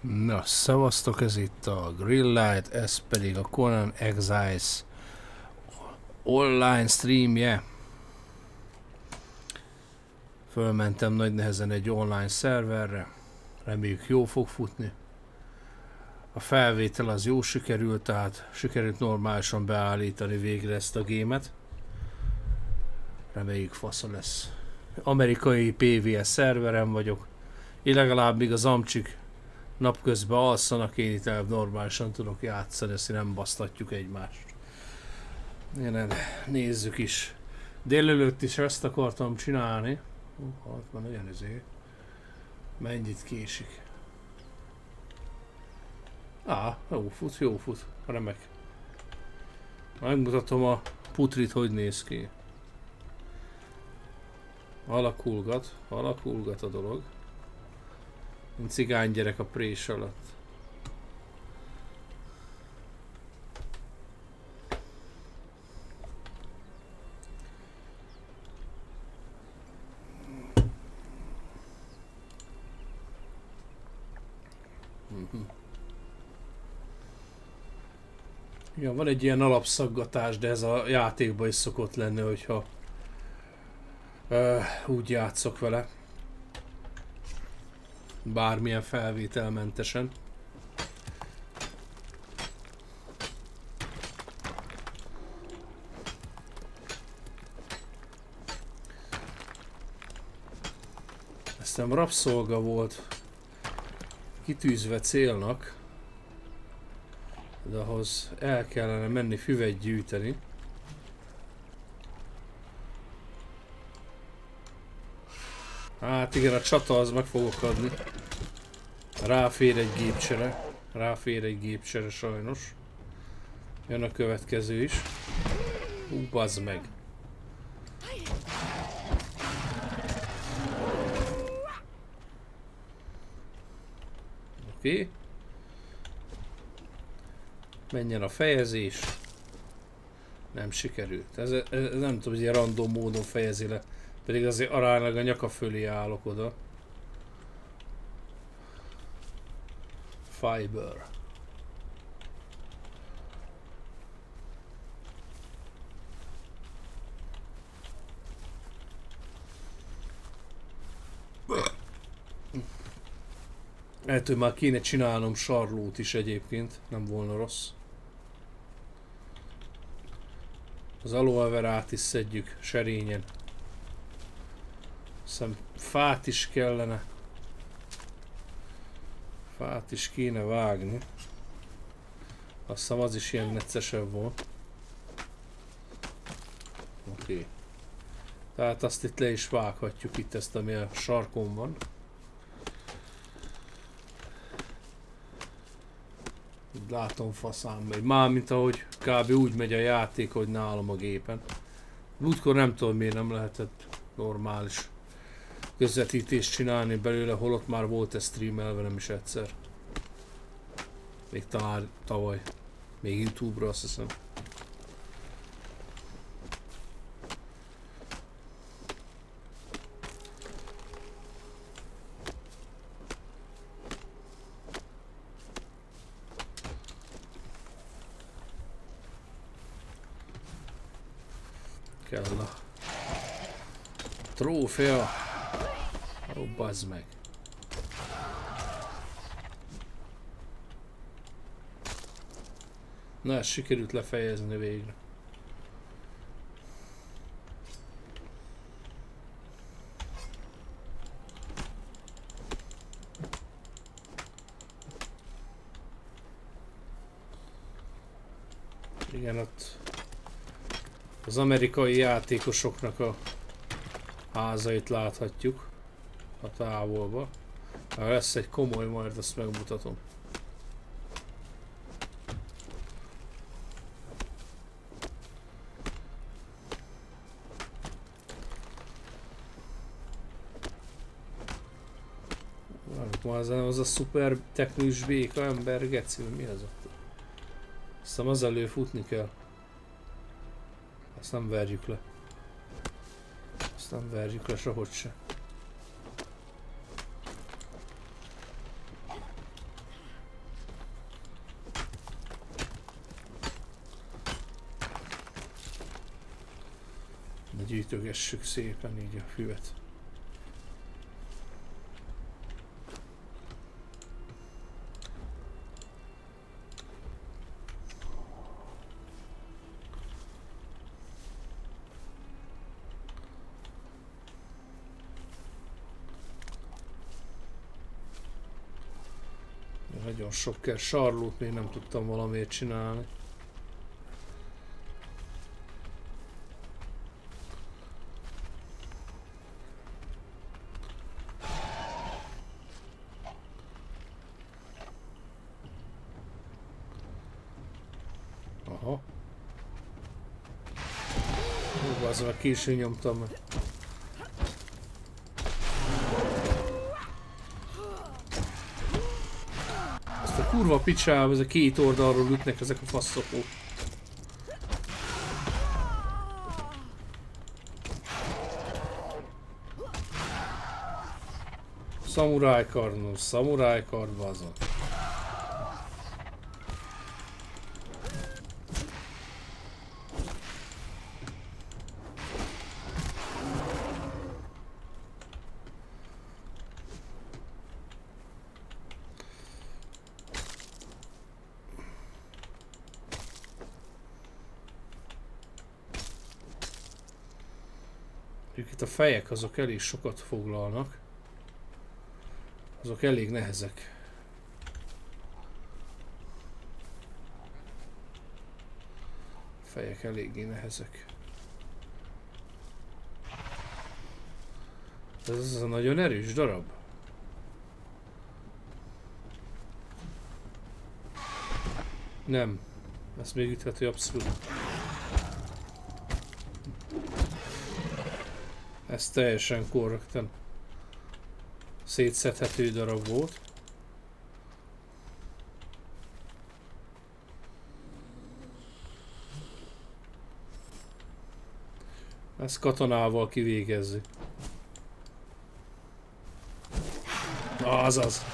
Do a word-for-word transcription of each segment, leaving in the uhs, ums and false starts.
Na, szavaztok, ez itt a Grilllight, ez pedig a Conan Exiles online streamje. Fölmentem nagy nehezen egy online szerverre, reméljük jó fog futni. A felvétel az jó sikerült, tehát sikerült normálisan beállítani végre ezt a gémet. Reméljük fasza lesz. Amerikai pé vé es szerveren vagyok. Én legalább még az amcsik napközben alszanak, én itt normálisan tudok játszani, ezt nem basztatjuk egymást. Én nézzük is. Délelőtt is ezt akartam csinálni. Hú, hát már nagyon izé. Mennyit késik. Á, jó fut, jó fut. Remek. Megmutatom a putrit, hogy néz ki. Alakulgat, alakulgat a dolog. Mint cigány gyerek a prés alatt. Mhm. Igen, van egy ilyen alapszaggatás, de ez a játékban is szokott lenni, hogyha uh, úgy játszok vele. Bármilyen felvételmentesen. Ezt nem rabszolga volt kitűzve célnak, de ahhoz el kellene menni füvet gyűjteni. Hát igen, a csata az meg fogok adni. Ráfér egy gépcsere. Ráfér egy gépcsere sajnos. Jön a következő is. Hú, bazd meg. Oké. Okay. Menjen a fejezés. Nem sikerült. Ez, ez nem tudom, hogy ilyen random módon fejezi le. Pedig azért aránylag a nyaka fölé állok oda. Fiber. Ettől már kéne csinálnom sarlót is egyébként, nem volna rossz. Az aloe verát is szedjük serényen. Hiszem fát is kellene. Fát is kéne vágni. Azt hiszem az is ilyen neccesebb volt. Oké. Okay. Tehát azt itt le is vághatjuk, itt ezt, ami a sarkon van. Látom faszán megy. Már mint ahogy kb. Úgy megy a játék, hogy nálam a gépen. Útkor nem tudom miért nem lehetett normális közvetítést csinálni belőle, holott már volt ez streamelve nem is egyszer. Még talán tavaly. Még YouTube-ra azt hiszem. Kell a trófea. Ó, oh, bazd meg. Na, ezt sikerült lefejezni végre. Igen, ott az amerikai játékosoknak a házait láthatjuk a távolba. Ha lesz egy komoly, majd azt megmutatom. Az a, az a szuper technikus béka ember, geci, mi az ott? Azt hiszem az elő futni kell. Azt nem verjük le. Azt nem verjük le sehogy se. Ne gyűjtögessük szépen így a füvet. Nagyon sok kell, sarlót még nem tudtam valamiért csinálni. Aha. Hú, azon a későn nyomtam meg. Kurva picsába, ez a két oldalról ütnek ezek a faszopók. Szamuráj kard, szamuráj kard, bazon. Itt a fejek azok elég sokat foglalnak. Azok elég nehezek. A fejek eléggé nehezek. Ez az a nagyon erős darab. Nem. Ezt még üthető abszolút. Ez teljesen korrekten szétszedhető darab volt. Ezt katonával kivégezzi. Azaz.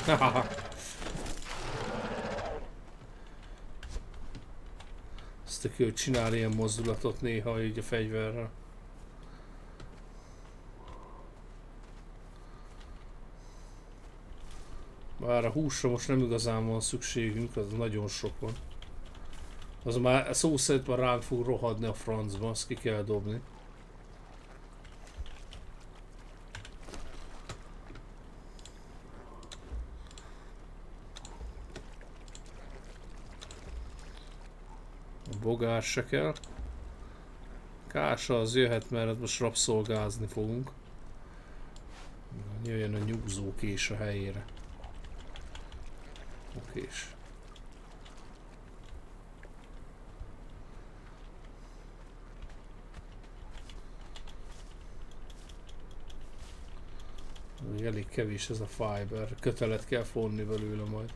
Ezt tök jó, csinál ilyen mozdulatot néha így a fegyverrel. Bár a húsra most nem igazán van szükségünk, az nagyon sok van. Az már szó szerint már ránk fog rohadni a francba, azt ki kell dobni. A bogár se kell. Kása az jöhet, mert most rabszolgázni fogunk. Jöjjön a nyugzókés a helyére. Okés. Elég kevés ez a fiber, kötelet kell fonni belőle majd.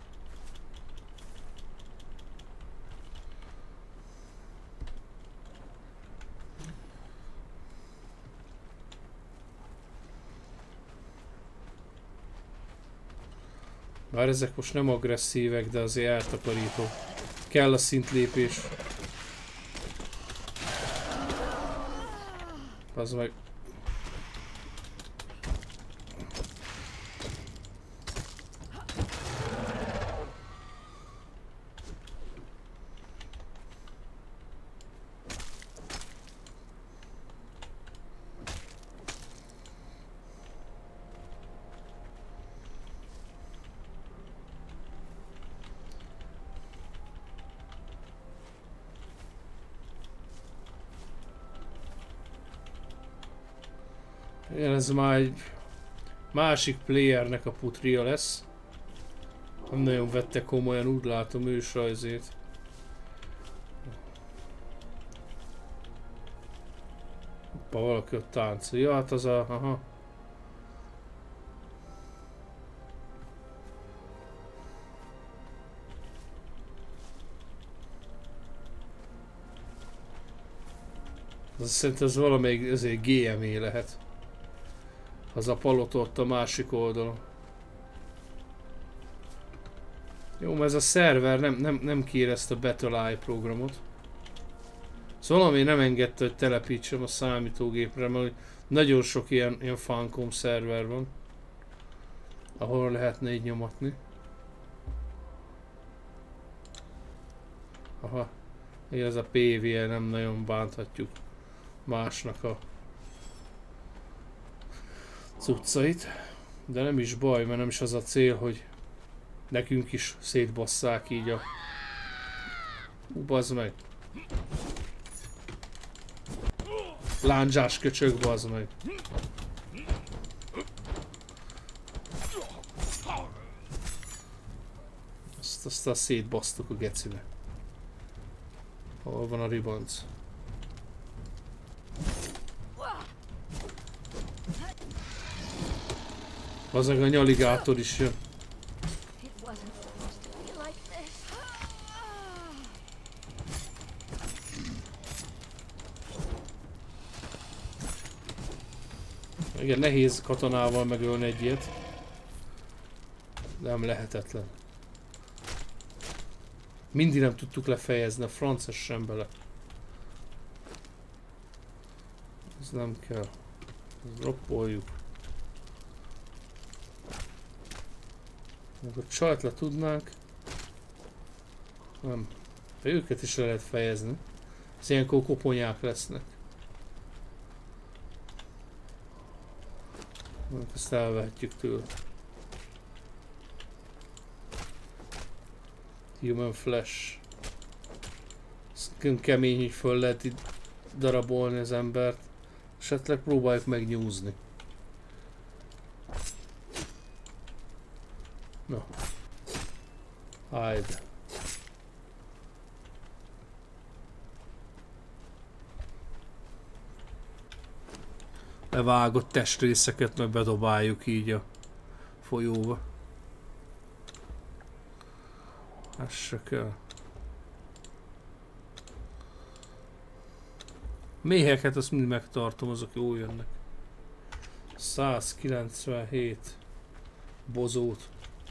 Bár ezek most nem agresszívek, de azért eltakarító. Kell a szintlépés. Az meg... Igen, ez már egy másik playernek a putria lesz. Nem nagyon vette komolyan, úgy látom ősrajzét. Hoppa, valaki ott táncol. Ja, hát az a... aha. Az szerintem az valamelyik azért gé em é lehet. Az a palota ott a másik oldalon. Jó, mert ez a szerver nem, nem, nem kér ezt a Battle Eye programot. Szóval valami nem engedte, hogy telepítsem a számítógépre, mert nagyon sok ilyen, ilyen Funcom szerver van, ahol lehetne így nyomatni. Aha, igaz, a pé vé e nem nagyon bánthatjuk másnak a cuccait, de nem is baj, mert nem is az a cél, hogy nekünk is szétbasszák így a... Ú, bazd meg! Lándzsás köcsög, bazd meg! Azt, azt, azt szétbasztuk a gecibe. Hol van a ribanc? Az meg a nyaligátor is jön. Igen, nehéz katonával megölni egy ilyet. Nem lehetetlen. Mindig nem tudtuk lefejezni, a francia sem bele. Ez nem kell. Ezt droppoljuk. Akkor csajt le tudnánk. Nem. De őket is le lehet fejezni. Ez ilyenkor koponyák lesznek. Ezt elvehetjük tőle. Human flesh. Ez kemény, hogy föl lehet itt darabolni az embert. Esetleg próbáljuk megnyúzni. Na. Hide. Levágott testrészeket meg bedobáljuk így a folyóba. Ez se kell. Méheket azt mind megtartom, azok jó jönnek. száz kilencvenhét bozót.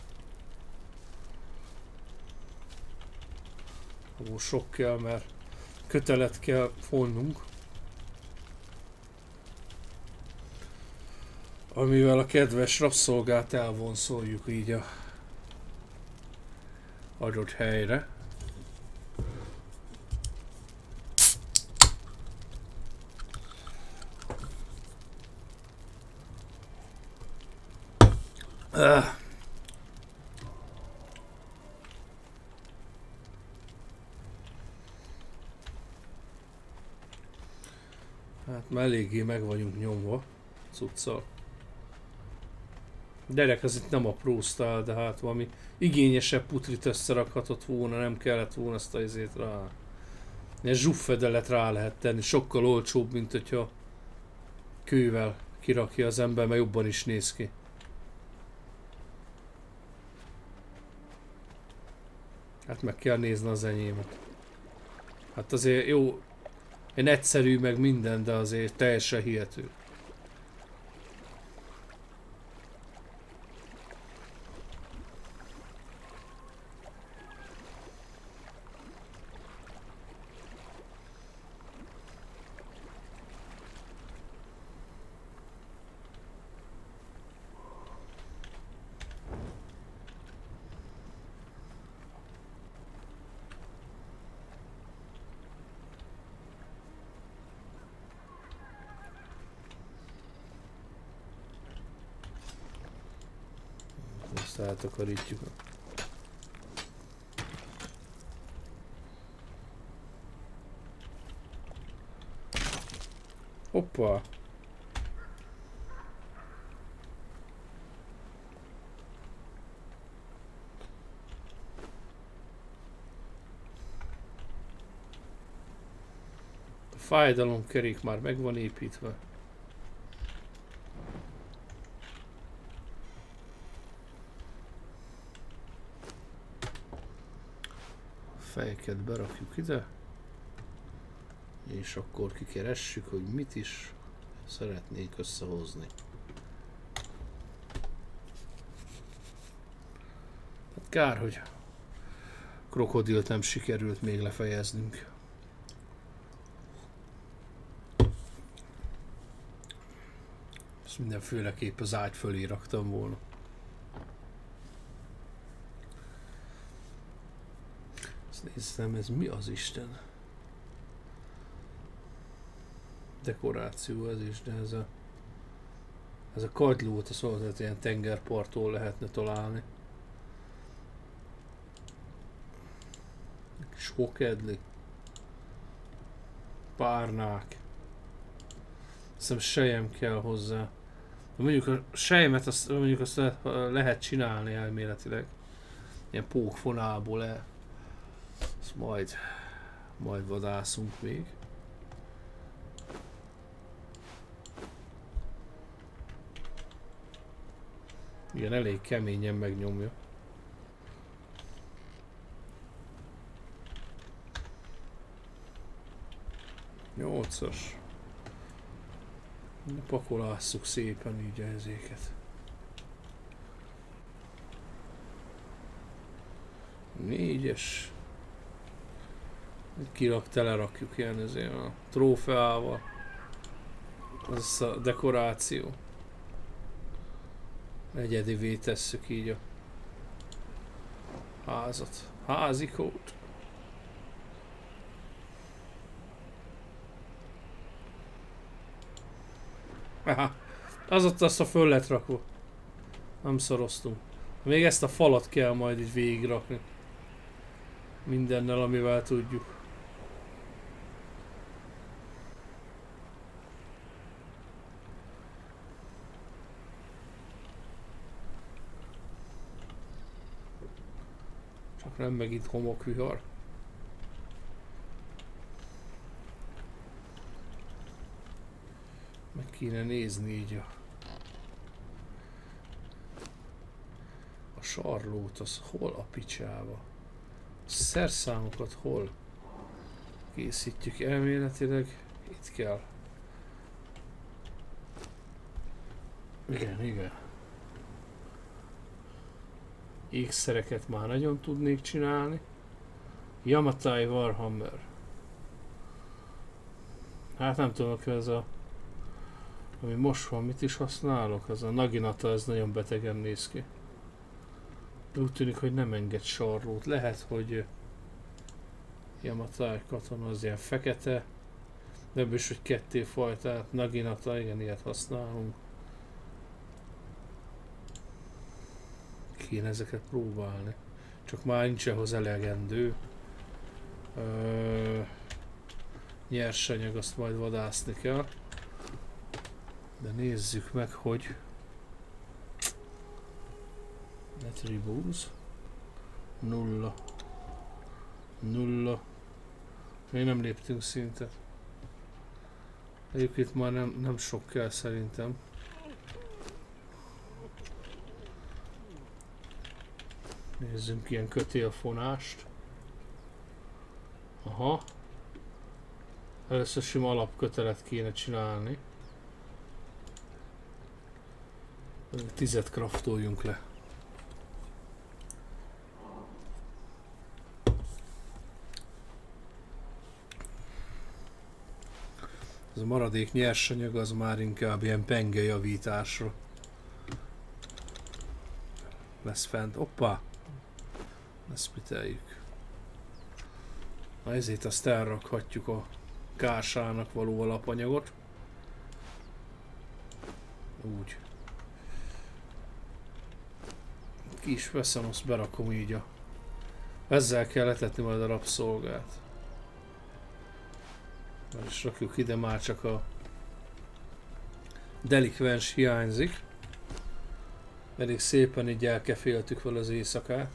Ó, sok kell, mert kötelet kell fonnunk. Amivel a kedves rabszolgát elvonszoljuk így a adott helyre. Uh. Hát már eléggé meg vagyunk nyomva cuccal. Derek az itt nem apróztál, de hát valami igényesebb putrit összerakhatott volna, nem kellett volna ezt a izét rá. Ilyen zsuffedelet rá lehet tenni, sokkal olcsóbb, mint hogyha kővel kirakja az ember, mert jobban is néz ki. Hát meg kell nézni az enyémet. Hát azért jó, én egyszerű meg minden, de azért teljesen hihető. Ezt eltakarítjuk. Hoppa! A fájdalomkerék már meg van építve. Fejeket berakjuk ide, és akkor kikeressük, hogy mit is szeretnék összehozni. Hát kár, hogy krokodilt nem sikerült még lefejeznünk. Ezt mindenféleképp az ágy fölé raktam volna. Ezt néztem, ez mi az Isten? Dekoráció ez is, de ez a... Ez a kagylót, azt mondod, hogy ilyen tengerparttól lehetne találni. Kis hokedli. Párnák. Azt hiszem sejem kell hozzá. Mondjuk a sejmet azt, mondjuk azt le, lehet csinálni elméletileg. Ilyen pókfonálból le. Azt majd, majd vadászunk még. Igen, elég keményen megnyomja. Nyolcas. Pakolásszuk szépen így a ezéket. Négyes. Kirak, telerakjuk ilyen ezért a trófeával. Az a dekoráció. Egyedivé tesszük így a házat. Házikót. Aha, az ott azt a föl lett rakva. Nem szoroztunk. Még ezt a falat kell majd így végigrakni. Mindennel, amivel tudjuk. Csak nem megint homokvihar. Meg kéne nézni így a... A sarlót, az hol a picsába? A szerszámokat hol készítjük elméletileg? Itt kell. Igen, igen. Ékszereket már nagyon tudnék csinálni. Yamatai Warhammer. Hát nem tudom, hogy ez a... Ami most van, mit is használok? Az a Naginata, ez nagyon betegen néz ki. De úgy tűnik, hogy nem enged sarlót. Lehet, hogy Yamatai katona az ilyen fekete. De ebből is, hogy ketté fajtát. Naginata, igen, ilyet használunk. Kéne ezeket próbálni. Csak már nincs ahhoz elegendő. Ö, nyersanyag, azt majd vadászni kell. De nézzük meg, hogy... Netribúz. Nulla. Nulla. Még nem léptünk szintet. Egyébként már nem, nem sok kell szerintem. Nézzünk ilyen kötélfonást. Aha. Először sima alapkötelet kéne csinálni. Tizet craftoljunk le. Ez a maradék nyersanyag az már inkább ilyen pengejavításra lesz fent. Hoppá! Ezt miteljük. Na ezért azt elrakhatjuk a kásának való alapanyagot. Úgy. Ki is veszem, azt berakom így a... Ezzel kell letetni majd a rabszolgát. És rakjuk ide, már csak a delikvens hiányzik. Elég szépen így elkeféltük vele az éjszakát.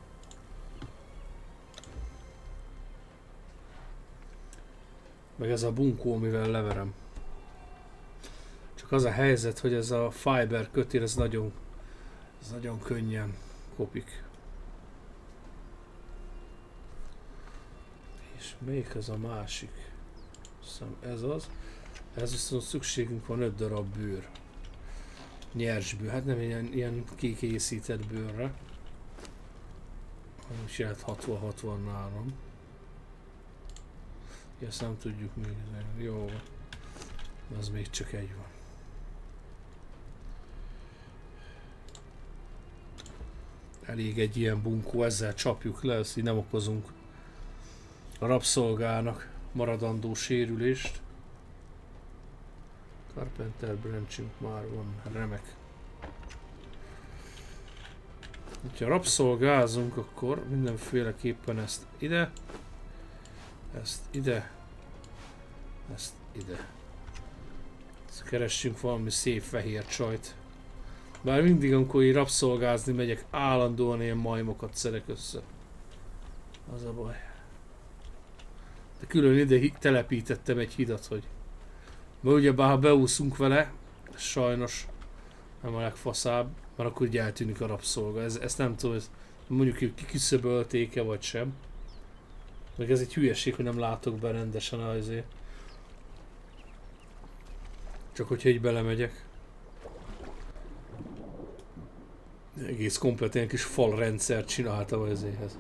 Meg ez a bunkó, mivel leverem. Csak az a helyzet, hogy ez a fiber kötél, ez nagyon, ez nagyon könnyen kopik. És melyik ez a másik? Hiszem ez az. Ez viszont szükségünk van öt darab bőr. Nyers bőr, hát nem ilyen, ilyen kikészített bőrre. Most jelent hatvan hatvan nálam. Ezt nem tudjuk még. Jó, az még csak egy van. Elég egy ilyen bunkó, ezzel csapjuk le, ezt így nem okozunk a rabszolgának maradandó sérülést. Carpenter branchünk már van, remek. Ha rabszolgázunk, akkor mindenféleképpen ezt ide, ezt ide, ezt ide. Ezt keressünk valami szép fehér csajt. Bár mindig, amikor így rabszolgázni megyek, állandóan ilyen majmokat szedek össze. Az a baj. De külön ide telepítettem egy hidat, hogy... Mert ugyebár ha beúszunk vele, sajnos nem a legfaszább, mert akkor ugye eltűnik a rabszolga. Ez, ezt nem tudom, ez mondjuk hogy kiküszöbölték-e vagy sem. Meg ez egy hülyeség, hogy nem látok be rendesen azért. Csak hogyha így belemegyek. Egész komplet ilyen kis falrendszert csináltam ezéhez.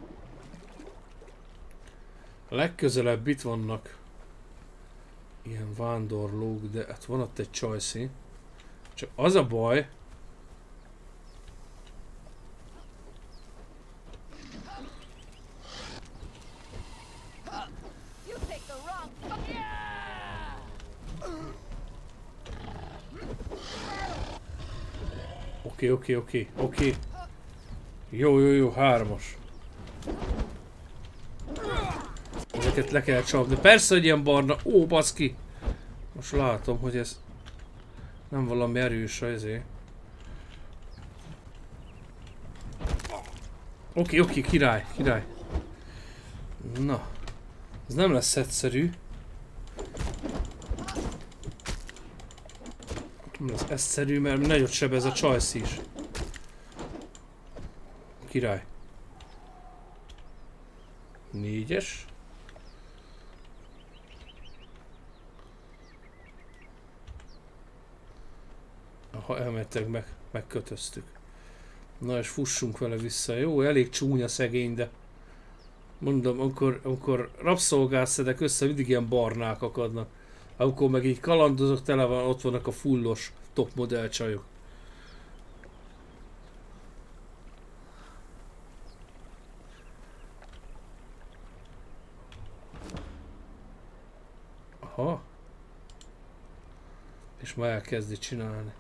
A legközelebb itt vannak ilyen vándorlók, de hát van ott egy csajszín. Csak az a baj, Oké, oké, oké, oké. Jó, jó, jó, hármas. Ezeket le kell csapni. Persze, hogy ilyen barna. Ó, baszki! Most látom, hogy ez nem valami erős ezért. Oké, oké, király, király. Na. Ez nem lesz egyszerű. Nem lesz egyszerű, mert nagyot sebez a csajsz is. Király. Négyes. Aha, elmentek meg, megkötöztük. Na és fussunk vele vissza. Jó, elég csúnya szegény, de mondom, amikor, amikor rabszolgát szedek össze, mindig ilyen barnák akadnak. Amikor meg így kalandozok, tele van, ott vannak a fullos top modell csajok. Aha. És már elkezdi csinálni.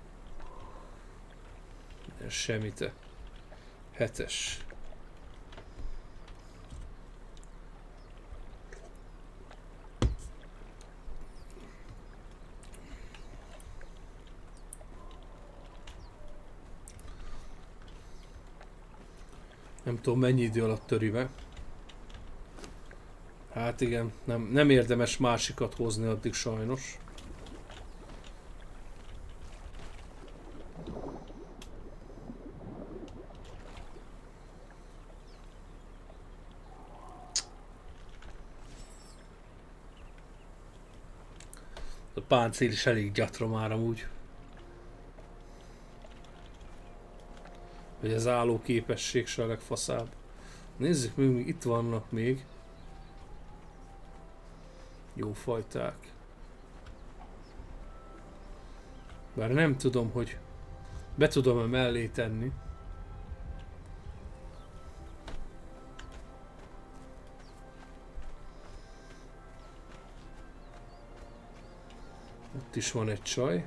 Semmit. Hetes. Nem tudom mennyi idő alatt töri be. Hát igen, nem, nem érdemes másikat hozni addig sajnos. A páncél is elég gyatra már amúgy. Hogy az álló képesség se a legfaszább. Nézzük még, még itt vannak még. Jó fajták. Bár nem tudom, hogy be tudom-e mellé tenni. Ott is van egy csaj.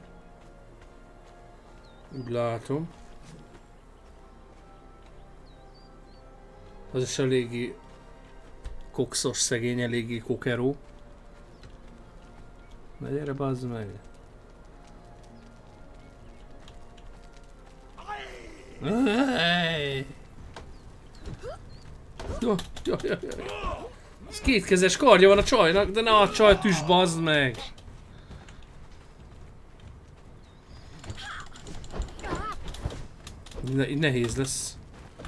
Úgy látom. Az is eléggé kokszos szegény, eléggé kokeró. Na gyere, bazd meg! Hey! Jó, jó, jó, jó. Ez kétkezes kardja van a csajnak, de na a csaj tüss, bazd meg! Ne, így nehéz lesz.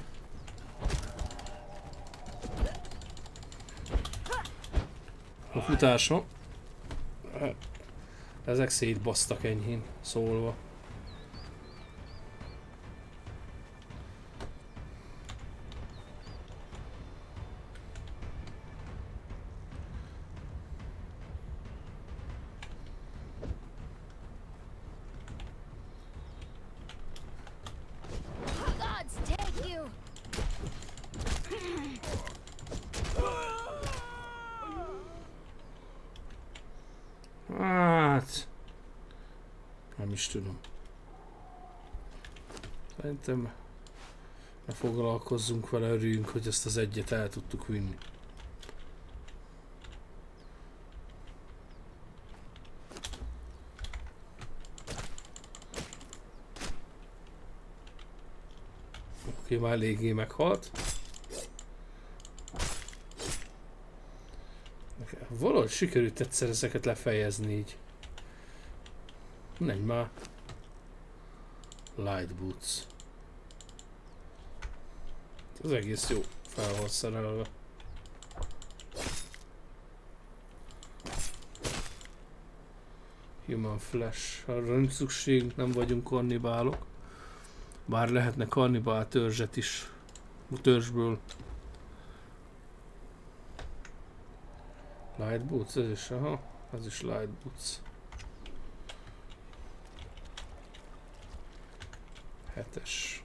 A futásom. Ezek szétbasztak enyhén szólva. is tudom. Szerintem ne foglalkozzunk vele, örüljünk, hogy ezt az egyet el tudtuk vinni. Oké, már eléggé meghalt. Valahogy sikerült egyszer ezeket lefejezni így. Menj már. Light boots. Az egész jó fel van szerelve. Human flesh. Arra nincs szükség, nem vagyunk kannibálok. Bár lehetne kannibál törzset is. Törzsből. Light boots, ez is, aha. Ez is light boots. Hetes.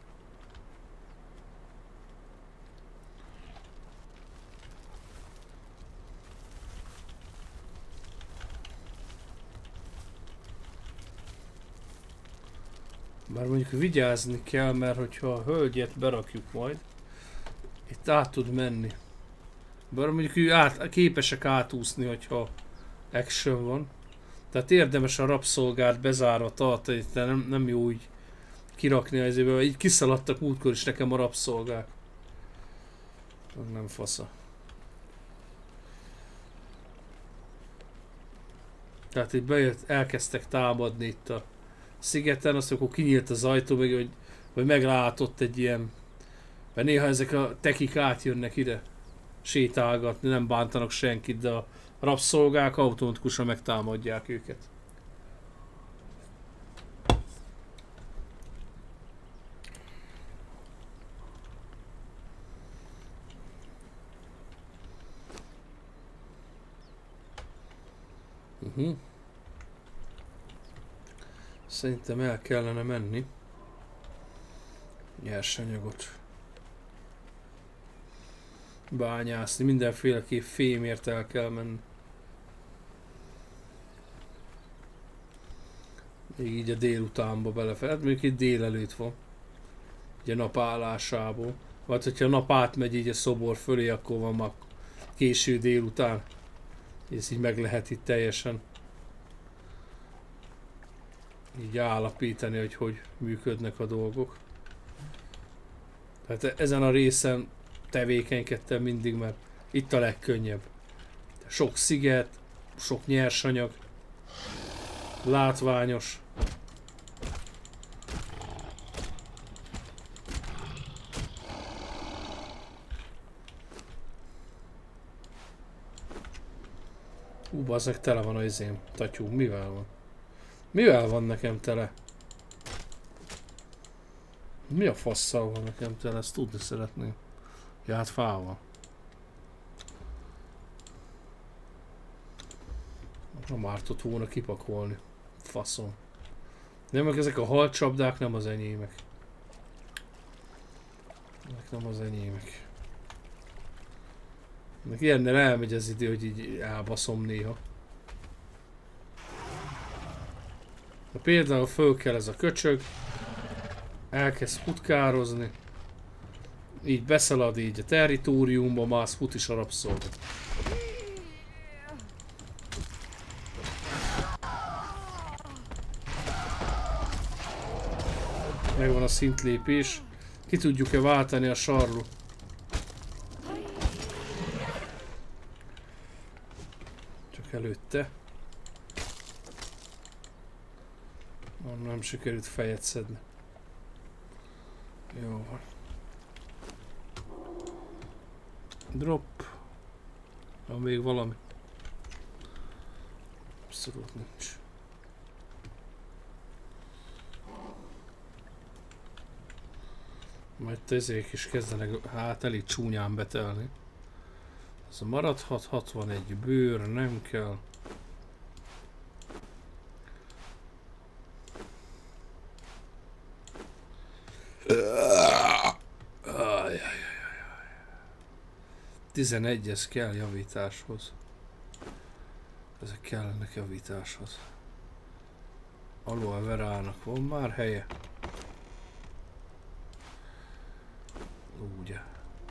Bár mondjuk vigyázni kell, mert hogyha a hölgyet berakjuk majd, itt át tud menni. Bár mondjuk ő át, képesek átúszni, hogyha action van. Tehát érdemes a rabszolgát bezárva tartani, de nem, nem jó úgy kirakni azért, mert így kiszaladtak múltkor is nekem a rabszolgák. Nem fasza. Tehát itt bejött, elkezdtek támadni itt a szigeten, azt akkor kinyílt az ajtó, meg, hogy, vagy meglátott egy ilyen... Mert néha ezek a tekik átjönnek ide sétálgatni, nem bántanak senkit, de a rabszolgák automatikusan megtámadják őket. Uh-huh. Szerintem el kellene menni. Nyersanyagot bányászni, mindenféleképp fémért el kell menni. Még így a délutánba belefel. Hát mondjuk itt délelőtt van. Így a nap állásából. Vagy hogyha a nap átmegy így a szobor fölé, akkor van már késő délután. És így meg lehet itt teljesen így állapítani, hogy hogy működnek a dolgok. Tehát ezen a részen tevékenykedtem mindig, mert itt a legkönnyebb. Sok sziget, sok nyersanyag, látványos. Ú, bazzeg, tele van az izém. Tatyú, mivel van? Mivel van nekem tele? Mi a fasszal van nekem tele? Ezt tudni szeretném. Ja, hát fával. Nem ártott volna kipakolni. Faszom. Nem, meg ezek a halcsapdák nem az enyémek. Ezek nem az enyémek. Meg ilyennel elmegy az idő, hogy így elbaszom néha. Ha például föl kell ez a köcsög, elkezd futkározni, így beszalad így a territóriumba, már az fut is a rabszolga. Megvan a szintlépés. Ki tudjuk-e váltani a sarlu? Csak előtte. Nem sikerült fejet szedni. Jó van. Drop. Van még valami? Abszolút nincs. Majd ezek is kezdenek hát elég csúnyán betelni. Ez a maradhat, hatvanegy bőr, nem kell. tizenegy, ez kell javításhoz. Ezek kellenek javításhoz. Aloe verának van már helye. Ugye.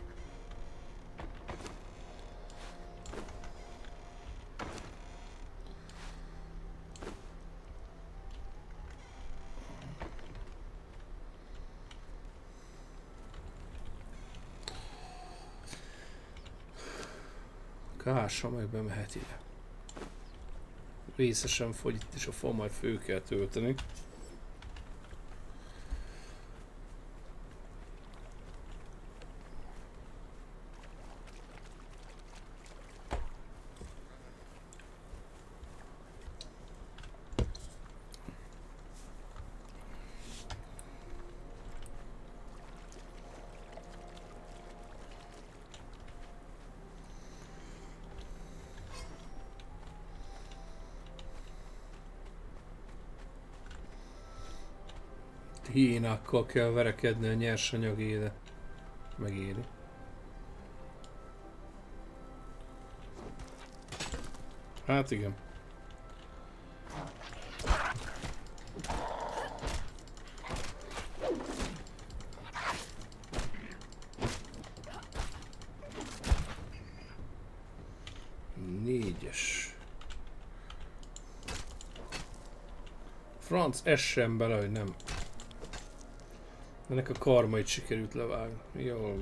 Kása meg bemehet ide. Vészesen fogy itt is a fa, majd fő kell tölteni. Hiénákkal kell verekedni a nyersanyagére. Megéri. Hát igen. Négyes. Franc, ez sem bele, hogy nem. Ennek a karmait sikerült levágni. Jó.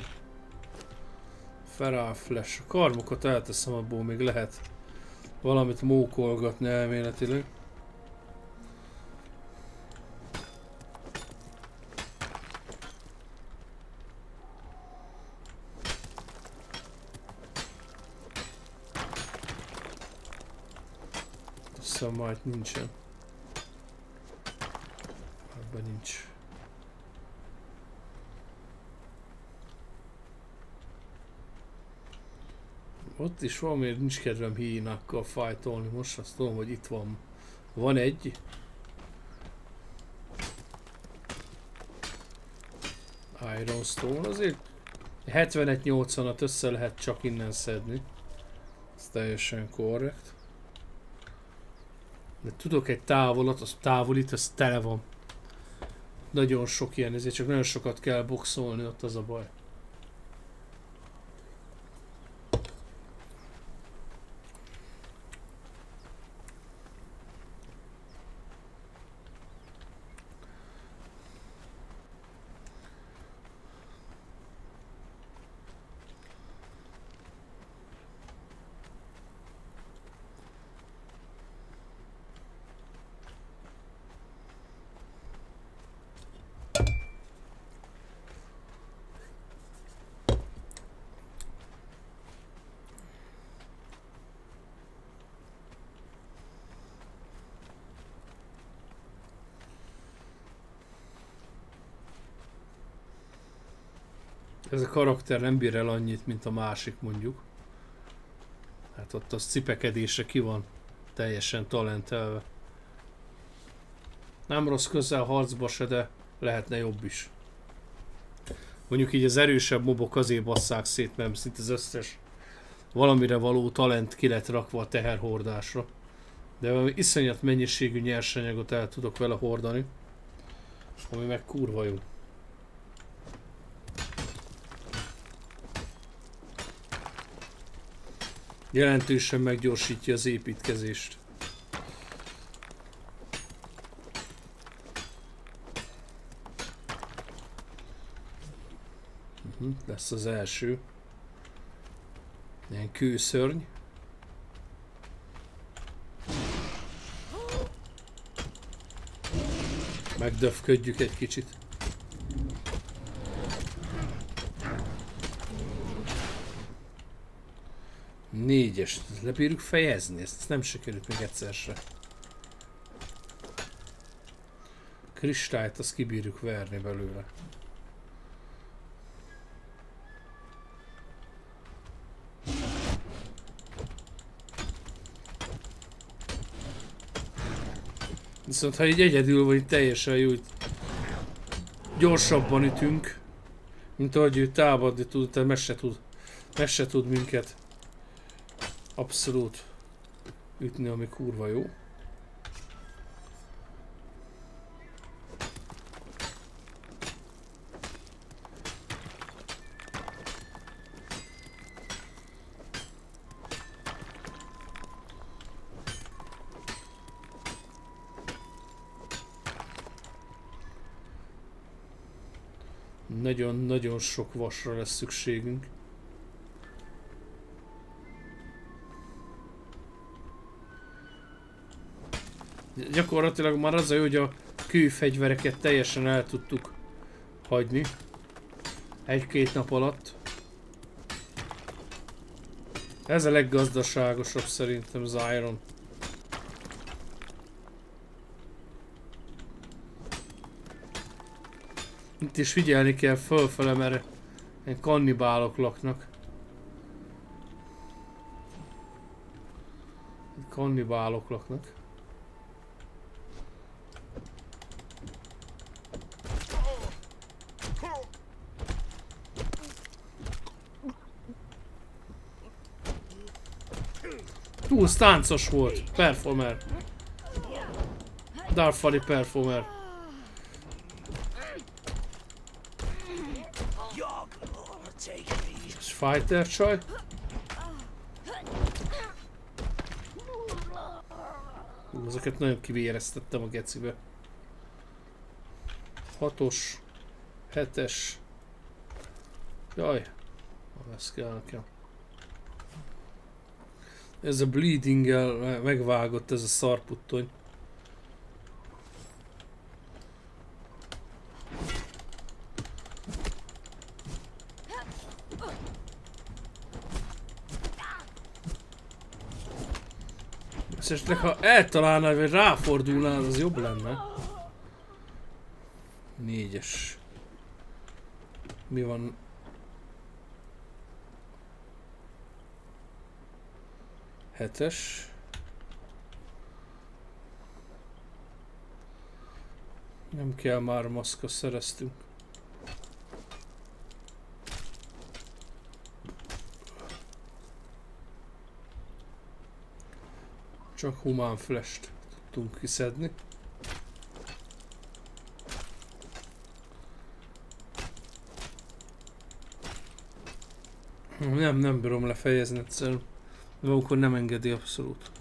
Feral Flash. A karmokat elteszem, abból még lehet valamit mókolgatni elméletileg. Azt hiszem majd nincsen. Ebben nincs. Ott is van, miért nincs kedvem hínákkal fájtolni, most azt tudom, hogy itt van. Van egy. Iron Stone, azért hetvenegy nyolcvanat össze lehet csak innen szedni. Ez teljesen korrekt. De tudok egy távolat, az távolít, az tele van. Nagyon sok ilyen, ezért csak nagyon sokat kell boxolni, ott az a baj. Ez a karakter nem bír el annyit, mint a másik mondjuk. Hát ott az cipekedésre ki van teljesen talentelve. Nem rossz közel harcba se, de lehetne jobb is. Mondjuk így az erősebb mobok azért basszák szét, mert szinte az összes valamire való talent ki lett rakva a teherhordásra. De valami iszonyat mennyiségű nyersanyagot el tudok vele hordani. Ami meg kurva jó. Jelentősen meggyorsítja az építkezést. Uh-huh, lesz az első. Ilyen kőszörny. Megdöfködjük egy kicsit. Négyest, lebírjuk fejezni, ezt nem sikerült még egyszer se. Kristályt azt kibírjuk verni belőle. Viszont ha így egyedül vagy, teljesen jó, hogy gyorsabban ütünk, mint ahogy ő támadni tud, tehát meg se tud, meg se tud minket abszolút ütni, ami kurva jó. Nagyon-nagyon sok vasra lesz szükségünk. Gyakorlatilag már az a jó, hogy a kőfegyvereket teljesen el tudtuk hagyni. Egy-két nap alatt. Ez a leggazdaságosabb szerintem az Iron. Itt is figyelni kell fölfele, mert ilyen kannibálok laknak. Kannibálok laknak. Túl táncos volt. Performer. Darfari performer. És fighter csaj. Ezeket nagyon kivéreztettem a gecibe. Hatos. Hetes. Jaj. Ez kell nekem. Ez a bleedinggel megvágott ez a szarputtony. És esetleg ha eltalálnál vagy ráfordulnál, az jobb lenne. Négyes. Mi van? Hetes. Nem kell már maszkot, szereztünk. Csak humán flash-t tudtunk kiszedni. Nem, nem bírom lefejezni egyszerűen. De akkor nem engedi abszolút.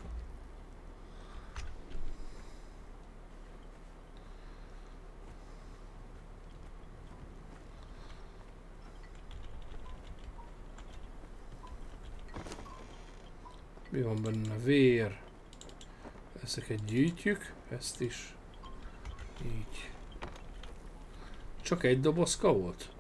Mi van benne? Vér. Ezeket gyűjtjük. Ezt is. Így. Csak egy dobozka volt?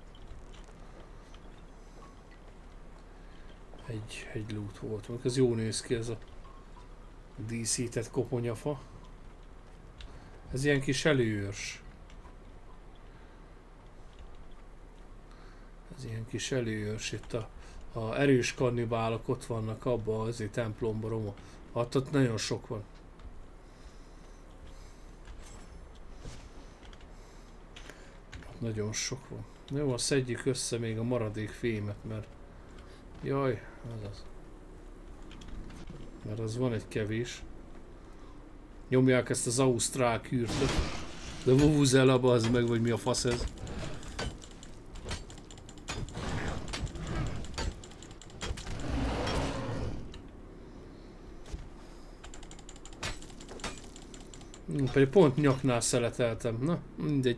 Egy, egy loot volt. Ez jó néz ki, ez a díszített koponyafa. Ez ilyen kis előőrs. Ez ilyen kis előőrs. Itt a, a erős kannibálok ott vannak abban az templomban, roma. Hát ott nagyon sok van. Nagyon sok van. Jó, szedjük össze még a maradék fémet, mert jaj, az az. Mert az van egy kevés. Nyomják ezt az ausztrál kürtöt. De vuvuzela, bazd meg, vagy mi a fasz ez? Hm, pedig pont nyaknál szeleteltem. Na, mindegy.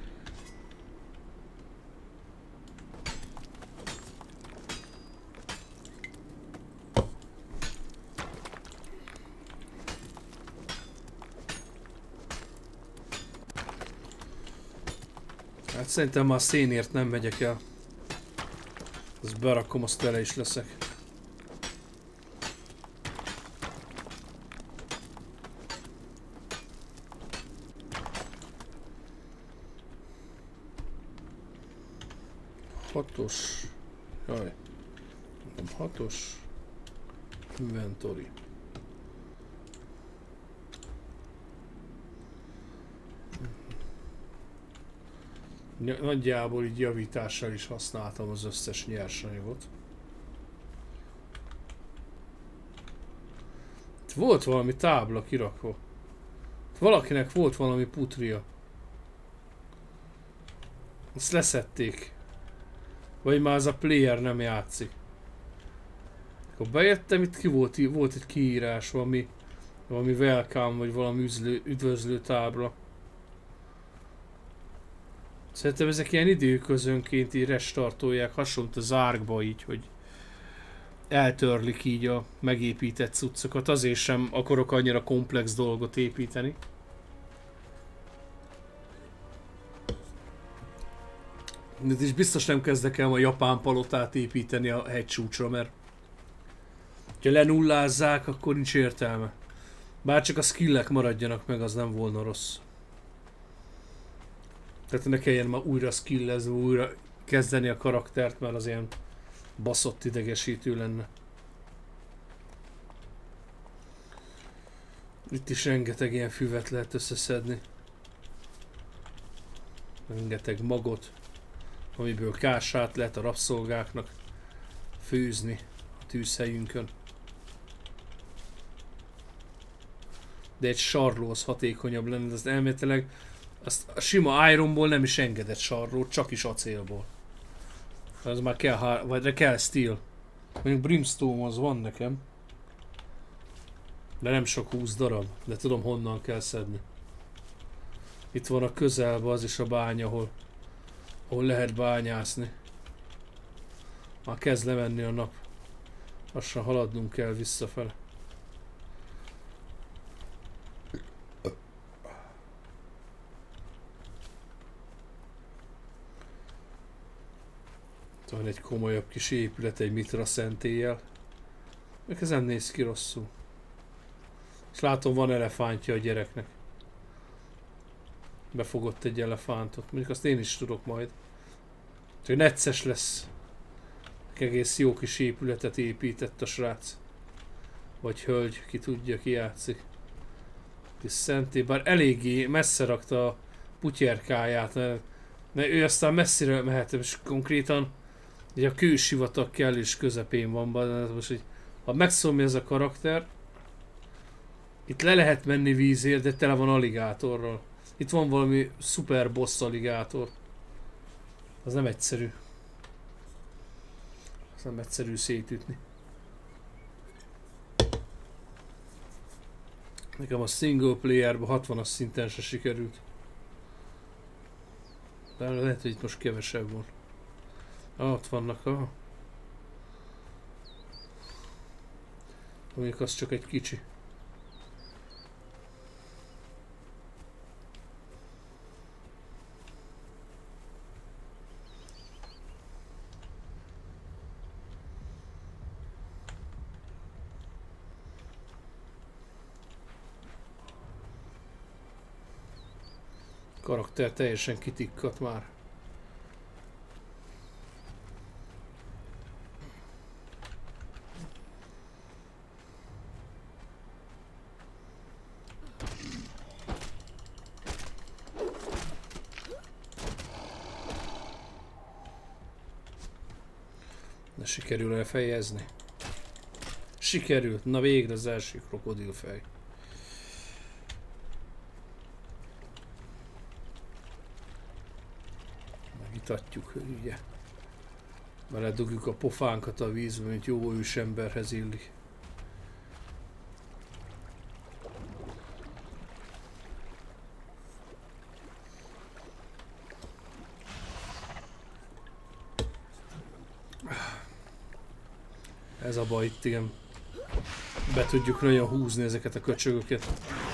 Hát szerintem már szénért nem megyek el. Azt berakom, azt tele is leszek. Hatos. Jaj. Nem hatos. Inventory. Nagyjából így javítással is használtam az összes nyersanyagot. Itt volt valami tábla kirakva. Itt valakinek volt valami putria. Ezt leszették. Vagy már az a player nem játszik. Akkor bejöttem, itt ki volt, volt egy kiírás, valami, valami welcome, vagy valami üzlő, üdvözlő tábla. Szerintem ezek ilyen időközönkénti restartolják, hasonlót az Arkba így, hogy eltörlik így a megépített cuccokat, azért sem akarok annyira komplex dolgot építeni. És biztos nem kezdek el a japán palotát építeni a hegycsúcsra, mert ha lenullázzák, akkor nincs értelme. Bár csak a skillek maradjanak meg, az nem volna rossz. Tehát ne kelljen már újra skillezni, újra kezdeni a karaktert, mert az ilyen baszott idegesítő lenne. Itt is rengeteg ilyen füvet lehet összeszedni. Rengeteg magot, amiből kását lehet a rabszolgáknak főzni a tűzhelyünkön. De egy sarló az hatékonyabb lenne, de az elméletileg azt a sima ironból nem is engedett sarlót, csak is acélból. Az már kell, vagy kell steel. Mondjuk brimstone az van nekem. De nem sok húsz darab, de tudom honnan kell szedni. Itt van a közelben az is a bánya, ahol, ahol lehet bányászni. Már kezd lemenni a nap. Lassan haladnunk kell visszafele. Van egy komolyabb kis épület, egy mitra szentéllyel. Ez nem néz ki rosszul. És látom, van elefántja a gyereknek. Befogott egy elefántot. Mondjuk azt én is tudok majd. Csak necces lesz. Egész jó kis épületet épített a srác. Vagy hölgy, ki tudja, ki játszik. Kis szentély, bár eléggé messze rakta a putyerkáját. Mert ő aztán messzire mehet, és konkrétan ugye a kősivatag kellős közepén van. Most, hogy ha megszomja ez a karakter, itt le lehet menni vízért, de tele van aligátorral. Itt van valami szuper boss aligátor. Az nem egyszerű. Az nem egyszerű szétütni. Nekem a single playerben hatvanas szinten se sikerült. De lehet, hogy itt most kevesebb van. Ah, ott vannak, aha. Mondjuk az csak egy kicsi. Karakter teljesen kitikkat már. De sikerül elfejezni. Sikerült, na végre az első krokodilfej. Megítatjuk, hogy ugye beledugjuk a pofánkat a vízbe, mint jó ősemberhez illik. Ez a baj itt, igen. Be tudjuk nagyon húzni ezeket a köcsögöket.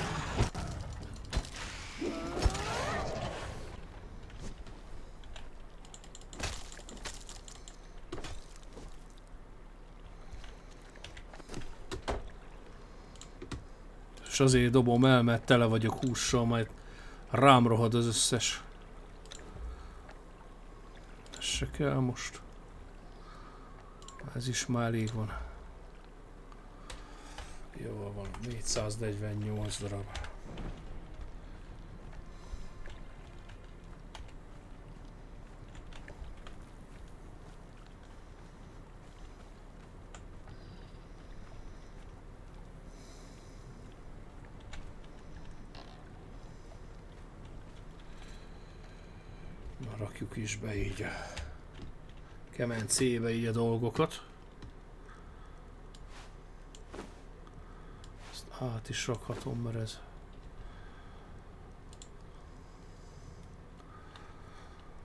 És azért dobom el, mert tele vagyok hússal, majd rám rohad az összes. Ez se kell most. Ez is már elég van. Jó van, négyszáznegyvennyolc darab. Na, rakjuk is be így a kemencébe így a dolgokat. Ezt át is rakhatom, mert ez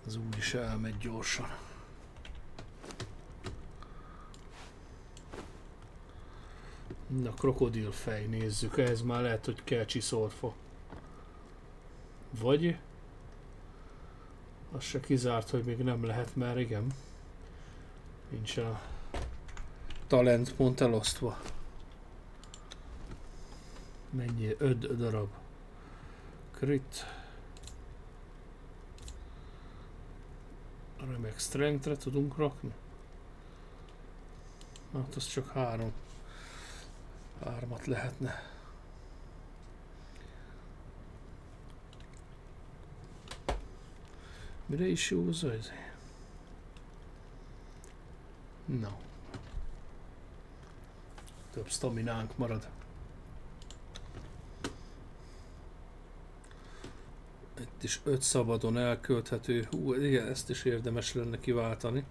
Az úgyis elmegy gyorsan. Na, krokodilfej, nézzük, ez már lehet, hogy kell csiszoltfa. Vagy az se kizárt, hogy még nem lehet, mert igen, nincsen a talent pont elosztva. Mennyi? öt darab. Crit. Remek strength-re tudunk rakni? Hát az csak három. Hármat lehetne. Mire is jó az ez? No. Több staminánk marad. Itt is öt szabadon elkölthető. Hú, igen, ezt is érdemes lenne kiváltani.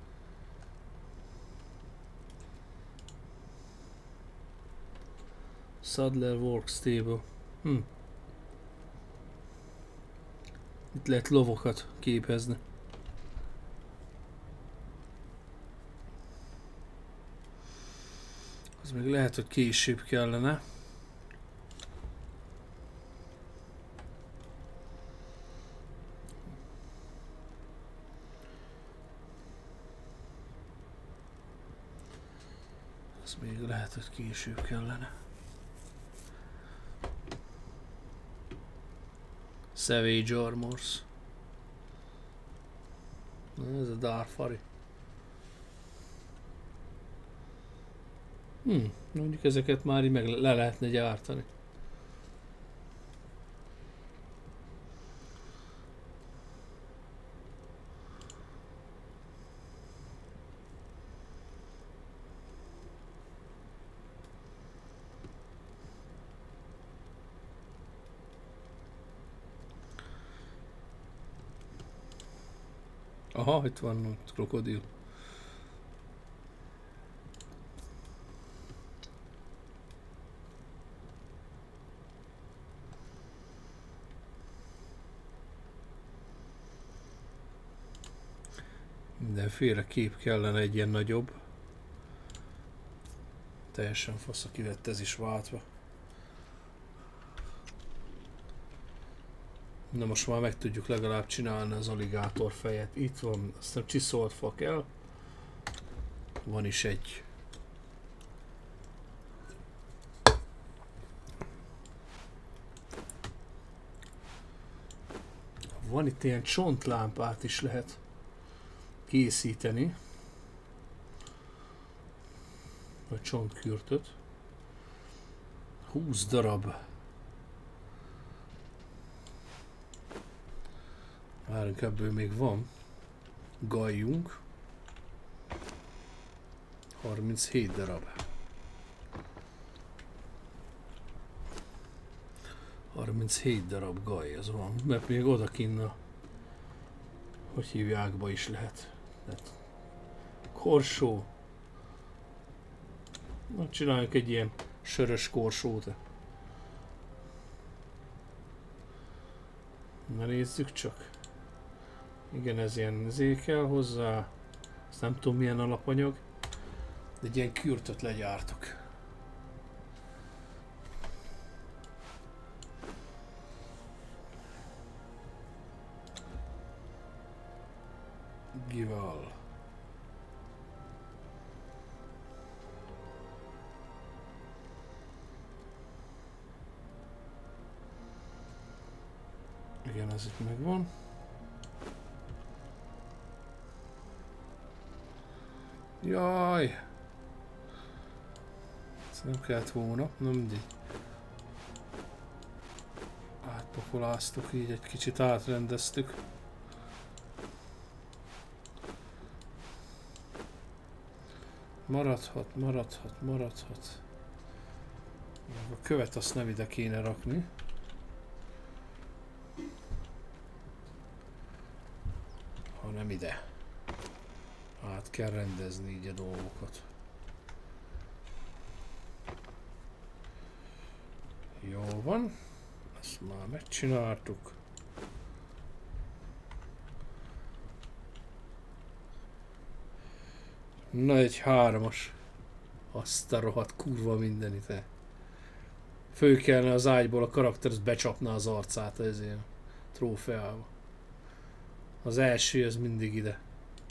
Saddler Work Stable. Hm. Itt lehet lovokat képezni. Az még lehet, hogy később kellene. Az még lehet, hogy később kellene. Savage Armors. Na, ez a Darfari. Hm, mondjuk ezeket már így meg le lehetne gyártani. Aha, itt van ott krokodil. Mindenféle kép kellene, egy ilyen nagyobb. Teljesen fasz, aki lett ez is váltva. Na most már meg tudjuk legalább csinálni az aligátor fejet. Itt van, aztán csiszolt fa kell. Van is egy. Van itt ilyen csontlámpát is lehet készíteni. Vagy csontkürtöt. húsz darab. Várunk, ebből még van. Galljunk. harminchét darab. harminchét darab gaj, az van. Mert még odakinn a... Hogy hívjákba is lehet. Tehát korsó. Na, csináljuk egy ilyen sörös korsót. Na, nézzük csak. Igen, ez ilyen zé kell hozzá. Ezt nem tudom milyen alapanyag. De egy ilyen kürtöt legyártok. Gival. Igen, ez itt megvan. Jaj! Ez nem kellett volna, nem mindig. Átpakoláztuk, így egy kicsit átrendeztük. Maradhat, maradhat, maradhat. A követ azt nem ide kéne rakni. Hanem ide. Át kell rendezni így a dolgokat. Jó van. Ezt már megcsináltuk. Na egy hármas. Azt a rohadt kurva mindenit. Fő kellene az ágyból a karakter, az becsapna az arcát ezért a trófeába. Az első az mindig ide.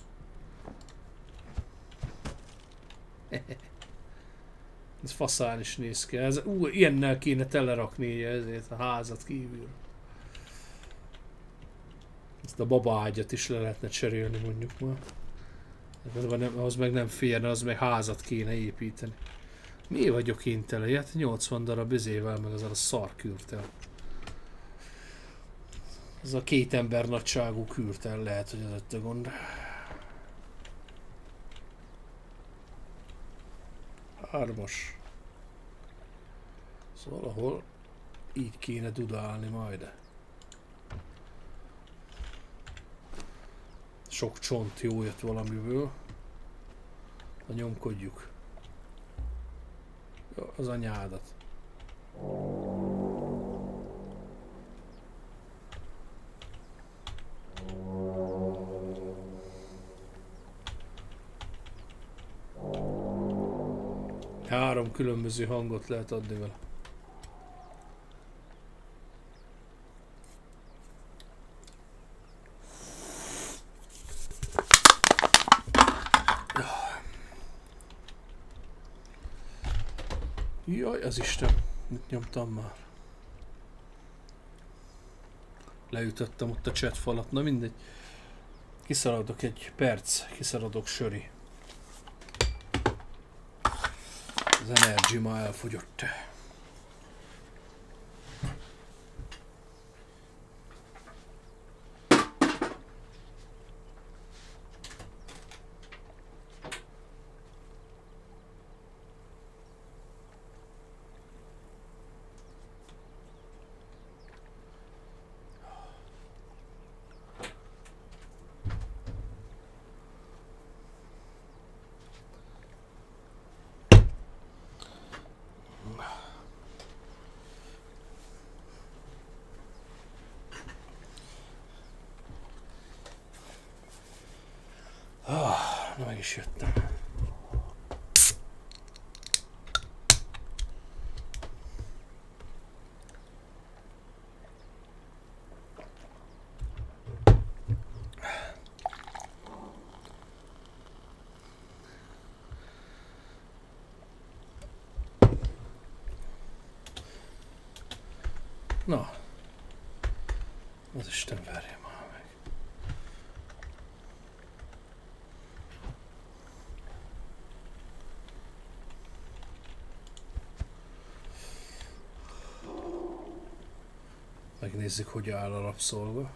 Ez faszán is néz ki. Ez, ú, ilyennel kéne telerakni ezért a házat kívül. Ezt a baba ágyat is le lehetne cserélni mondjuk már. Az meg nem férne, az meg házat kéne építeni. Mi vagyok én tele? Hát nyolcvan darab izével, meg azzal a szar kürtel. Ez a két ember nagyságú kürtel lehet, hogy az ott a gond. Hármas. Szóval valahol így kéne dudálni majd. Sok csont jó jött valamiből. Na nyomkodjuk. Ja, az anyádat. Három különböző hangot lehet adni vele. Jaj, az Isten, mit nyomtam már? Leütöttem ott a chat falat, na mindegy. Kiszaladok egy perc, kiszaladok söri. Az energy ma elfogyott. Na meg is jöttem. Na, az Isten verje már meg. Megnézzük, hogy áll a rabszolga.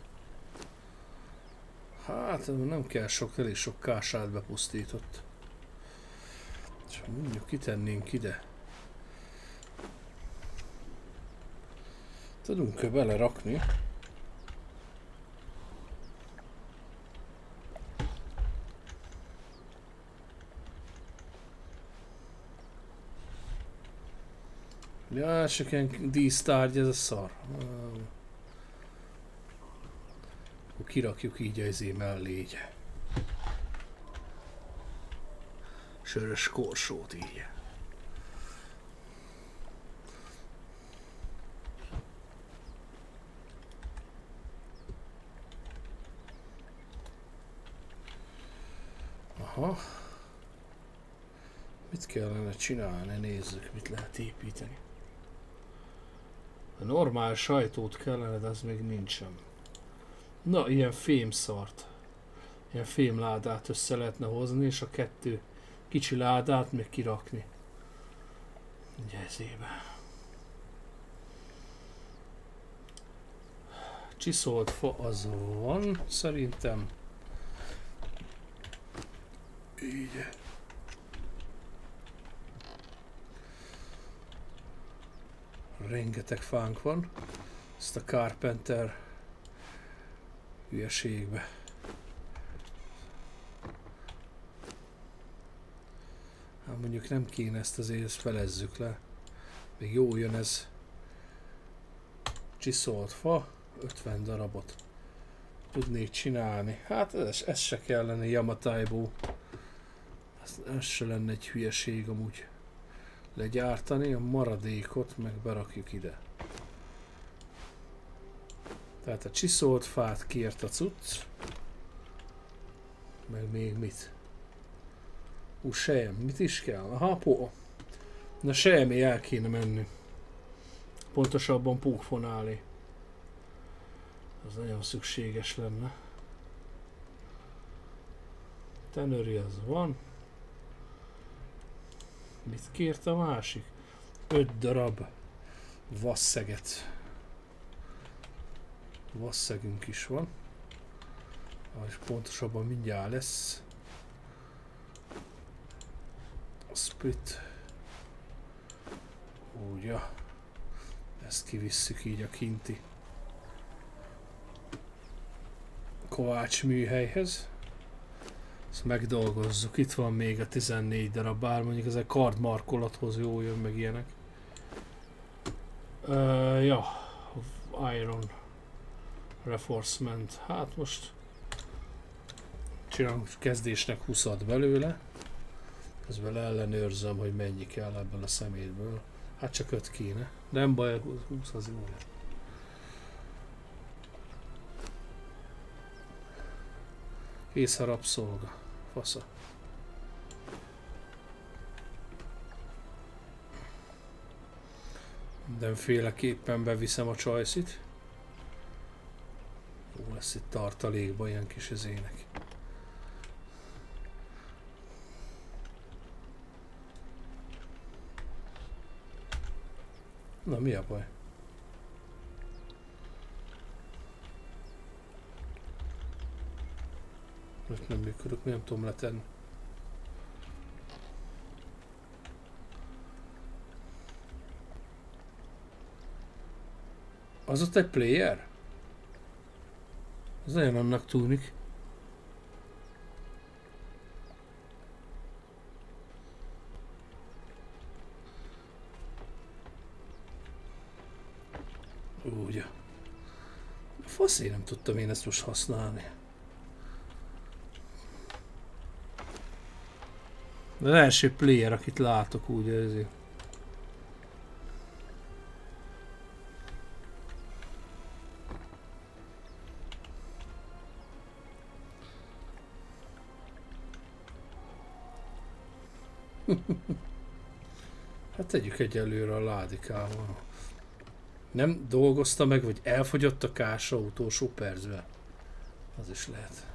Hát nem kell sok, elég sok kását bepusztított. És mondjuk kitennénk ide. Tudunk-e belerakni? Ja, csak ilyen dísztárgy, ez a szar. Akkor kirakjuk így az izé mellé így. Sörös korsót így. Aha. Mit kellene csinálni? Nézzük, mit lehet építeni. A normál sajtót kellene, de az még nincsen. Na, ilyen fémszart. Ilyen fémládát össze lehetne hozni, és a kettő kicsi ládát még kirakni. Ugye ezébe. Csiszolt fa az van, szerintem. Így. Rengeteg fánk van. Ezt a Carpenter hülyeségbe. Hát mondjuk nem kéne ezt azért, ezt felezzük le. Még jó jön ez. Csiszolt fa, ötven darabot tudnék csinálni. Hát ez, ez se kellene Yamataibo. Ez, ez se lenne egy hülyeség amúgy legyártani, a maradékot meg berakjuk ide. Tehát a csiszolt fát kért a cucc. Meg még mit? Ú, sejem, mit is kell? Aha, pó. Na sejemé el kéne menni. Pontosabban pókfonálni. Az nagyon szükséges lenne. Tenőri az van. Mit kért a másik? öt darab vasszeget. Vasszegünk is van. És pontosabban mindjárt lesz. A split. Úgy, ja. Ezt kivisszük így a kinti kovács műhelyhez. Ezt megdolgozzuk. Itt van még a tizennégy darab, bár mondjuk ez egy kardmarkolathoz jó jön, meg ilyenek. Uh, ja, Iron Reinforcement. Hát most csinálunk kezdésnek húszat belőle. Közben ellenőrzöm, hogy mennyi kell ebből a szemétből. Hát csak öt kéne. Nem baj, húsz az jó. Kész a rabszolga. Fasza. Mindenféleképpen beviszem a csajszit. Jó lesz itt tartalékban ilyen kis ezének. Na, mi a baj? Most nem működök, nem tudom letenni. Az ott egy player? Az nagyon annak tűnik. Úgy. Fasz, én nem tudtam én ezt most használni. De az első player, akit látok úgy ezért. Hát tegyük egyelőre a ládikával. Nem dolgozta meg, vagy elfogyott a kása utolsó percben. Az is lehet.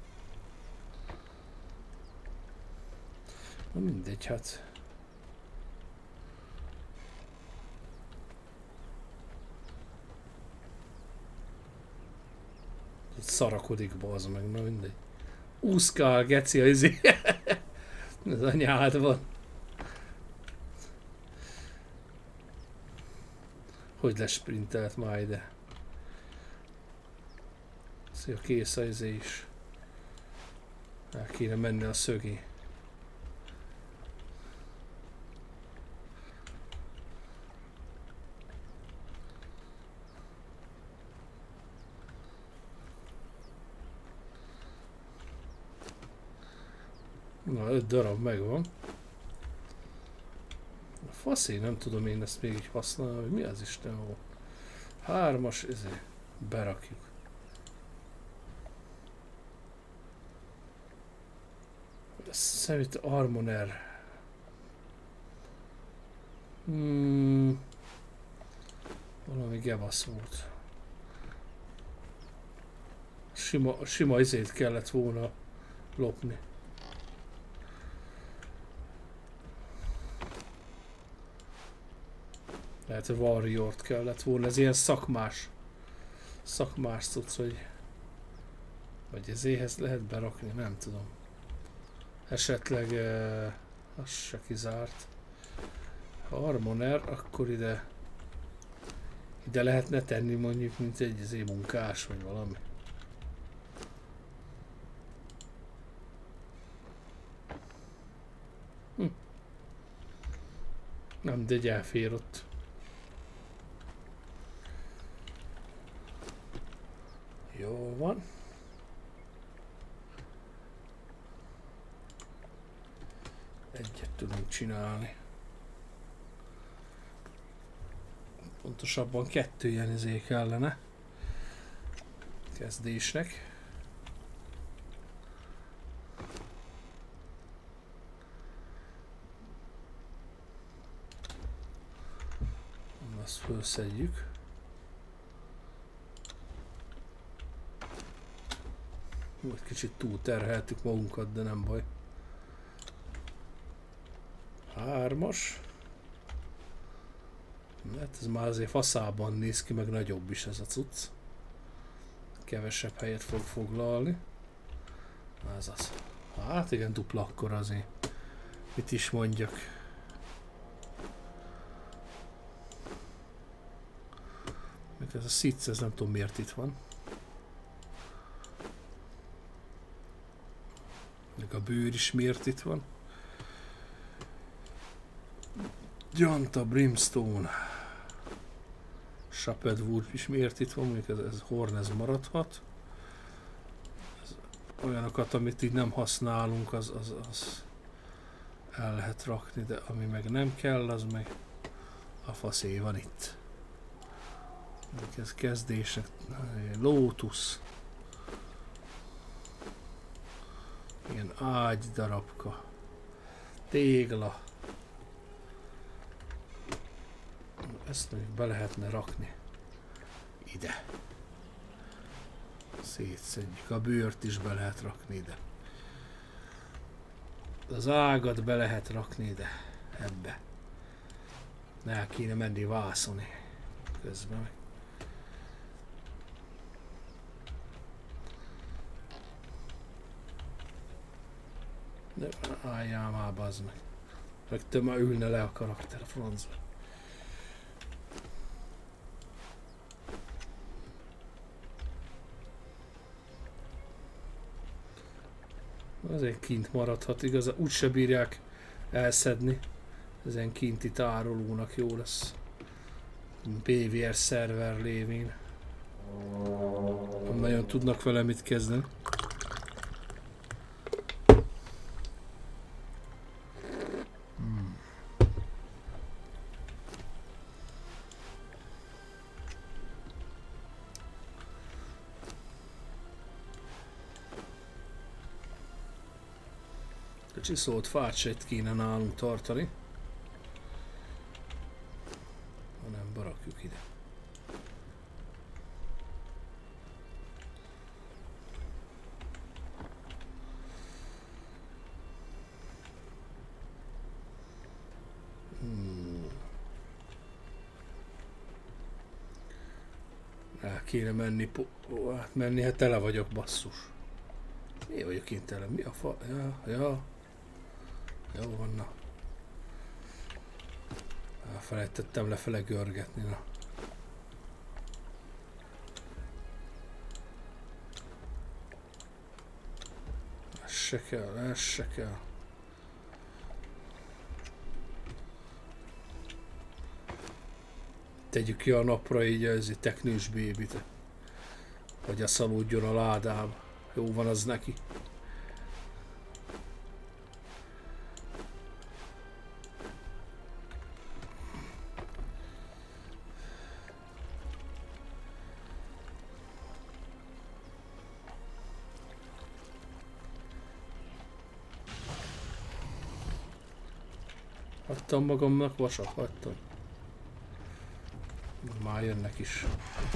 Na mindegy, hát. Szarakodik, bazd meg, na mindegy. Úszkál, geci, az izé. Ez anyád van. Hogy lesprintelt már ide. Szia, kész az izé is. El kéne menni a szögé. Na, öt darab megvan. A faszé, nem tudom én ezt még így használni, hogy mi az Isten volt. Hármas, ezért berakjuk. Szemét Armoner. Hmm. Valami gebasz volt. Sima, sima izét kellett volna lopni. Lehet, hogy Warriort kellett volna, ez ilyen szakmás szakmás tudsz, hogy vagy ezéhez lehet berakni, nem tudom. Esetleg eh, az se kizárt. Ha Armoner, akkor ide ide lehetne tenni mondjuk, mint egy ezé munkás, vagy valami. Hm. Nem, de egy elfér ott. Jó van. Egyet tudunk csinálni. Pontosabban kettő ilyen izé kellene. Kezdésnek. Azt felszedjük. Egy kicsit túl terheltük magunkat, de nem baj. Hármas. Hát ez már azért faszában néz ki, meg nagyobb is ez a cucc. Kevesebb helyet fog foglalni. Ez az. Hát igen, dupla akkor azért. Mit is mondjak. Még ez a szitz, ez nem tudom miért itt van. Még a bőr is miért itt van. Gyanta, Brimstone. Shaped Wood is miért itt van, mondjuk ez, ez Horn, ez maradhat. Ez olyanokat, amit így nem használunk, az, az, az el lehet rakni, de ami meg nem kell, az meg a faszé van itt. Ez kezdések, Lotus. Ilyen ágy darabka. Tégla. Ezt még be lehetne rakni ide. Szétszedjük. A bőrt is be lehet rakni ide. Az ágat be lehet rakni ide. Ebbe. El kéne menni vászoni. Közben meg. De álljál már, bazd meg. Rögtön már ülne le a karakter a francba. Azért kint maradhat, igaz, úgyse bírják elszedni. Ezen kinti tárolónak jó lesz. pé vé er szerver lévén. Nem nagyon tudnak vele mit kezdeni. Hmm. A csiszolt fát se itt kéne nálunk tartani. Hanem berakjuk ide. Hmm. El kéne menni, Ó, hát menni, hát tele vagyok, basszus. Mi vagyok én tele? Mi a fa? Ja, ja. Jó van, na. Elfelejtettem lefele görgetni, na. Ez se kell, ez se kell. Tegyük ki a napra így az teknős bébit. Hogy a szaludjon a ládába. Jó van az neki. Hagytam magamnak vasat, hagytam. Már jönnek is.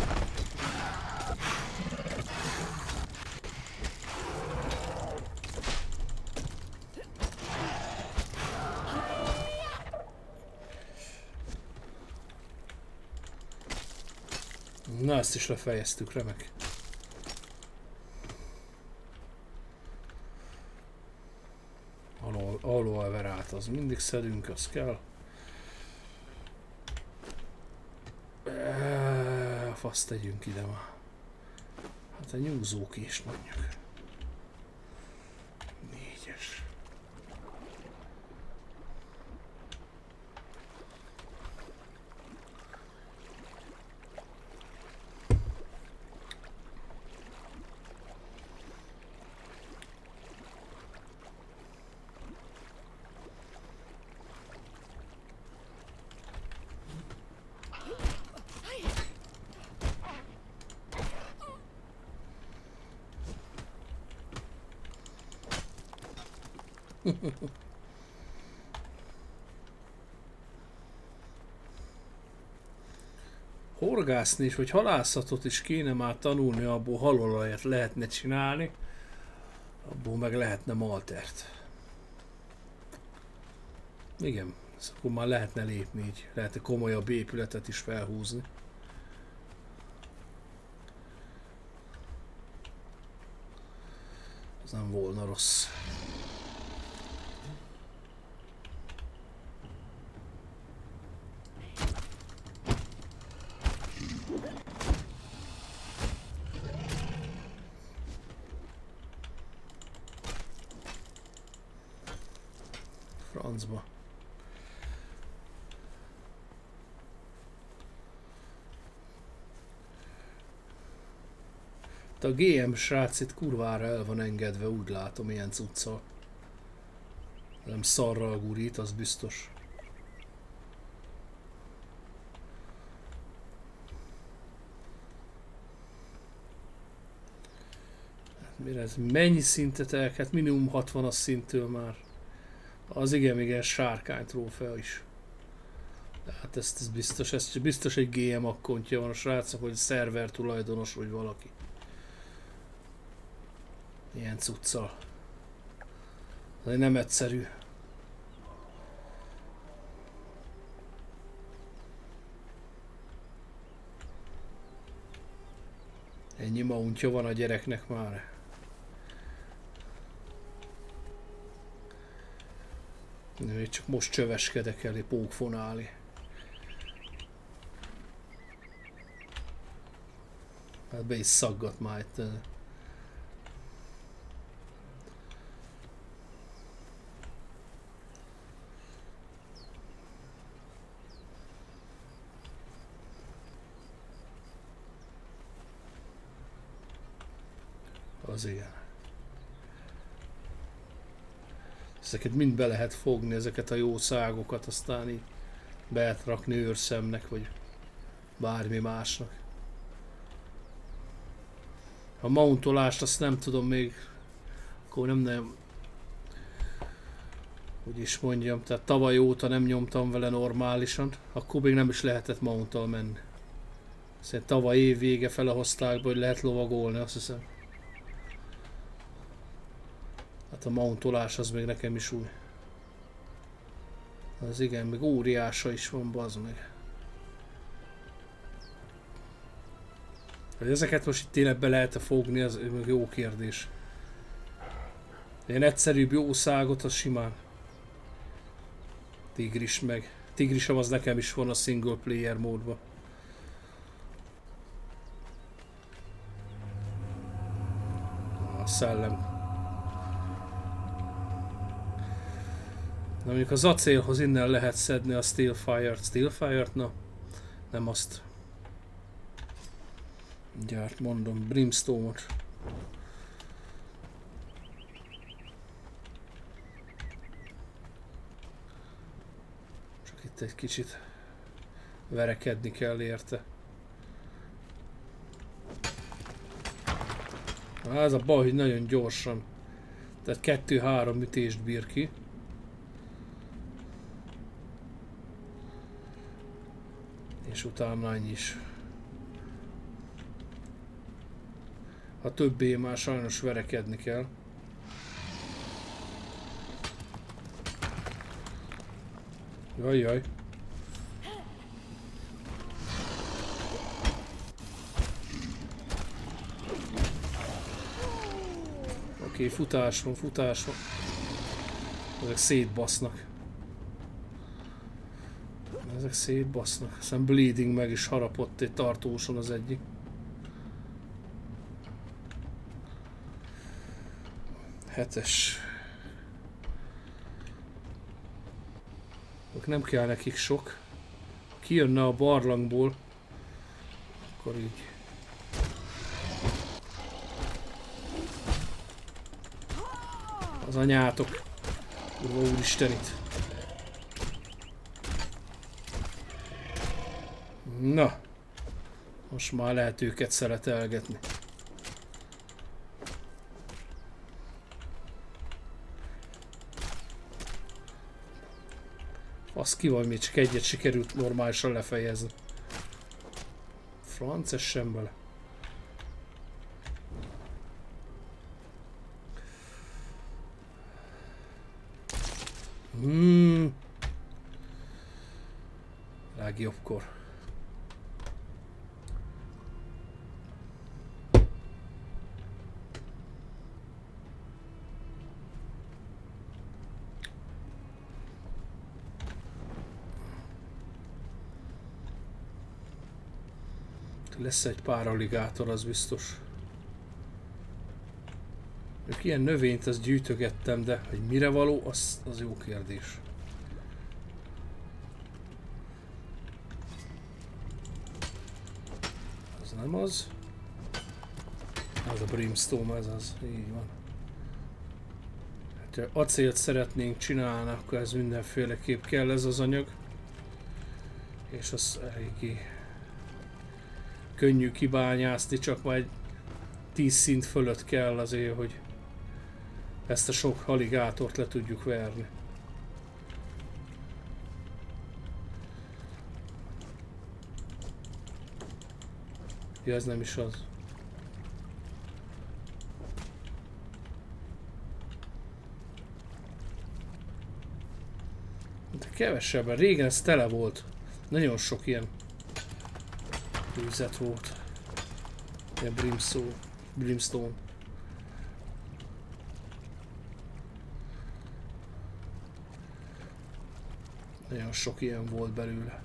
Na, ezt is lefejeztük, remek. Aloe verát, az mindig szedünk, az kell. A fasz tegyünk ide már. Hát a nyúzókést mondjuk. Négyes. Horgászni is, vagy halászatot is kéne már tanulni, abból halolajat lehetne csinálni. Abból meg lehetne maltert. Igen, ezt akkor már lehetne lépni így. Lehetne komolyabb épületet is felhúzni. Ez nem volna rossz. Francba. A gé em srác itt kurvára el van engedve, úgy látom, ilyen cuccal. Nem szarral gurít, az biztos. Mire ez? Mennyi szintet el? Hát minimum hatvanas szinttől már. Az igen, igen, sárkányt ró fel is. Tehát ezt, ez biztos, ez biztos egy gé em akkontja van a srácnak, hogy szerver tulajdonos vagy valaki. Ilyen cuccal. Ez nem egyszerű. Ennyi mountja van a gyereknek már. Még csak most csöveskedek elé pókfonálni. Hát be is szaggat már itt. Az igen. Ezeket mind be lehet fogni, ezeket a jó szágokat, aztán így be lehet rakni őrszemnek, vagy bármi másnak. A mountolást azt nem tudom még, akkor nem nagyon, hogy is mondjam, tehát tavaly óta nem nyomtam vele normálisan, akkor még nem is lehetett mounttal menni. Szerintem tavaly év vége fele hozták be, hogy lehet lovagolni, azt hiszem. Hát a mountolás az még nekem is új. Az igen, még óriása is van, bazd meg. Hogy ezeket most itt tényleg be lehet-e fogni, az még jó kérdés. Ilyen egyszerűbb jószágot az simán. Tigris meg. Tigrisem az nekem is van a single player módban. A szellem. Na mondjuk az acélhoz innen lehet szedni a Steelfire-t. Steelfire-t? Na, nem azt. Gyárt mondom, Brimstone-ot. Csak itt egy kicsit verekedni kell érte. Na, ez a baj, hogy nagyon gyorsan. Tehát kettő-három ütést bír ki. És utána annyi is. Ha többé már sajnos verekedni kell. Jaj, jaj. Oké, futás van, futás van. Ezek szétbasznak. Ezek szétbasznak. Aztán bleeding meg is harapott egy tartóson az egyik. Hetes. Nem kell nekik sok. Kijönne a barlangból, akkor így. Az anyátok. Kurva úristenit. Na. Most már lehet őket szeretelgetni. Az ki van, még csak egyet sikerült normálisan lefejezni. Franc, ez sem bele. Hmm. Legjobbkor. Lesz egy pár aligátor, az biztos. Ők ilyen növényt azt gyűjtögettem, de hogy mire való, az, az jó kérdés. Az nem az. Az a brimstone, ez az. Így van. Ha acélt szeretnénk csinálni, akkor ez mindenféleképp kell, ez az anyag. És az eléggé könnyű kibányászni, csak majd tíz szint fölött kell azért, hogy ezt a sok aligátort le tudjuk verni. Ja, ez nem is az. De kevesebben. Régen ez tele volt. Nagyon sok ilyen tűzet volt. Ilyen brimstone. brimstone. Nagyon sok ilyen volt belőle.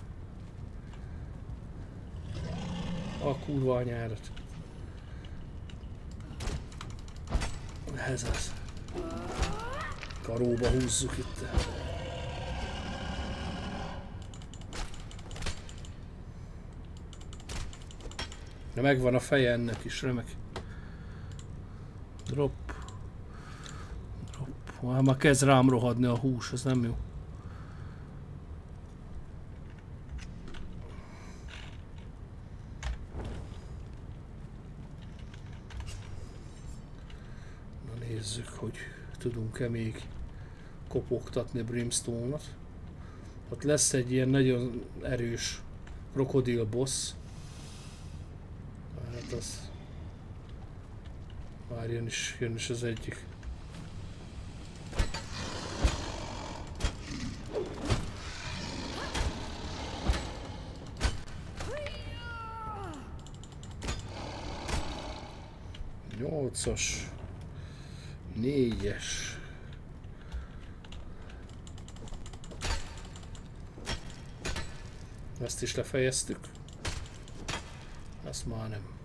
A kurva anyárat. Ez az. Karóba húzzuk itt. De megvan a feje ennek is, remek. Drop. Drop. Hát már kezd rám rohadni a hús, ez nem jó. Na nézzük, hogy tudunk-e még kopogtatni brimstone-ot. Ott lesz egy ilyen nagyon erős krokodil boss. Hát az... Már jön is, jön is az egyik. Nyolcas. Négyes. Ezt is lefejeztük. Ezt már nem.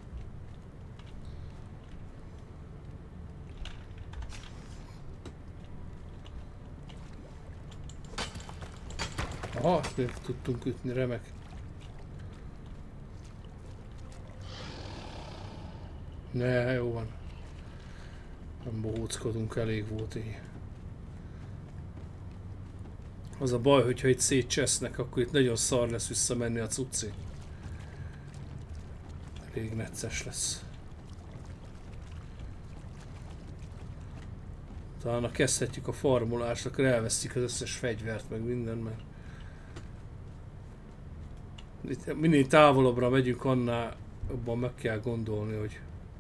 Aha, még tudtunk ütni, remek. Ne, jó van. Nem bohóckodunk, elég volt így. Az a baj, hogyha itt szétcsesznek, akkor itt nagyon szar lesz visszamenni a cucci. Elég necces lesz. Talán ha kezdhetjük a farmolást, akkor elvesztjük az összes fegyvert, meg minden, mert itt minél távolabbra megyünk, annál abban meg kell gondolni, hogy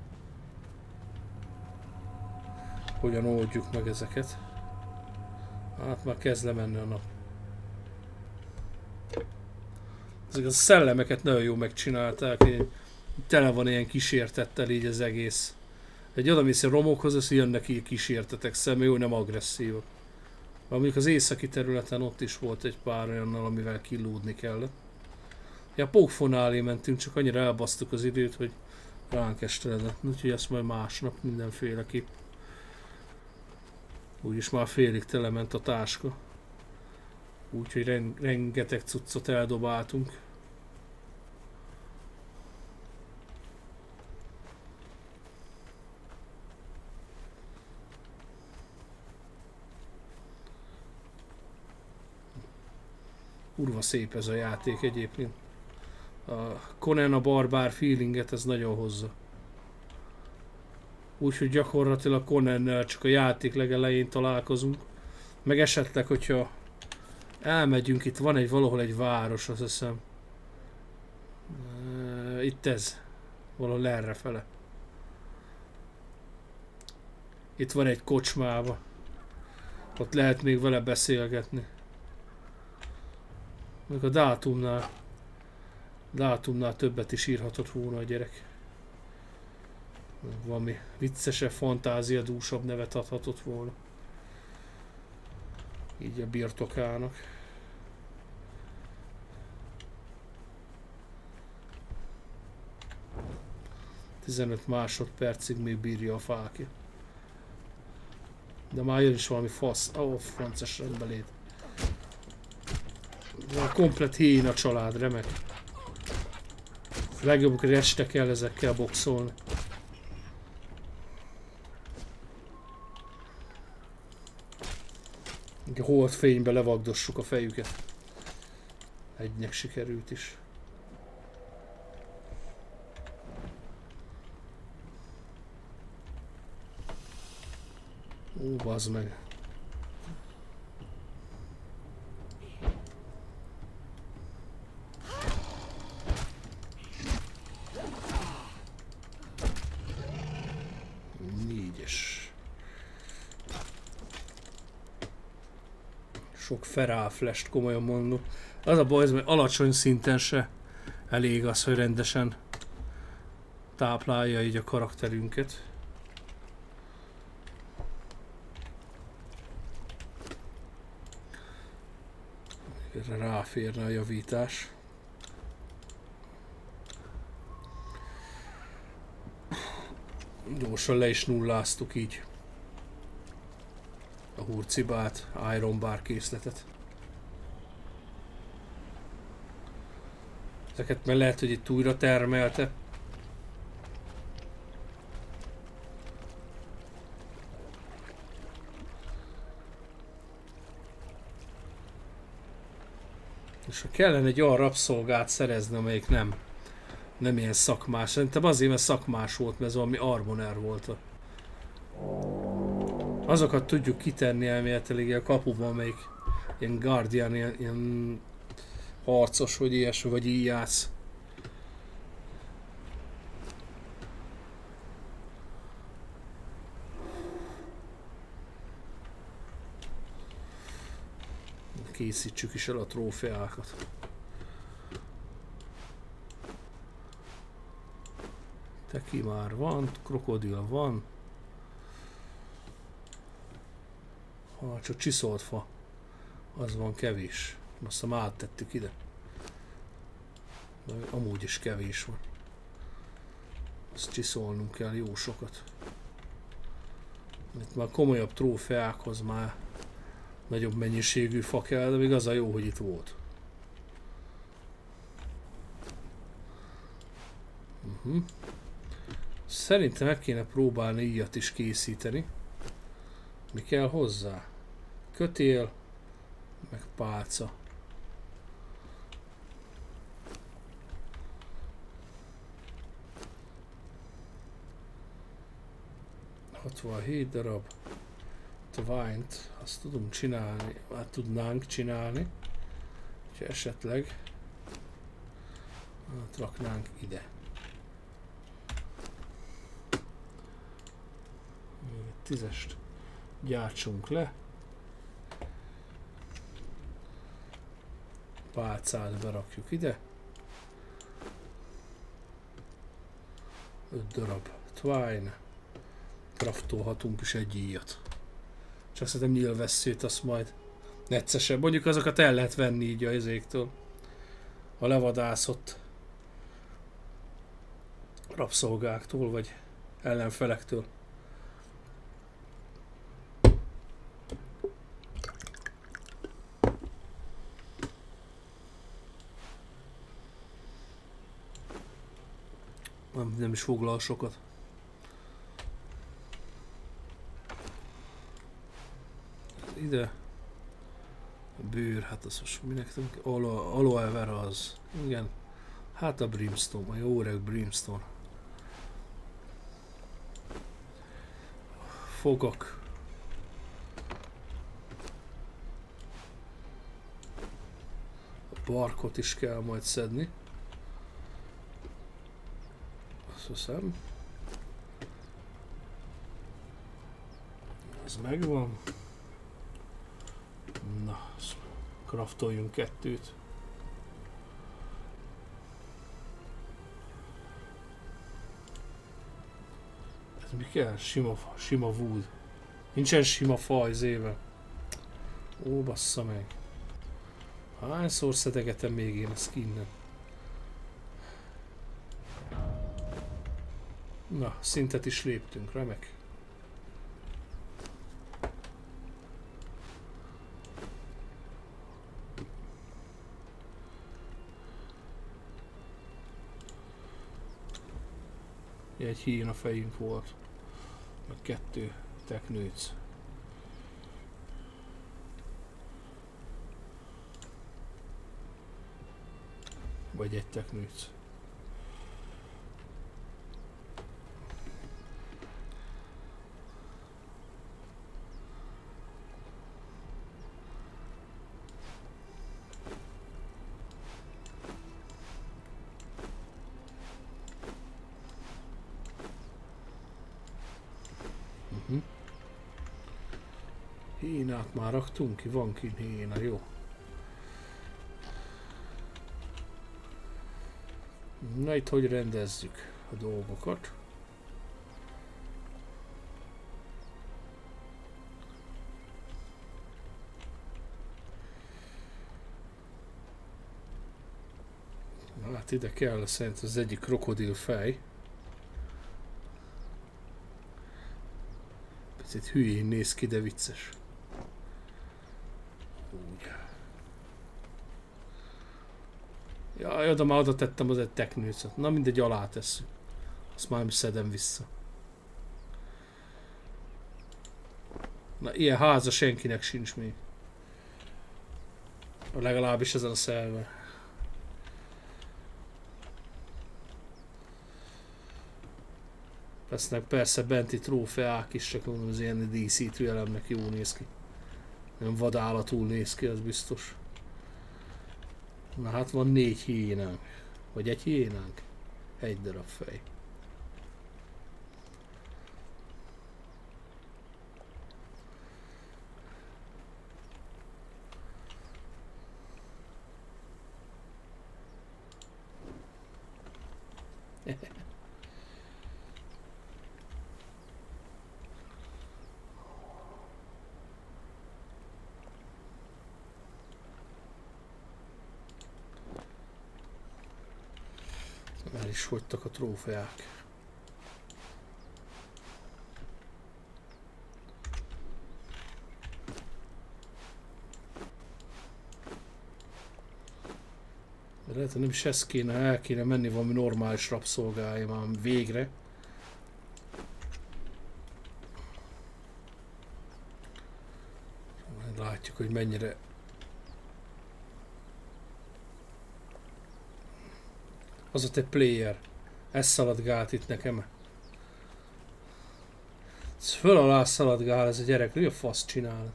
hogyan oldjuk meg ezeket. Hát már kezd lemenni a nap. Ezek a szellemeket nagyon jó megcsinálták, tele van ilyen kísértettel így az egész. Egy oda mész a romokhoz, azt jönnek így kísértetek szemben, jó, nem agresszívak. Mondjuk az északi területen ott is volt egy pár olyannal, amivel kilódni kellett. Ja, pókfonálé mentünk, csak annyira elbasztuk az időt, hogy ránk esteledett. Úgyhogy ezt majd másnap mindenféleképp. Úgyis már félig telement a táska. Úgyhogy ren rengeteg cuccot eldobáltunk. Kurva szép ez a játék egyébként. A Conan a barbár feelinget ez nagyon hozza. Úgyhogy gyakorlatilag Conannel csak a játék legelején találkozunk. Meg esetleg, hogyha Elmegyünk, itt van egy valahol egy város, azt hiszem. Itt ez. Valahol errefele. Itt van egy kocsmába. Ott lehet még vele beszélgetni. Még a dátumnál. Dátumnál többet is írhatott volna a gyerek. Valami viccesebb, fantáziadúsabb nevet adhatott volna. Így a birtokának. tizenöt másodpercig még bírja a fákja. De már jön is valami fasz. Ó, oh, frances rendbelét. Komplet héna család, remek. Legjobb, hogy este kell ezekkel boxolni. A holdfénybe levagdossuk a fejüket. Egynek sikerült is. Ó, bazd meg. Négyes. Sok feral flash-t, komolyan mondom. Az a baj, hogy alacsony szinten se elég az, hogy rendesen táplálja így a karakterünket. Erre ráférne a javítás. Gyorsan le is nulláztuk így a hurcibát, Iron Bar készletet. Ezeket meg lehet, hogy itt újra termelte. És ha kellene egy olyan rabszolgát szerezni, amelyik nem, nem ilyen szakmás. Szerintem azért, mert szakmás volt, mert ez valami Armoner volt. Azokat tudjuk kitenni elméletileg a kapuban, amelyik ilyen Guardian, ilyen, ilyen harcos, vagy ilyesmi, vagy íjász. Készítsük is el a trófeákat. Teki már van, krokodil van. Ha csak csiszolt fa, az van kevés. Azt már áttettük ide. De amúgy is kevés van. Azt csiszolnunk kell jó sokat. Itt már komolyabb trófeákhoz már nagyobb mennyiségű fa kell, de még az a jó, hogy itt volt. Uh-huh. Szerintem meg kéne próbálni ilyet is készíteni. Mi kell hozzá? Kötél, meg pálca. hatvanhét darab. Twine-t, azt tudunk csinálni, hát tudnánk csinálni, ha esetleg hát raknánk ide. Még egy tízest gyártsunk le. Pálcát berakjuk ide. öt darab Twine. Craftolhatunk is egy íjat. Csak szerintem nyilvesszőt, azt majd neccesebb. Mondjuk azokat el lehet venni így a izéktől. A levadászott rabszolgáktól, vagy ellenfelektől. Nem, nem is foglal sokat. Ide. A bőr, hát az most minek tudom, aloe, aloe vera az. Igen. Hát a brimstone, a jó öreg brimstone. Fogak. Barkot is kell majd szedni. Azt hiszem. Ez megvan. Na, craftoljunk kettőt. Ez mi kell? Sima, sima wood. Nincsen sima fa az éve. Ó, bassza meg. Hányszor szedegetem még én a skinnen? Na, szintet is léptünk, remek. Egy híjén fejünk volt. Meg kettő teknőc. Vagy egy teknőc. Uh-huh. Hénát már raktunk ki, van kint héna, jó. Na itt hogy rendezzük a dolgokat? Na, hát ide kell szerintem az egyik krokodil fej. Picit hülyén néz ki, de vicces. Úgy. Jaj, oda már oda tettem az egy teknőcet. Na mindegy, alá tesszük. Azt már nem szedem vissza. Na ilyen háza senkinek sincs még. Legalábbis ezen a szerver. Lesznek persze benti trófeák is, csak mondom, az ilyen díszítő elemnek jól néz ki. Nem vadállatul néz ki, az biztos. Na hát van négy hiénánk. Vagy egy hiénánk? Egy darab fej. El is fogytak a trófeák. De lehet, hogy nem is ez kéne, el kéne menni valami normális rabszolgája már végre. Majd látjuk, hogy mennyire az a te player. Ez szaladgált itt nekem. Ez föl alá szaladgál ez a gyerek. Mi a fasz csinál?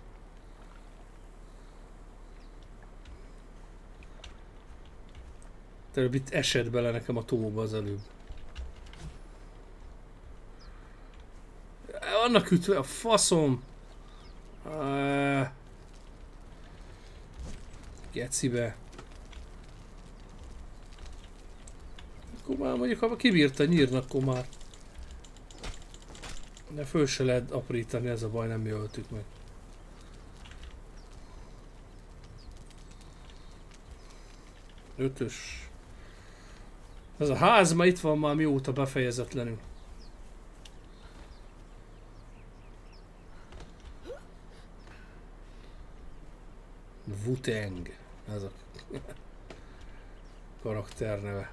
Előbb itt esett bele nekem a tóba az előbb. Annak ütve a faszom. Gecibe. Akkor már mondjuk, ha kibírta nyírni, akkor már... De föl se lehet aprítani, ez a baj, nem jöltük meg. Ötös. Ez a ház ma itt van már mióta befejezetlenül. Wu-Tang. Ez a karakterneve.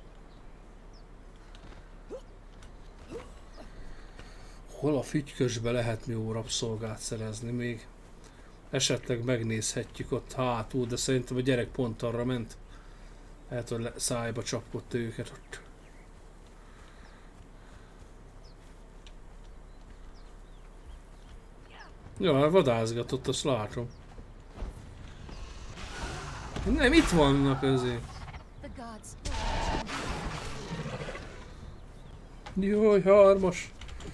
Hol a fügykösbe lehetne jó rabszolgát szerezni még? Esetleg megnézhetjük ott hátul, de szerintem a gyerek pont arra ment. Lehet, hogy szájba csapott őket ott. Ja, vadászgatott, azt látom. Nem, itt vannak azért. Jaj, hármas.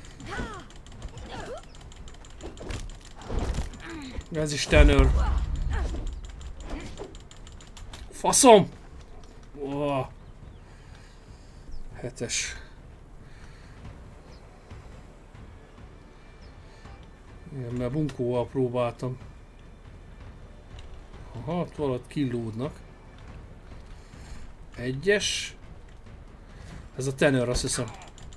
Ez is tenőr. Faszom! Oh. Hetes. Igen, mert bunkóval próbáltam. Aha, ott valahogy killódnak. Egyes. Ez a tenőr, azt hiszem.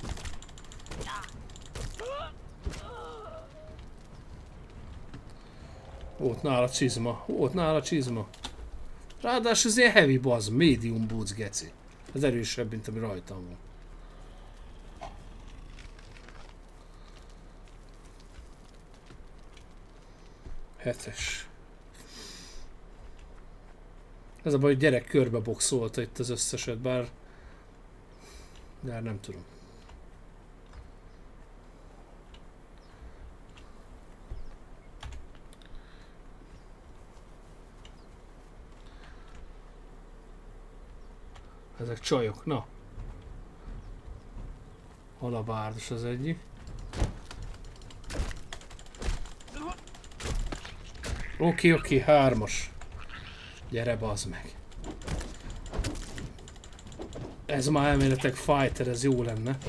Ott nála csizma. Ott nála csizma. Ráadásul ez ilyen heavy bazd, medium boots geci. Ez erősebb, mint ami rajtam van. Hetes. Ez a baj, hogy gyerek körbe boxolta itt az összeset, bár... Bár nem tudom. Ezek csajok, na. Halabárdos az egyik. Oké, oké, hármas. Gyere, bazd meg. Ez már elméletek fighter, ez jó lenne.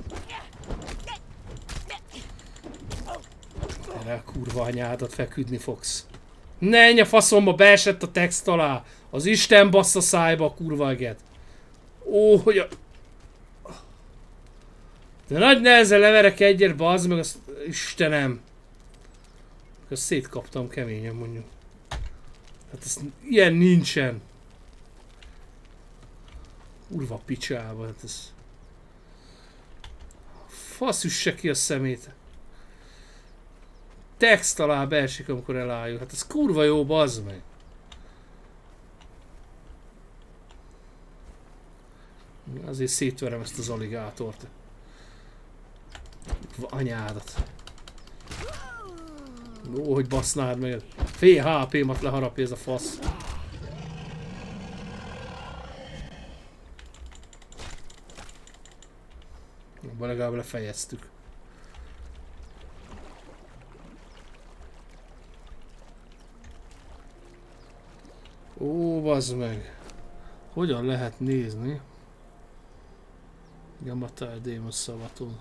Gyere, kurva anyádat, feküdni fogsz. Ne, a faszomba, beesett a text alá. Az Isten bassza szájba a kurva eget. Ó, hogy a... De nagy nehezen leverek egyet, bazd meg, azt... Istenem. Azt szétkaptam keményen, mondjuk. Hát ez... Ilyen nincsen. Kurva picsába, hát ez... Fasz üsse ki a szemét. Text alá beesik, amikor elálljuk. Hát ez kurva jó, bazd meg. Azért szétverem ezt az aligátort. Anyádat. Ó, hogy basznád meg. Fél há pé-mat leharapja ez a fasz. Abban legalább lefejeztük. Ó, bazd meg. Hogyan lehet nézni? Yamatai Demon Sabaton.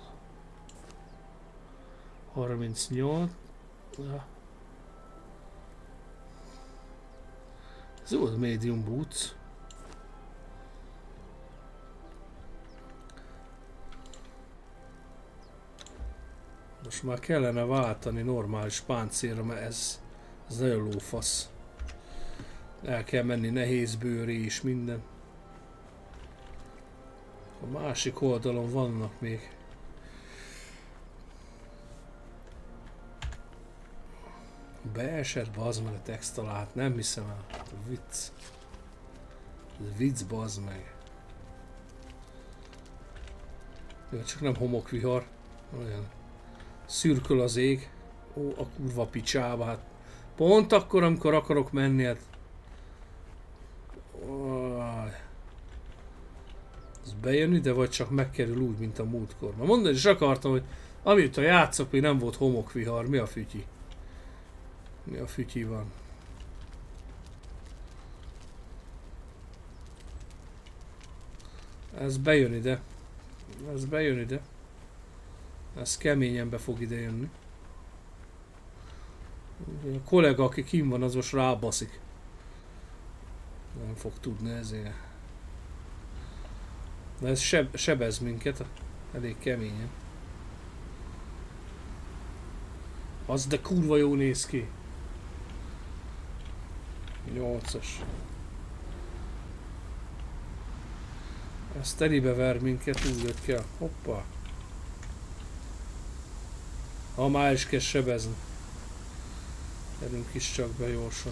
harmincnyolc. Ja. Ez jó, az medium boots. Most már kellene váltani normális páncélra, mert ez, ez nagyon lófasz. El kell menni nehéz bőré is minden. A másik oldalon vannak még. Beesett, bazd meg a text alá, hát nem hiszem el. Hát a vicc. Ez vicc, bazd meg. Jó, csak nem homokvihar. Olyan. Szürköl az ég. Ó, a kurva picsába, hát. Pont akkor, amikor akarok menni, hát. Ez bejön ide, vagy csak megkerül úgy, mint a múltkor. Már mondani is akartam, hogy amióta játszok, még nem volt homokvihar. Mi a fütyi? Mi a fütyi van? Ez bejön ide. Ez bejön ide. Ez keményen be fog ide jönni. A kollega, aki kim van, az most rábaszik. Nem fog tudni ezért. De ez seb sebez minket. Elég keményen. Az de kurva jó néz ki. nyolcas. Ez telibe ver minket, úgy jött kell. Hoppá. Ha már is kell sebezni. Gyerünk is csak be jósa.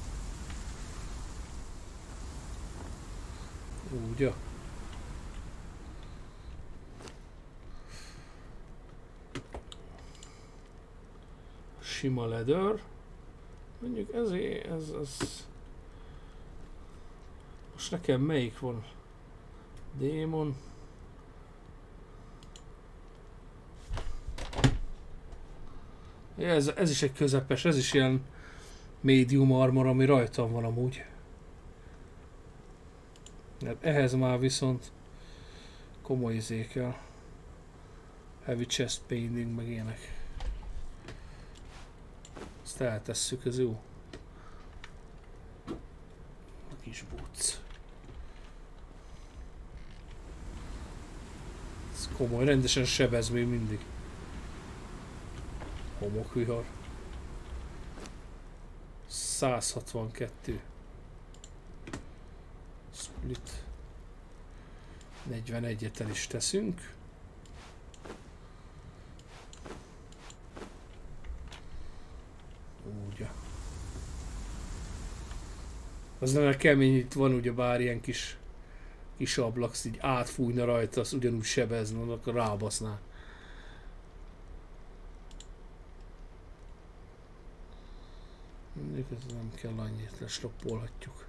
Úgy. Sima leather. Mondjuk ezért, ez, ez... Most nekem melyik van? Démon. Ja, ez, ez is egy közepes, ez is ilyen medium armor, ami rajtam van amúgy. Ehhez már viszont komoly izé kell. Heavy chest painting, meg ilyenek. Ezt eltesszük, ez jó. A kis boots. Ez komoly, rendesen sebez még mindig. Homokvihar. száz hatvankettő. Split. negyvenegyet el is teszünk. Úgy. Az nem kemény, itt van ugye bár ilyen kis kis ablak, így átfújna rajta, az ugyanúgy sebezne, akkor rábaszná. Mondjuk ez nem kell annyit, lestoppolhatjuk.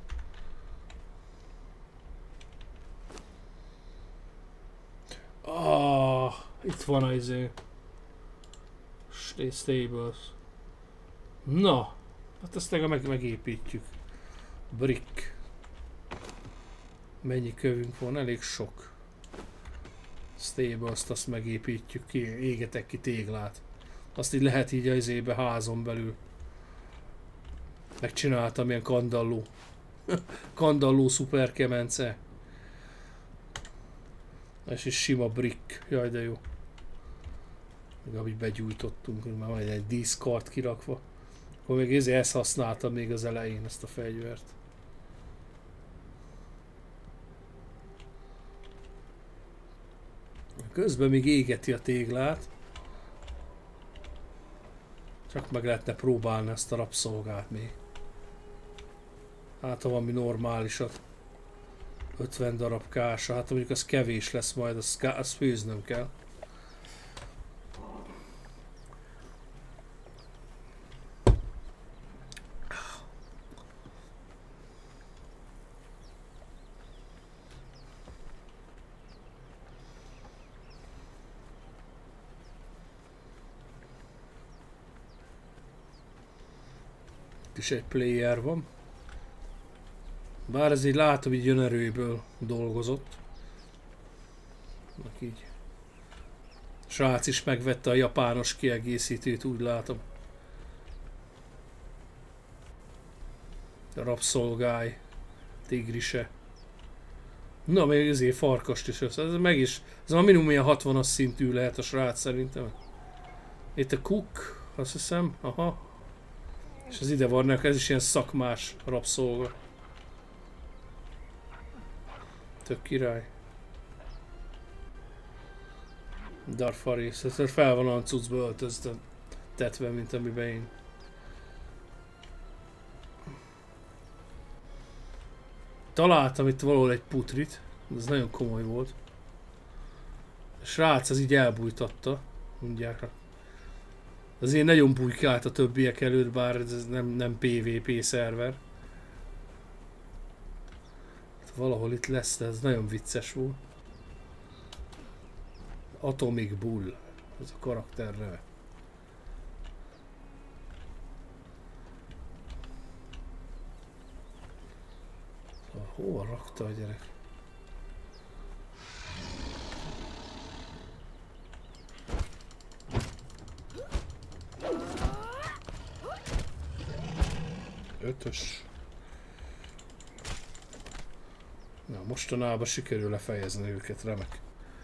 Ah, itt van az izé. Stay stables. Na, hát ezt meg megépítjük. Brick. Mennyi kövünk van? Elég sok. Stables-t azt megépítjük ki, égetek ki téglát. Azt így lehet így az izébe házon belül. Megcsináltam ilyen kandalló. Kandalló szuperkemence. Ez is sima brick. Jaj de jó. Még amit begyújtottunk, már majd egy díszkart kirakva. Akkor még ezért ezt használtam még az elején, ezt a fegyvert. Közben még égeti a téglát. Csak meg lehetne próbálni ezt a rabszolgát még. Hát ha valami normálisat. ötven darab kása, hát mondjuk az kevés lesz majd, azt, azt főznöm kell. Itt is egy player van. Bár ez így látom, így önerőből dolgozott. Így. A srác is megvette a japános kiegészítőt, úgy látom. A rabszolgály, tigrise. Na, még ezért farkast is össze. Ez meg is, ez már minimum ilyen hatvanas szintű lehet a srác szerintem. Itt a cook, azt hiszem, aha. És az ide vannak, ez is ilyen szakmás rabszolga. Tök király. Darfaris, ez fel van olyan cuccba öltözve, tetve, mint amiben én. Találtam itt valahol egy putrit, ez nagyon komoly volt. A srác az így elbújtatta, mindjárt. Azért nagyon bujkált a többiek előtt, bár ez nem, nem pé vé pé szerver. Valahol itt lesz, de ez nagyon vicces volt. Atomic Bull, ez a karakter neve. Hol rakta a gyerek? Ötös. Na, mostanában sikerül lefejezni őket, remek.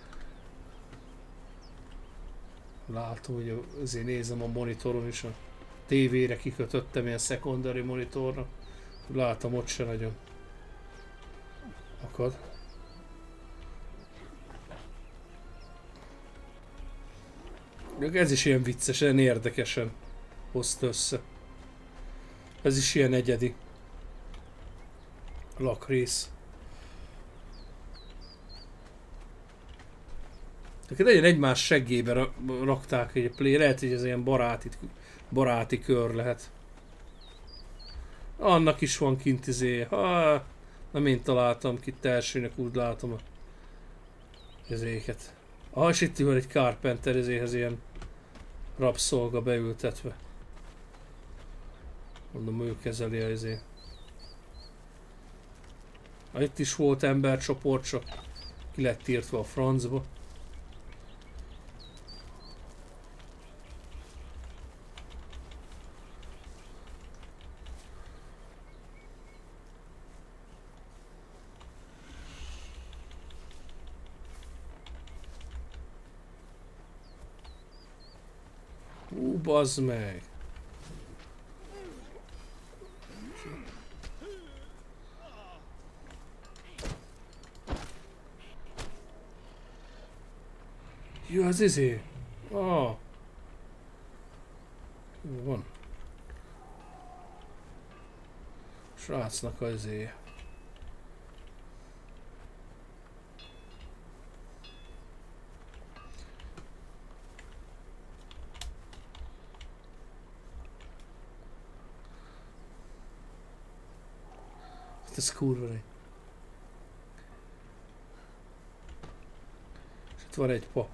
Látom, hogy azért nézem a monitoron is, a tévére kikötöttem ilyen secondary monitornak. Látom, ott se nagyon akad. Ez is ilyen vicces, ilyen érdekesen hozta össze. Ez is ilyen egyedi lakrész. Tehát legyen egymás seggébe rakták egy play, lehet, hogy ez ilyen baráti, baráti kör lehet. Annak is van kint izé, ha Nem én találtam ki, te elsőnek úgy látom a ezéket. Ah, és itt van egy Carpenter ezéhez ilyen rabszolga beültetve. Mondom, ő kezeli a ezé. Ah, itt is volt embercsoport, csak ki lett írtva a francba. Ú, bazd meg! Jó, az izé! Ah! Jó van. Srácnak az izé. Ez kurva egy. És itt van egy pap.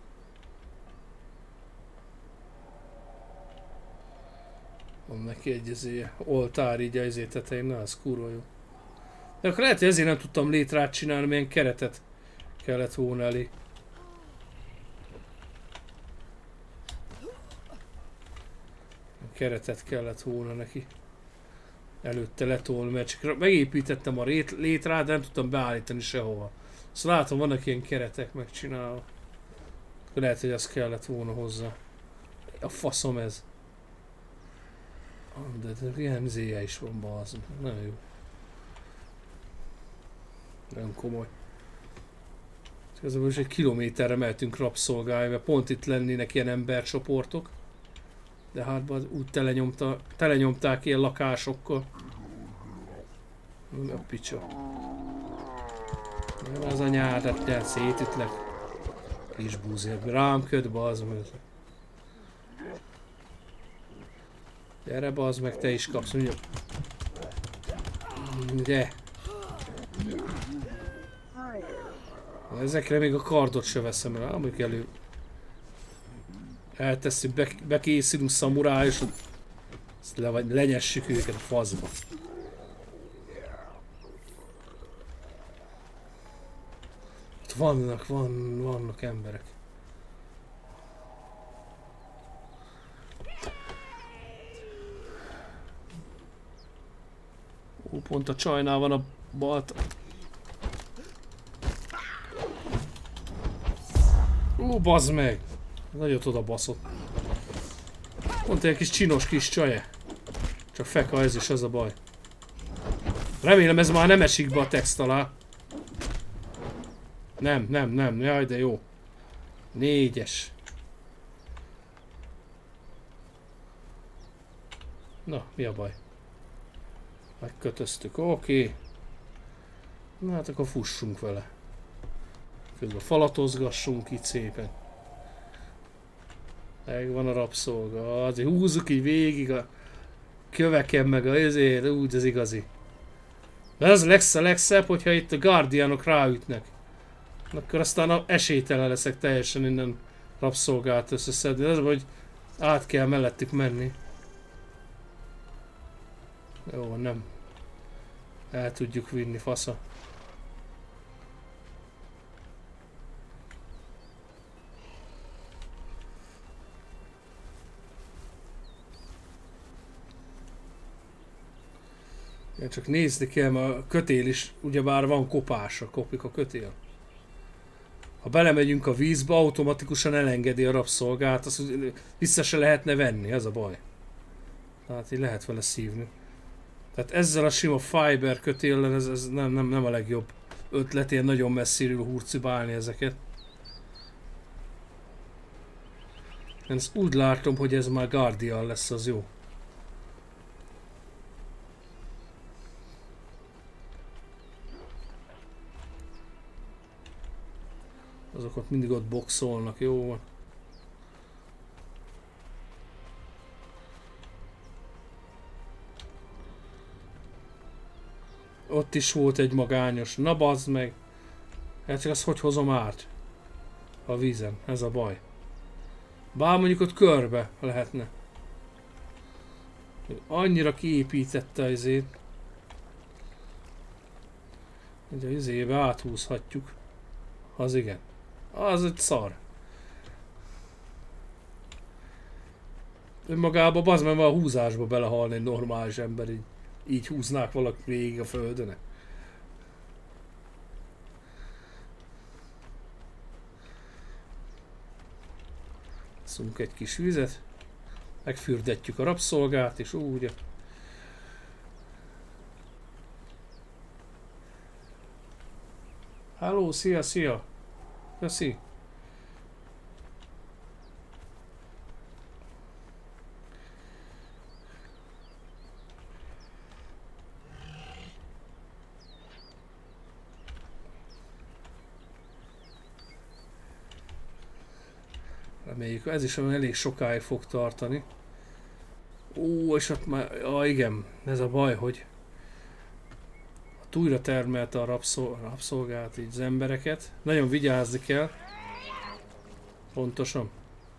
Van neki egy ezé, oltár így a izé tetején, na ez kurva jó. De akkor lehet, hogy ezért nem tudtam létrát csinálni, milyen keretet kellett volna elé. Keretet kellett volna neki előtte letolni, mert csak megépítettem a létrát, de nem tudtam beállítani sehova. Szóval látom, vannak ilyen keretek megcsinálva. Akkor lehet, hogy az kellett volna hozzá. A faszom ez. De, de ilyen zéje is van, bazd. Nagyon jó. Nem komoly. Igazából most egy kilométerre mehetünk rabszolgálni, mert pont itt lennének ilyen embercsoportok. De hát úgy telenyomta, telenyomták ilyen lakásokkal. A picsa. Az anyádat, de szétütlek. Kis búzér. Rám köd, bazd meg. Gyere, bazd meg, te is kapsz, mondja. De. Ezekre még a kardot se veszem el, amik elő. Eltesszük, be, bekészülünk szamuráj, és le, lenyessük őket a faszba. Ott vannak, van, vannak emberek. Ó, pont a csajnál van a balta. Ó, bazd meg! Nagyot oda baszott. Pont egy kis csinos kis csaje. Csak feka ez is, az a baj. Remélem ez már nem esik be a text alá. Nem, nem, nem, jaj de jó. Négyes. Na, mi a baj? Megkötöztük, oké. Okay. Na hát akkor fussunk vele. Közben falatozgassunk itt szépen. Megvan a rabszolga, azért húzzuk így végig a köveken meg a ezért, úgy az igazi. De az lesz a legszebb, hogyha itt a guardianok ráütnek. Akkor aztán esélytelen leszek teljesen innen rabszolgát összeszedni. Az, hogy át kell mellettük menni. Jó, nem. El tudjuk vinni, fasza. Ja, csak nézni kell, mert a kötél is, ugyebár van kopása, kopik a kötél. Ha belemegyünk a vízbe, automatikusan elengedi a rabszolgát, azt vissza se lehetne venni, ez a baj. Tehát így lehet vele szívni. Tehát ezzel a sima fiber kötéllel ez, ez nem, nem, nem a legjobb ötlet, ilyen nagyon messziről hurcibálni ezeket. Én ezt úgy látom, hogy ez már Guardian lesz, az jó. Azok ott mindig ott boxolnak, jó van. Ott is volt egy magányos. Na bazd meg! Hát csak azt hogy hozom át? A vízen. Ez a baj. Bár mondjuk ott körbe lehetne. Annyira kiépítette az izét. Ugye az izébe áthúzhatjuk. Az igen. Az egy szar. Önmagában bazd meg a húzásba belehalni egy normális ember, így, így húznák valaki végig a földön. Szunk egy kis vizet, megfürdetjük a rabszolgát, és úgy. Halló, szia, szia! Köszi! Reméljük, ez is elég sokáig fog tartani. Ó, és ott már, ah, igen, ez a baj, hogy újra termelte a rabszol, rabszolgát, így az embereket. Nagyon vigyázni kell. Pontosan.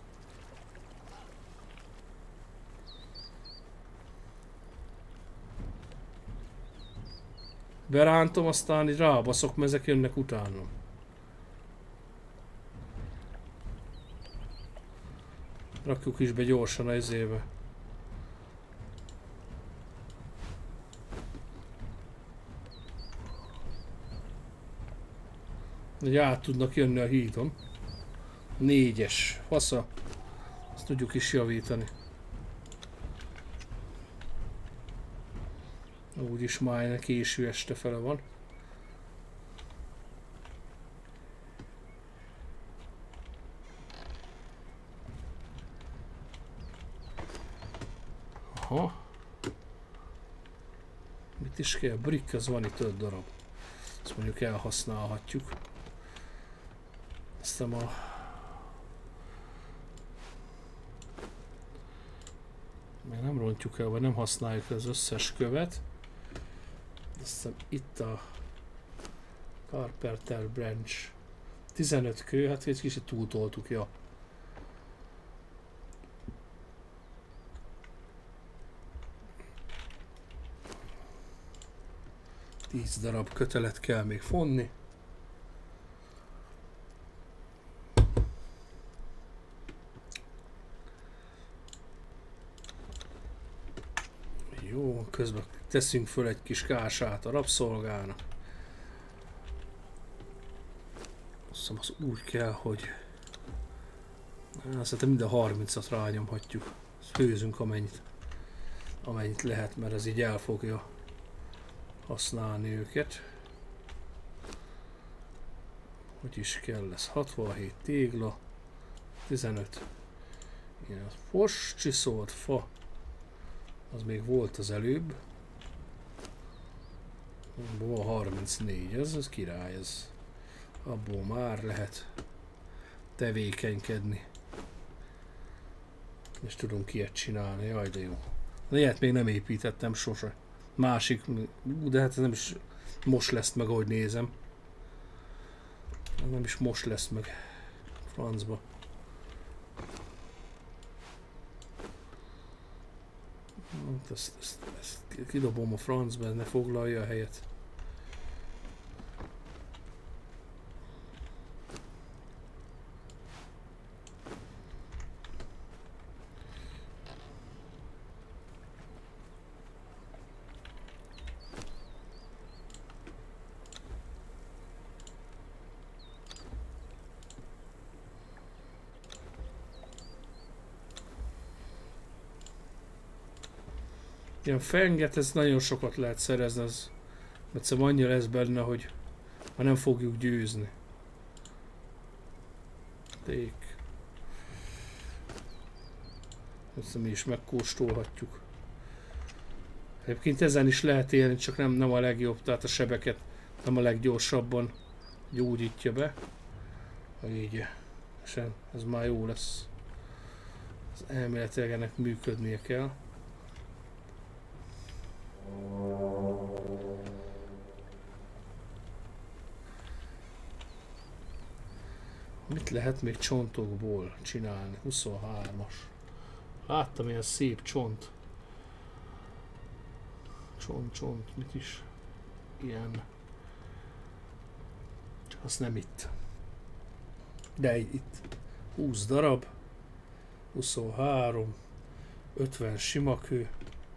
Berántom, aztán így rábaszok, mert ezek jönnek utána. Rakjuk is be gyorsan a izébe. Hogy át tudnak jönni a hídon. Négyes. Fasza. Ezt tudjuk is javítani. Úgyis már késő este fele van. Aha. Mit is kell? Brick, az van itt öt darab. Ezt mondjuk elhasználhatjuk. Aztán a... Meg nem rontjuk el, vagy nem használjuk az összes követ. Aztán itt a Carpenter Branch. tizenöt kő, hát egy kicsit túltoltuk, ja. tíz darab kötelet kell még fonni. Jó, közben teszünk föl egy kis kását a rabszolgának. Azt hiszem, az úgy kell, hogy... Szerintem minden harmincat rányomhatjuk. Főzünk amennyit, amennyit lehet, mert ez így el fogja használni őket. Hogy is kell lesz? hatvanhét tégla, tizenöt. Ilyen fos, csiszolt fa. Az még volt az előbb. Abból harmincnégy, ez, ez király, ez. Abból már lehet tevékenykedni. És tudunk ilyet csinálni, jaj de jó. De ilyet még nem építettem sose. Másik, de hát ez nem is most lesz meg, ahogy nézem. Nem is most lesz meg, francba. Ezt, ezt, ezt kidobom a francba, ez ne foglalja a helyet. Ilyen fenget, ez nagyon sokat lehet szerezni, az egyszerűen annyira lesz benne, hogy már nem fogjuk győzni. Ték. Ezt mi is megkóstolhatjuk. Egyébként ezen is lehet élni, csak nem, nem a legjobb, tehát a sebeket nem a leggyorsabban gyógyítja be. Így. És ez már jó lesz. Az elméletileg ennek működnie kell. Mit lehet még csontokból csinálni? huszonhármas. Láttam ilyen szép csont. Csont, csont, mit is? Ilyen. Csak azt nem itt. De itt húsz darab. huszonhárom. ötven simakő.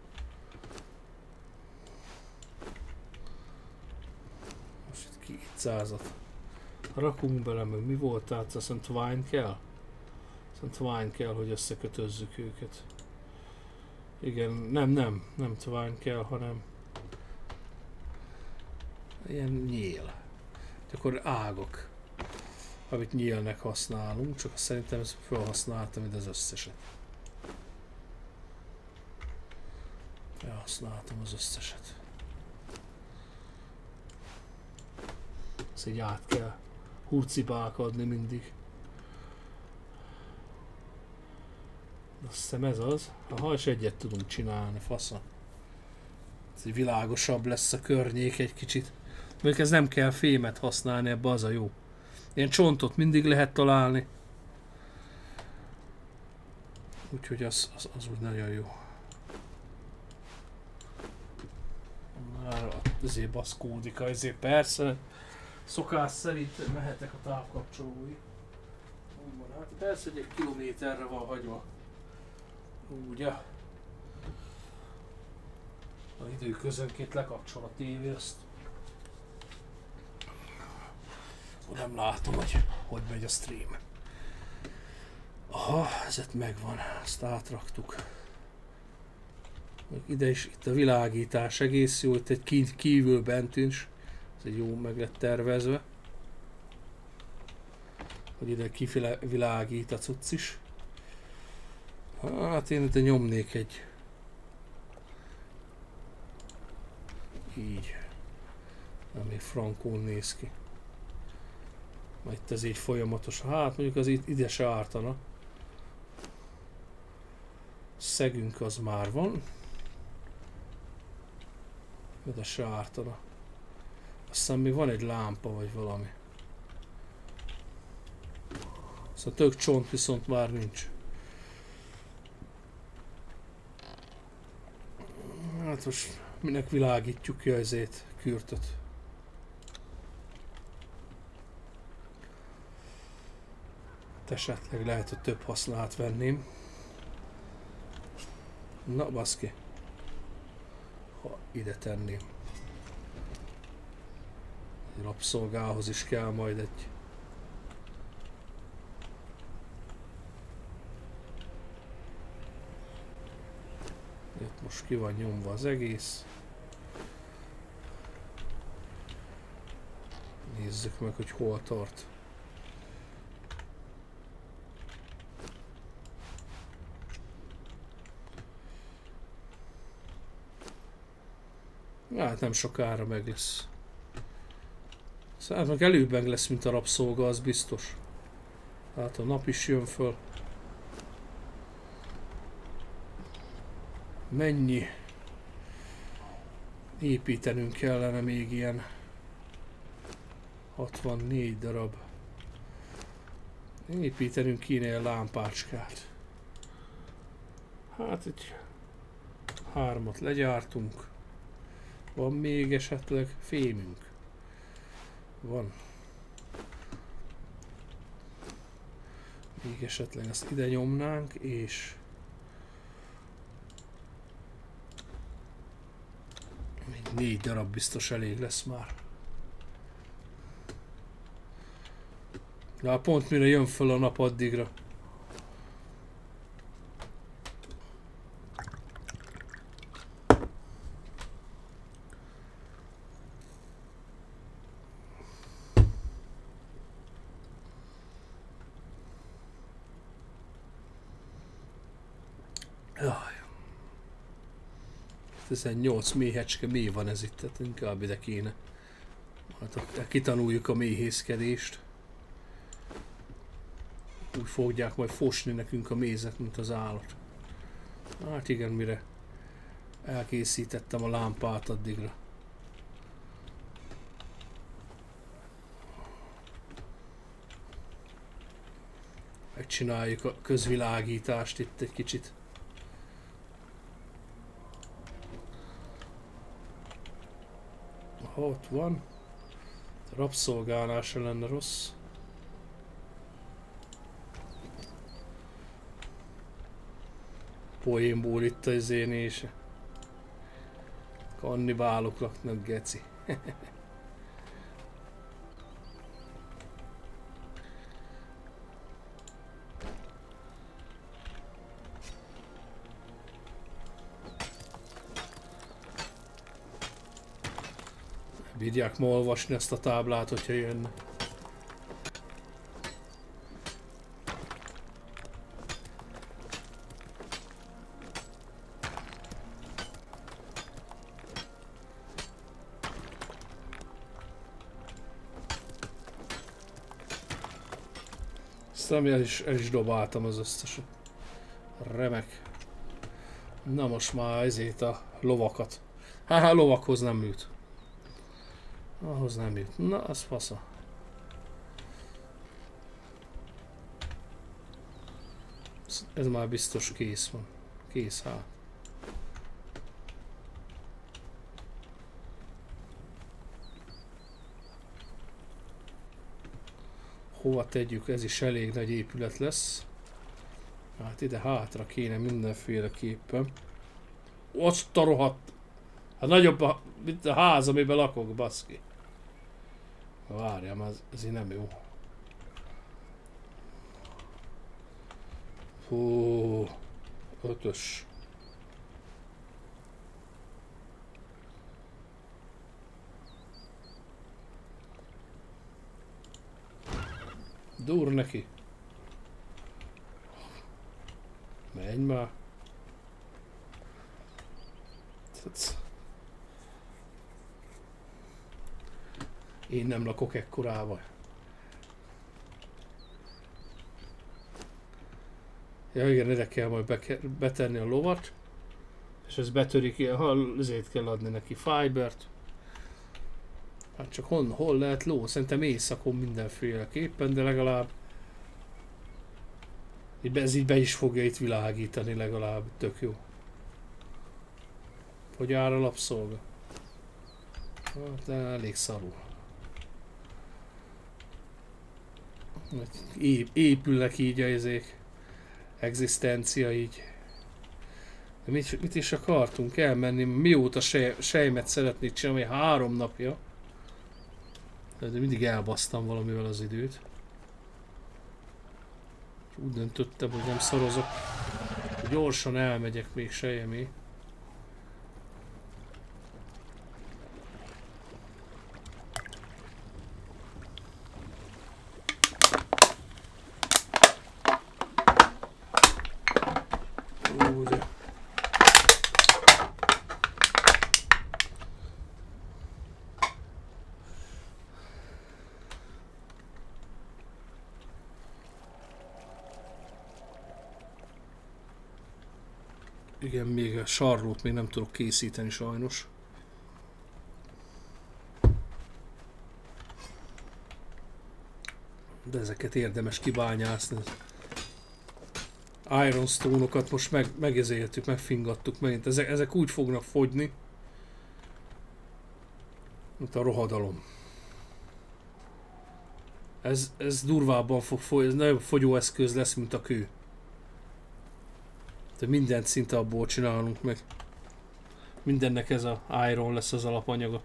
Most itt kétszázat. Rakunk bele, meg mi volt? Tehát azt mondja, twine kell? Azt twine kell, hogy összekötözzük őket. Igen, nem, nem, nem twine kell, hanem ilyen nyél. Akkor ágok, amit nyílnek használunk, csak szerintem ezt felhasználtam ide az összeset. Felhasználtam az összeset. Ezt így át kell hurcibálkodni mindig. Azt hiszem ez az. Aha, és egyet tudunk csinálni, fasza. Ez így világosabb lesz a környék egy kicsit. Még ez nem kell fémet használni, ebbe az a jó. Ilyen csontot mindig lehet találni. Úgyhogy az, az, az úgy nagyon jó. Már azért baszkódik, azért persze. Szokás szerint mehetek a távkapcsolói. Hát persze, hogy egy kilométerre van hagyva. Ugye? A időközönként lekapcsol a tévé, azt nem látom, hogy hogy megy a stream. Aha, ez megvan, ezt átraktuk. Ide is, itt a világítás egész jó, itt egy kívül bent is. Ez egy jó meg lett tervezve. Hogy ide kivilágít a cucc is. Hát én ide nyomnék egy... Így. Nem, még frankón néz ki. Majd itt ez így folyamatos. Hát mondjuk az itt ide se ártana. Szegünk az már van. Ide se ártana. Aztán még van egy lámpa vagy valami. Szóval tök csont viszont már nincs. Hát most minek világítjuk ki azért kürtöt. Esetleg lehet, hogy több hasznát venném. Na baszki. Ha ide tenném. Egy rabszolgához is kell majd egy... Itt most ki van nyomva az egész. Nézzük meg, hogy hol tart. Hát nem sokára meg lesz. Szóval meg előbb meg lesz, mint a rabszolga, az biztos. Hát a nap is jön föl. Mennyi építenünk kellene még ilyen hatvannégy darab. Építenünk kéne ilyen lámpácskát. Hát egy hármat legyártunk. Van még esetleg fémünk? Van. Még esetleg ezt ide nyomnánk, és még négy darab biztos elég lesz már. De pont mire jön föl a nap addigra. tizennyolc méhecske mély van ez itt, tehát inkább ide kéne. Hát kitanuljuk a méhészkedést. Úgy fogják majd fosni nekünk a mézet, mint az állat. Hát igen, mire elkészítettem a lámpát addigra. Megcsináljuk a közvilágítást itt egy kicsit. Ha ott van. A rabszolgálás se lenne rossz. Poénból itt az én és kannibálok laknak, geci. Bírják ma olvasni ezt a táblát, hogyha jönne. Aztán el is, el is dobáltam az összeset. Remek. Na most már ezért a lovakat. Háhá, lovakhoz nem jut. Ahhoz nem jut. Na, az fasza. Ez már biztos kész van. Kész, hát. Hova tegyük? Ez is elég nagy épület lesz. Hát ide hátra kéne mindenféleképpen. Azt a rohadt! Hát nagyobb a, mint a ház, amiben lakok, baszki. Várjam, ez, ez így nem jó. Hú, ötös. Dur neki. Menj már. Én nem lakok ekkorával. Ja igen, ide kell majd betenni a lovat. És ez betörik, ezért kell adni neki fibert. Hát csak hon, hol lehet ló? Szerintem éjszakon mindenféleképpen, de legalább ez így be is fogja itt világítani legalább, tök jó. Hogy áll a lapszolga? Hát elég szarul. Épülnek így a izék. Egzisztencia így. De mit, mit is akartunk elmenni? Mióta sej, sejmet szeretnék csinálni? Három napja. De mindig elbasztam valamivel az időt. Úgy döntöttem, hogy nem szarozok. Gyorsan elmegyek még sejemé. Igen, még a sarrót még nem tudok készíteni sajnos. De ezeket érdemes kibányászni. Iron Stone-okat most meg, megezéltük, megfingattuk megint. Ezek, ezek úgy fognak fogyni, mint a rohadalom. Ez, ez durvábban fog fogyni, ez nagyobb fogyóeszköz lesz, mint a kő. De mindent szinte abból csinálunk meg. Mindennek ez a iron lesz az alapanyaga.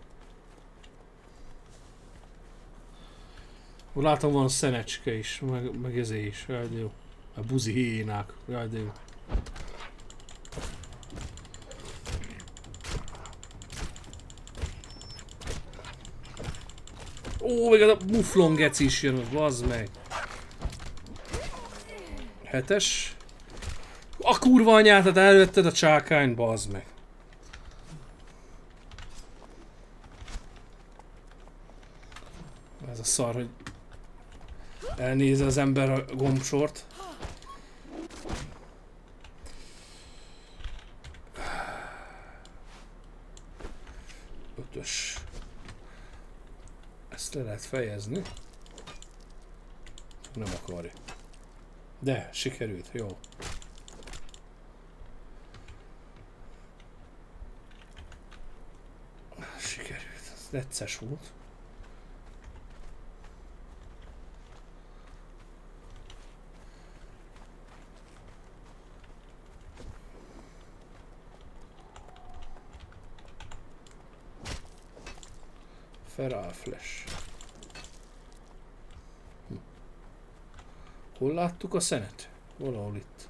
Látom, van a szenecske is, meg, meg ezé is, jaj de jó. A buzi hiénák, jaj de jó. Ó, még a muflon geci is jön, bazd meg. Hetes. A kurva anyát, elvetted a csákányt, bazd meg. Ez a szar, hogy elnézi az ember a gombsort. Ötös. Ezt le lehet fejezni. Nem akarja. De, sikerült, jó. Sikerült, ez necces volt. Feral Flash. Hm. Hol láttuk a szenet? Valahol itt.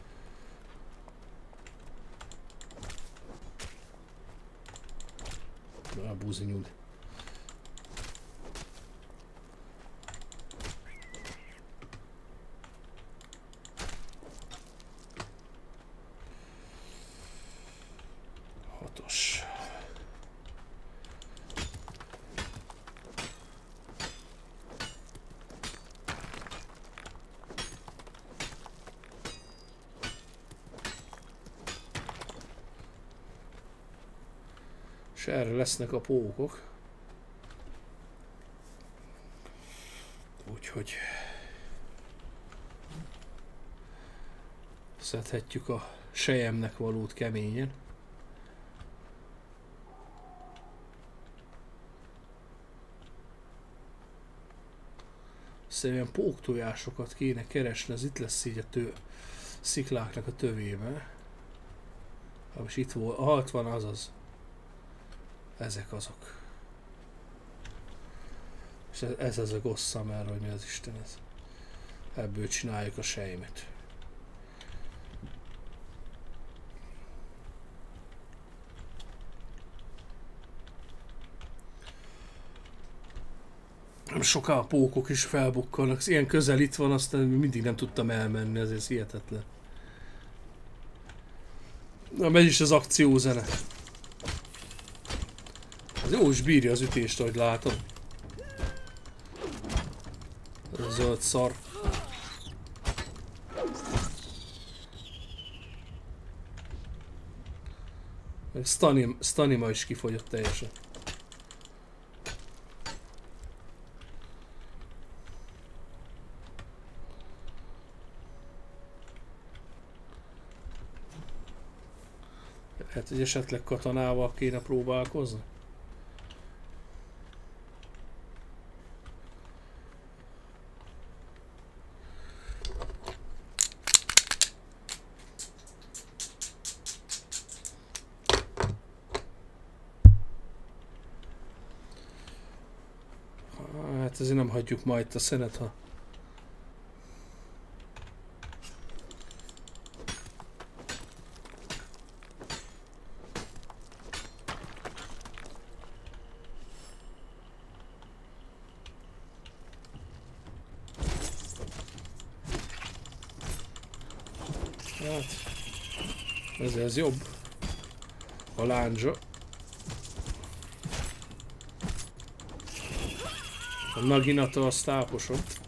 A búzi nyúl. Hatos. És erre lesznek a pókok. Úgyhogy szedhetjük a selyemnek valót keményen. Szerintem póktojásokat kéne keresni, az itt lesz így a tő, szikláknak a tövében. És itt volt, ah, ott van, azaz. Ezek azok. És ez, ez az a Gossamer, hogy mi az Isten ez. Ebből csináljuk a sejmet. Nem soká a pókok is felbukkalnak. Ilyen közel itt van, aztán mindig nem tudtam elmenni, ezért hihetetlen. Na, megy is az akciózene. Az jó is bírja az ütést, ahogy látom. Ez a zöld szar. Stanima is kifogyott teljesen. Lehet, hogy esetleg katonával kéne próbálkozni. Hát ezért nem hagyjuk ma itt a szenet, ha... Hát... Ez, ez jobb. A lándzsa. A Naginata az táposott.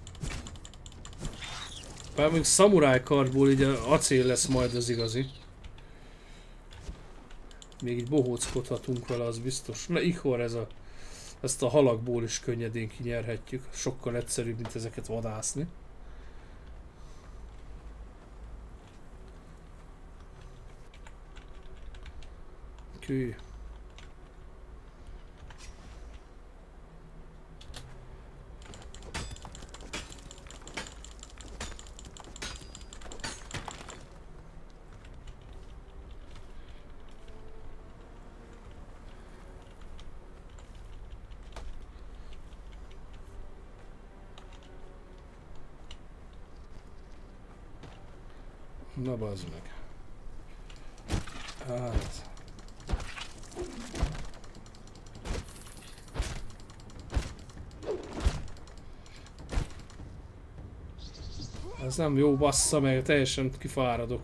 Bár még szamuráj kardból így acél lesz majd az igazi. Még így bohóckodhatunk vele, az biztos. Na Ihor, ez a, ezt a halakból is könnyedén kinyerhetjük. Sokkal egyszerűbb, mint ezeket vadászni. Kő. Na bazd meg. Hát... Ez nem jó, bassza meg, teljesen kifáradok.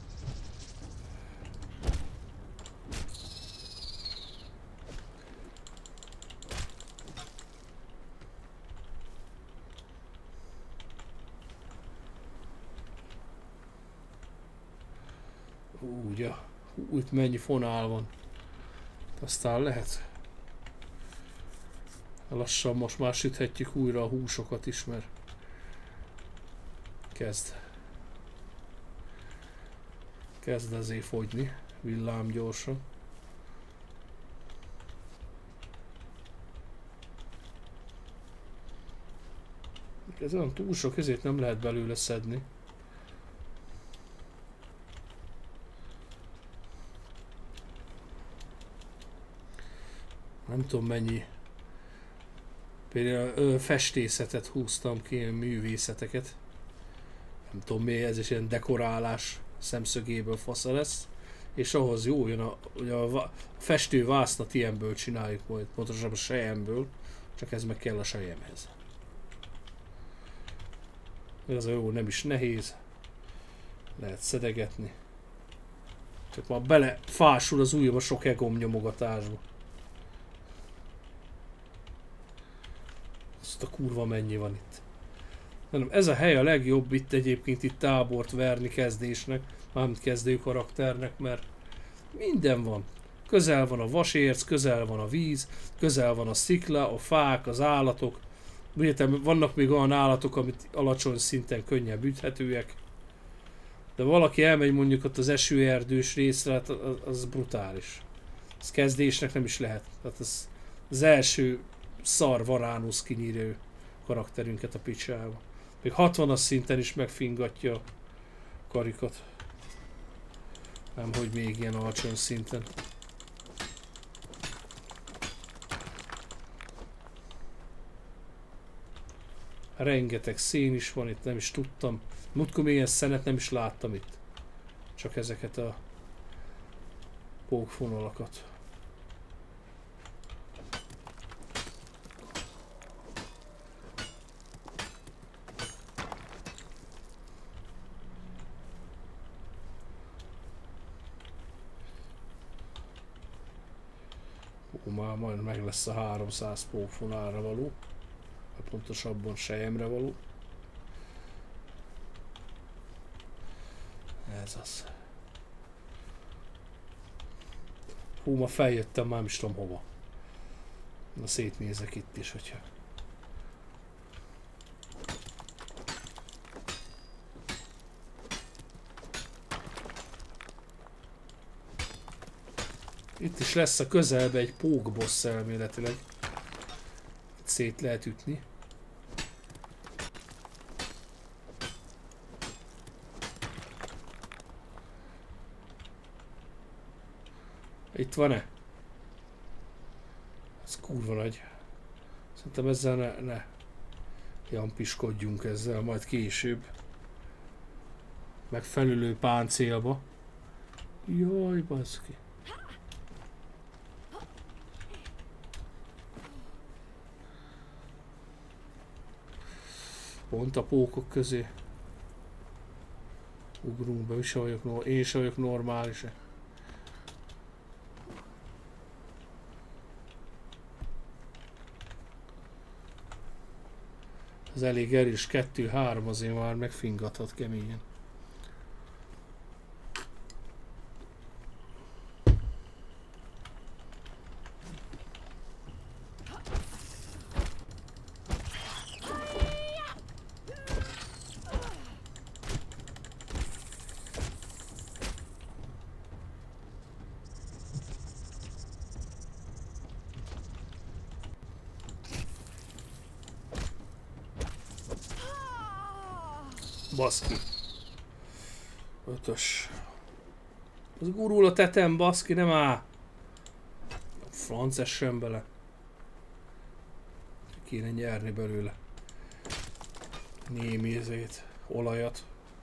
Úgy, ja. Úgy mennyi fonál van. Aztán lehet. Lassan most már süthetjük újra a húsokat is, mert kezd Kezd azért fogyni, villám gyorsan. Ez olyan túl sok, ezért nem lehet belőle szedni. Nem tudom mennyi. Például festészetet húztam ki, ilyen művészeteket. Nem tudom mi, ez is ilyen dekorálás szemszögéből fasza lesz. És ahhoz jó jön, a, hogy a, a festővásznat ilyenből csináljuk majd, pontosabban a selyemből. Csak ez meg kell a selyemhez. Ez a jó, nem is nehéz. Lehet szedegetni. Csak már bele fásul az ujjam a sok egom nyomogatásba. Azt a kurva mennyi van itt. Nem, ez a hely a legjobb itt egyébként itt tábort verni kezdésnek, mármint kezdő karakternek, mert minden van. Közel van a vasérc, közel van a víz, közel van a szikla, a fák, az állatok. Értem, vannak még olyan állatok, amit alacsony szinten könnyebb üthetőek. De valaki elmegy mondjuk ott az esőerdős részre, hát az, az brutális. Ez kezdésnek nem is lehet. Tehát az, az első szar Varánusz kinyírő karakterünket a picsába. Még hatvanas szinten is megfingatja a karikot. Nem, hogy még ilyen alacsony szinten. Rengeteg szén is van itt, nem is tudtam. Múltkor még ilyen szenet nem is láttam itt. Csak ezeket a pókfonalakat. Ó, már majd meg lesz a háromszáz pókfonálra való. Pontosabban selyemre való. Ez az. Hú, ma feljöttem, már nem is tudom hova. Na szétnézek itt is, hogyha... Itt is lesz a közelbe egy pókbossz elméletileg. Itt szét lehet ütni. Itt van-e? Ez kurva nagy. Szerintem ezzel ne, ne jampiskodjunk ezzel, majd később. Megfelelő páncélba. Jaj, baszki. Pont a pókok közé. Ugrunk be, mi se vagyok, én se vagyok normális. Ez elég erős, kettő-három azért már megfingathat keményen. Baszki. Ötös. Az gurul a tetem, baszki, nem áll. Franc essen bele. Kéne nyerni belőle. Némi ezért, olajat.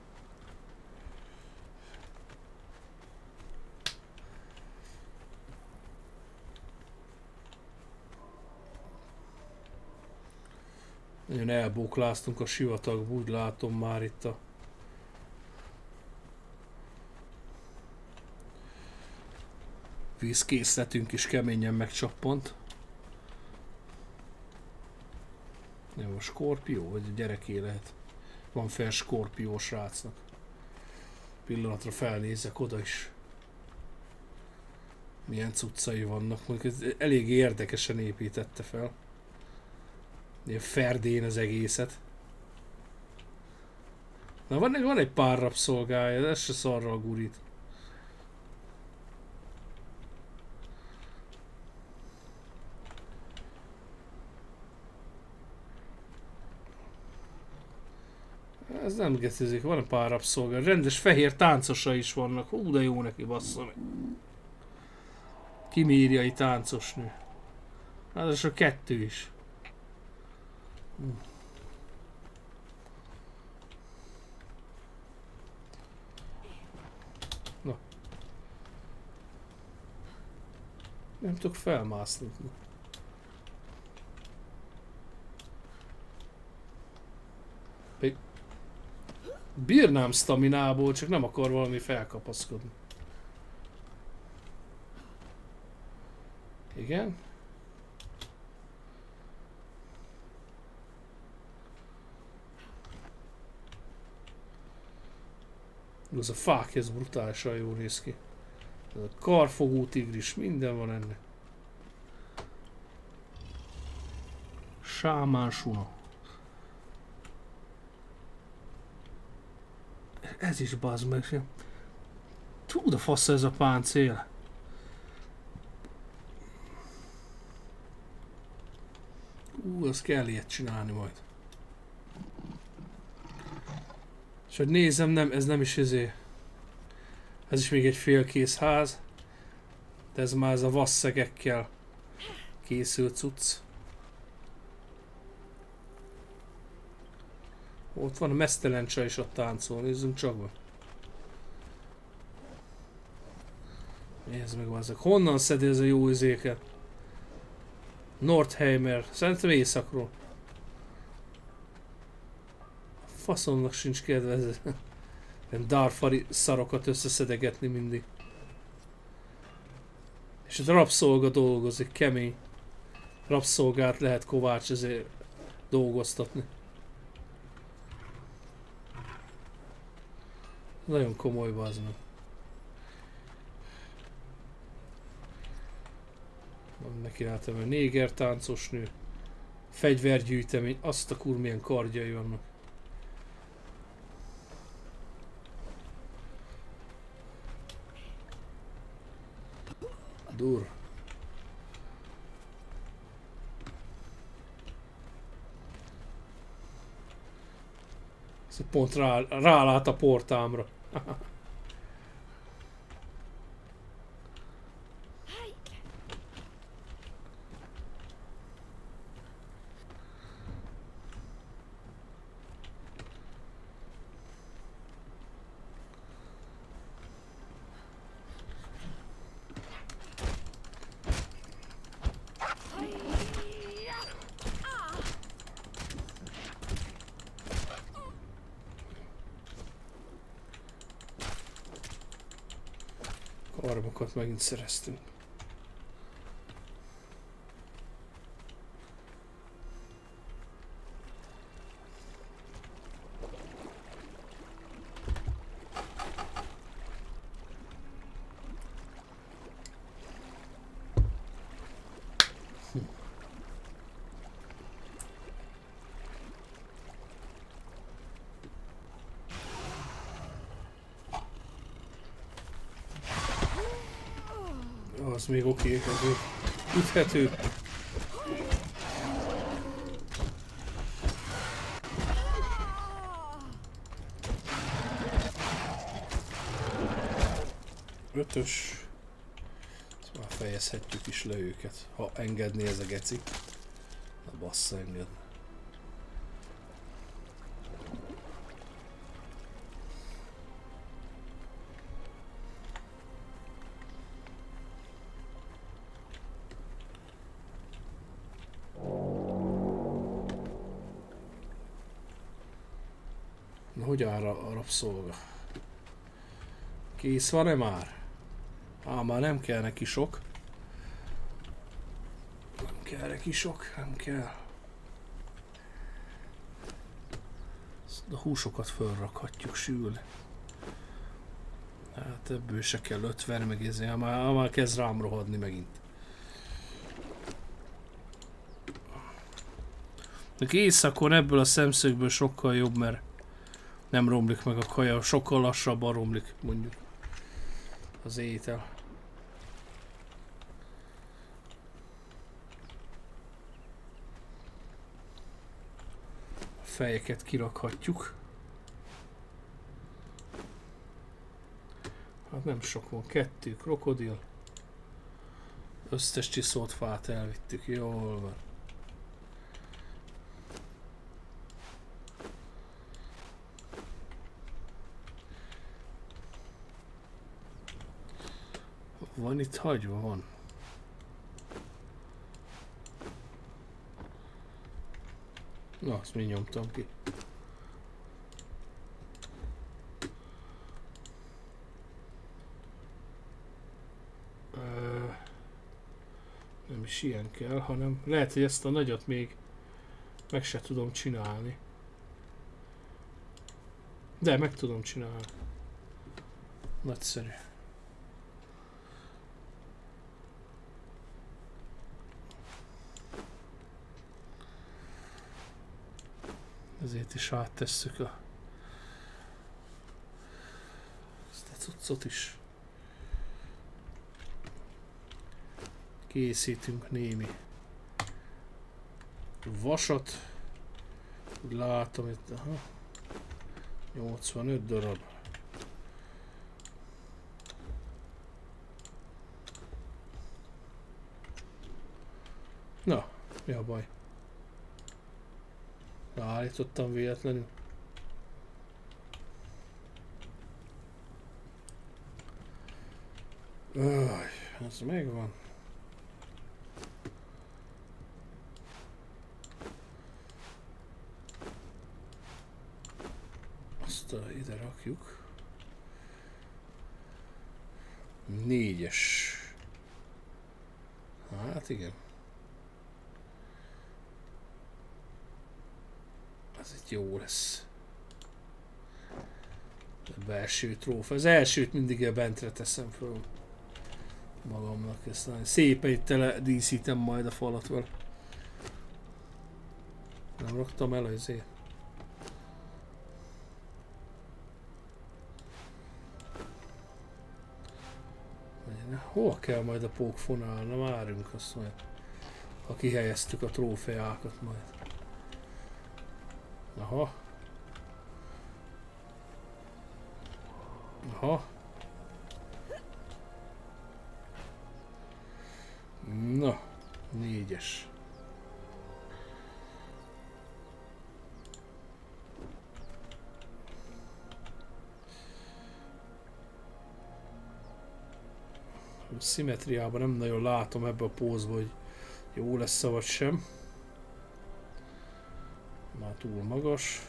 Nagyon elbókláztunk a sivatagba, úgy látom már itt a... vízkészletünk is keményen megcsappant. Jó, a skorpió, vagy a gyereké lehet. Van fel skorpió srácnak. Pillanatra felnézek oda is. Milyen cuccai vannak, mondjuk ez elég érdekesen építette fel. Ilyen ferdén az egészet. Na van, van egy pár rabszolgája, ez se szarra a gurit. Ez nem gecizik, van pár rabszolga. Rendes fehér táncosa is vannak. Hú, de jó neki, bassza meg. Kimériai táncosnő. Hát ez a kettő is. Hm. Na. Nem tudok felmászni. Még bírnám staminából, csak nem akar valami felkapaszkodni. Igen. Ez a fák, ez brutálisan jól néz ki. Ez a karfogó tigris, minden van ennek. Sámán suna. Ez is bazd meg. Tú, de fasz ez a páncél. Ú, azt kell ilyet csinálni majd. És hogy nézem, nem, ez nem is izé. Ez is még egy félkész ház. De ez már ez a vasszegekkel készült cucc. Ott van a mesztelen csaj is, ott táncol, nézzünk csak be. Nézd meg azok. Honnan szedi ez a jó izéket? Nordheimer. Szerintem északról. Faszomnak sincs kedve ilyen darfari szarokat összeszedegetni mindig. És a rabszolga dolgozik, kemény. Rabszolgát lehet Kovács ezért dolgoztatni. Nagyon komoly baznak. Neki látom, hogy néger táncos nő. Fegyvergyűjtemény, azt a kur milyen kardjai vannak. Dur. Ez pont rá, rálát a portámra. Karmokat megint szereztünk. Hm. Az még oké, okay, azért üthető. Ötös. Ezt már fejezhetjük is le őket, ha engedné ez a geci. Na bassza, enged. Hogy áll a rabszolga? Kész van-e már? Á, már nem kell neki sok. Nem kell neki sok, nem kell. A húsokat fölrakhatjuk sülni. Hát ebből se kell ötven, meg ezért már, már kezd rám rohadni megint. De éjszakon ebből a szemszögből sokkal jobb, mert nem romlik meg a kaja, sokkal lassabban romlik mondjuk az étel. A fejeket kirakhatjuk. Hát nem sok van, kettő krokodil. Összes csiszolt fát elvittük, jól van. Van itt hagyva? Van. Na, azt mi nyomtam ki. Ö, nem is ilyen kell, hanem lehet, hogy ezt a nagyot még meg se tudom csinálni. De meg tudom csinálni. Nagyszerű. Ezért is áttesszük a ezt a cuccot is. Készítünk némi vasat. Úgy látom itt, aha, nyolcvanöt darab. Na, mi a baj? Állítottam véletlenül. Öj, ez megvan. Azt a, ide rakjuk. Négyes. Hát igen. Ez itt jó lesz. A belső trófa. Az elsőt mindig bentre teszem föl magamnak. Ezt szépen itt tele díszítem majd a falat vele. Nem raktam el azért. Hol kell majd a pókfonál? Na várjunk azt majd. Ha kihelyeztük a trófeákat majd. Aha. Aha. Na, négyes. A szimmetriában nem nagyon látom ebbe a pózba, hogy jó lesz vagy sem. Már túl magas.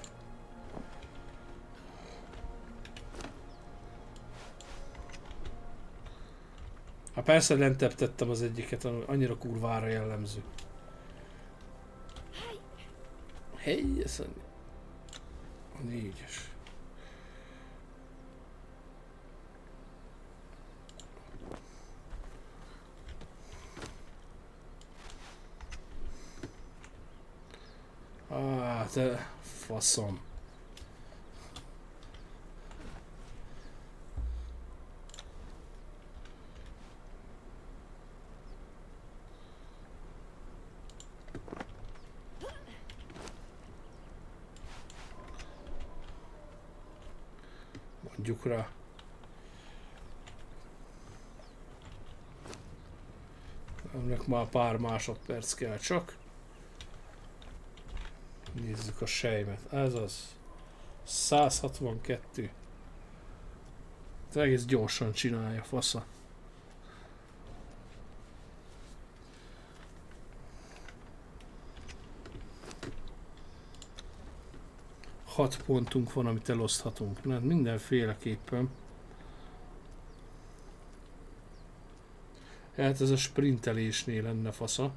Hát persze lentebb tettem az egyiket, annyira kurvára jellemző. Hey, ez a négyes. Ah, te faszom. Mondjuk rá. Ennek már pár másodperc kell csak. Nézzük a sejmet. Ez az. száz hatvankettő. Ez egész gyorsan csinálja, fasza. hat pontunk van, amit eloszthatunk. Na, mindenféleképpen. Hát ez a sprintelésnél lenne fasza.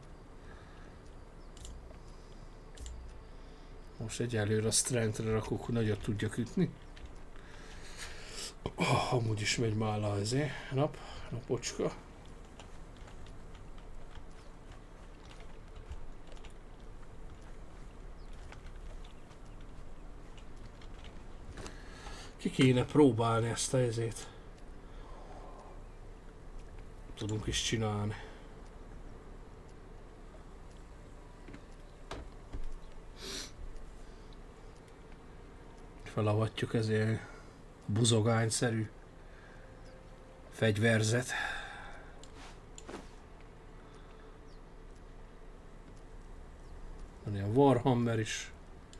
Most egyelőre a strength-re rakok, hogy nagyot tudjak ütni. Oh, amúgy is megy már le ezért. Nap, napocska. Ki kéne próbálni ezt a ezét. Tudunk is csinálni. Felavatjuk ezért buzogányszerű Fegyverzet. Van ilyen Warhammer is.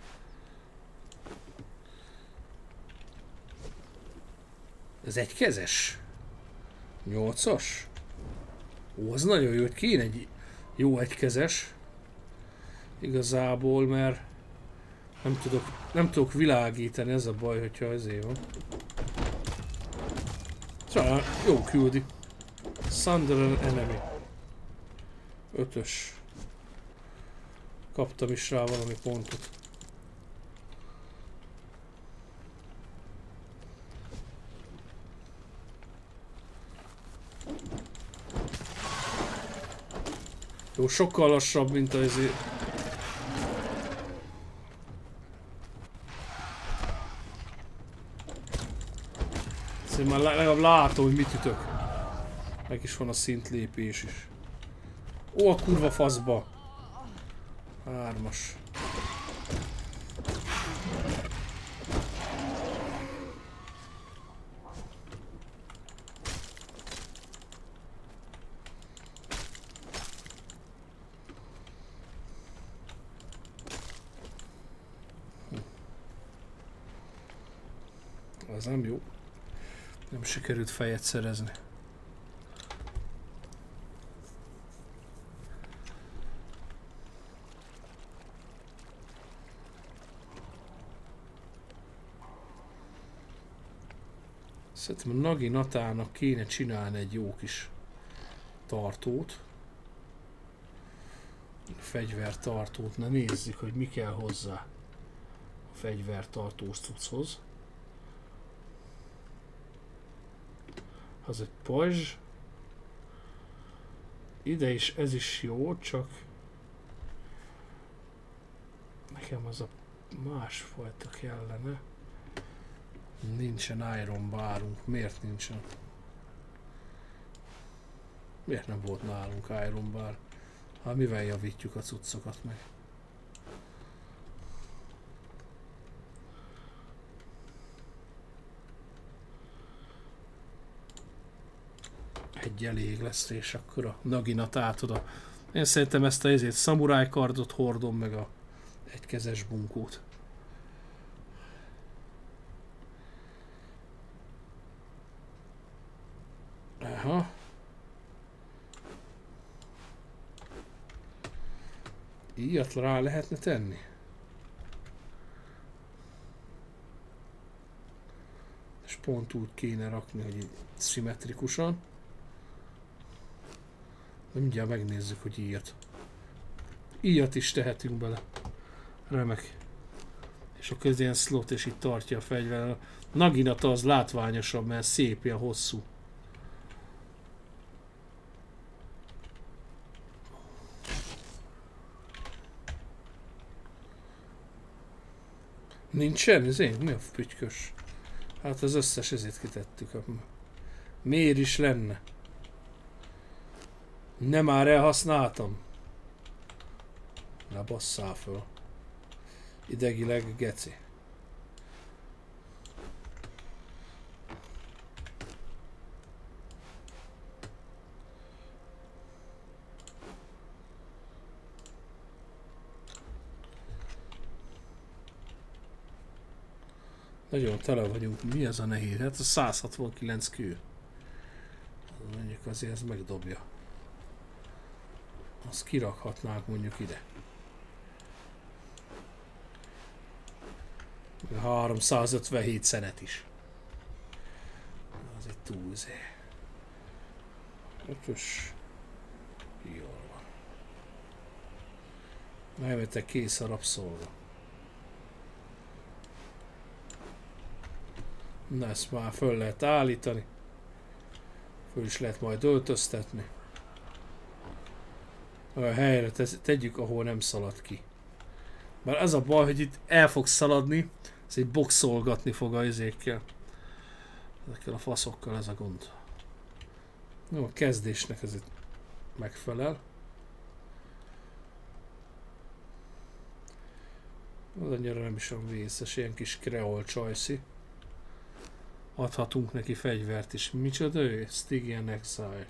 Ez egy kezes? nyolcas? Ó, az nagyon jó, hogy kéne egy jó egykezes. Igazából, mert nem tudok, nem tudok világítani, ez a baj, hogyha ezért van. Szóval jó küldi. Sunderer Enemy. Ötös. Kaptam is rá valami pontot. Jó, sokkal lassabb, mint az ezért. Szerintem már legalább látom, hogy mit ütök. Meg is van a szintlépés is. Ó, a kurva faszba! Hármas. Az nem jó. Nem sikerült fejet szerezni. Szerintem a Nagi Natának kéne csinálni egy jó kis tartót. Fegyvertartót. Na nézzük, hogy mi kell hozzá a fegyvertartós cucchoz. Az egy pajzs. Ide is ez is jó, csak nekem az a másfajta kellene. Nincsen Iron Barunk. Miért nincsen? Miért nem volt nálunk Iron Bar? Hát mivel javítjuk a cuccokat meg? Egy elég lesz, és akkor a Naginat átad. Én szerintem ezt a ezért szamuráj kardot hordom, meg a egykezes bunkót. Aha. Ilyet rá lehetne tenni. És pont úgy kéne rakni, hogy így szimmetrikusan. De mindjárt megnézzük, hogy ilyet. Ilyet is tehetünk bele. Remek. És akkor ez ilyen slot, és itt tartja a fegyver. A Naginata az látványosabb, mert szép, ilyen hosszú. Nincsen, ez én? Mi a pütykös? Hát az összes ezért kitettük. Miért is lenne? Nem már elhasználtam. Na basszál föl. Idegileg geci. Nagyon tele vagyunk. Mi az a nehéz? Hát a száz hatvankilenc kő. Mondjuk azért ez megdobja. Azt kirakhatnánk mondjuk ide. háromszázötvenhét szenet is. Az egy túlzé. Ötös. Jól van. Elvettek, kész a rabszolga. Na ezt már föl lehet állítani. Föl is lehet majd öltöztetni. A helyre tegyük, ahol nem szalad ki. Mert ez a baj, hogy itt el fog szaladni, ez egy boxolgatni fog a izékkel. Ezekkel a faszokkal ez a gond. Jó, a kezdésnek ez itt megfelel. Az annyira nem is olyan vészes, ilyen kis kreol csajszi. adhatunk neki fegyvert is. Micsoda ő? Stygian Exile.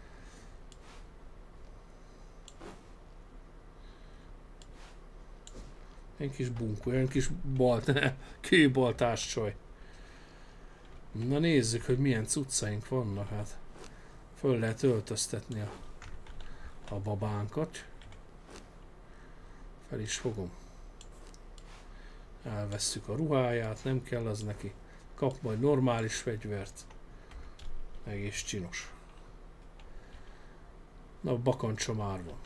Egy kis bunkó, egy kis balt, kőbaltás csaj. Na nézzük, hogy milyen cuccaink vannak, hát. Föl lehet öltöztetni a, a babánkat. Fel is fogom. Elvesszük a ruháját, nem kell az neki. Kap majd normális fegyvert. Egész csinos. Na, a bakancsa már van.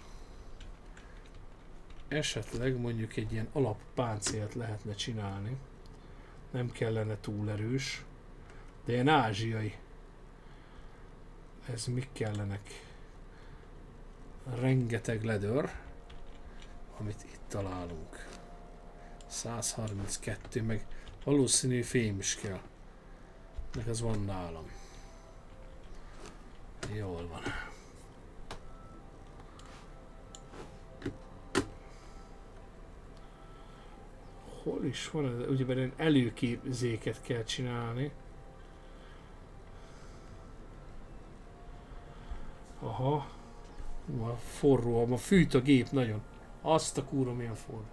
Esetleg mondjuk egy ilyen alappáncélt lehetne csinálni. Nem kellene túl erős. De ilyen ázsiai. Ez mik kellenek? Rengeteg ledőr, amit itt találunk. száz harminckettő, meg valószínű fém is kell. Meg az van nálam. Jól van. Hol is van ez? Ugyebár előképzéket kell csinálni. Aha. Ma forró, ma fűt a gép nagyon. Azt a kúra milyen forró.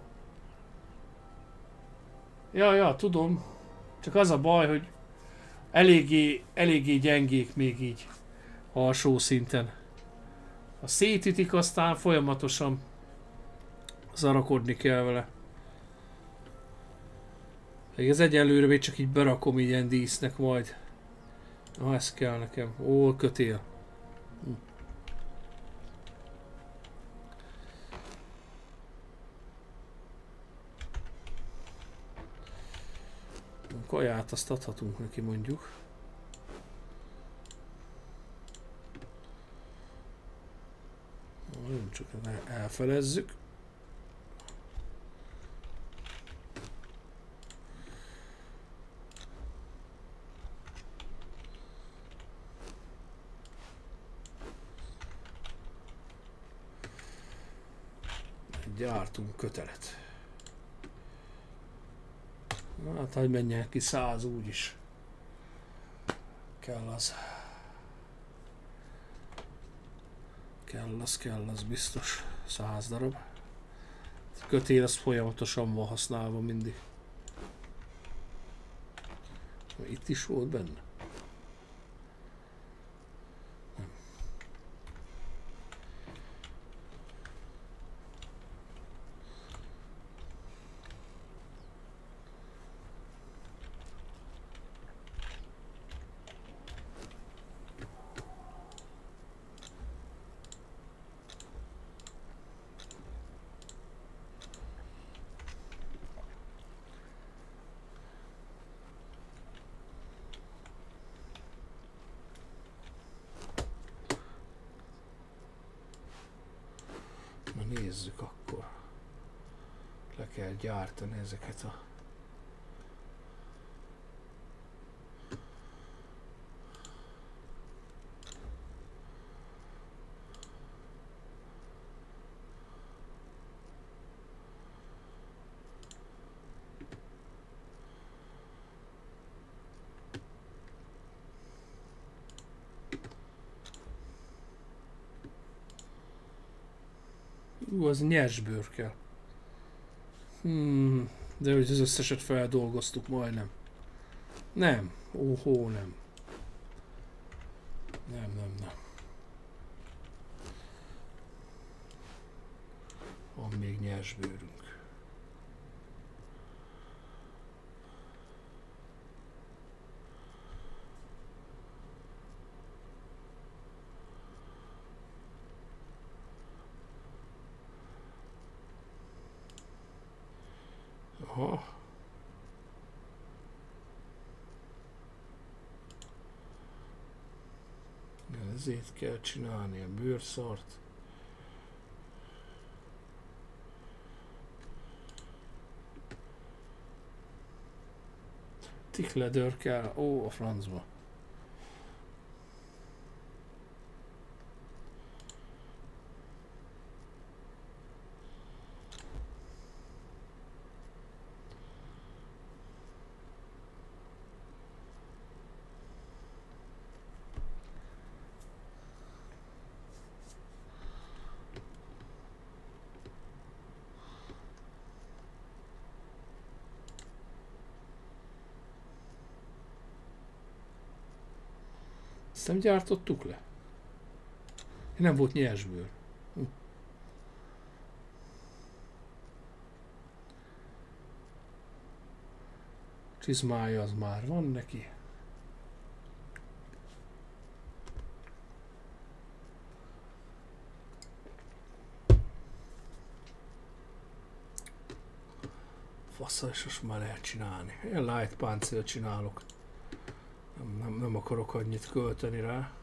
Ja, ja, tudom. Csak az a baj, hogy eléggé, eléggé gyengék még így alsó szinten. Ha szétütik, aztán folyamatosan zarakodni kell vele. Még ez egyelőre még csak így berakom ilyen dísznek majd. Na, ez kell nekem. Ó, kötél. Hm. Kaját azt adhatunk neki mondjuk. Nem csak elfelezzük. Gyártunk kötelet. Hát, hogy menjen ki száz úgyis. Kell az. Kell az, kell az biztos. Száz darab. A kötél az folyamatosan van használva mindig. Itt is volt benne. Nézzük akkor. Le kell gyártani ezeket a... Ú, az nyersbőr kell. Hmm, de hogy az összeset feldolgoztuk majdnem. Nem. Óhó, nem. Nem, nem, nem. Van még nyersbőrünk. Aha. Ezért kell csinálni a bőrszart. Tickledör kell. Ó, a francba. Ezt nem gyártottuk le? Nem volt nyersbőr. Hm. Csizmája az már van neki. Faszal, és most már lehet csinálni. Én light páncélt csinálok. Nem, nem, nem akarok annyit költeni rá.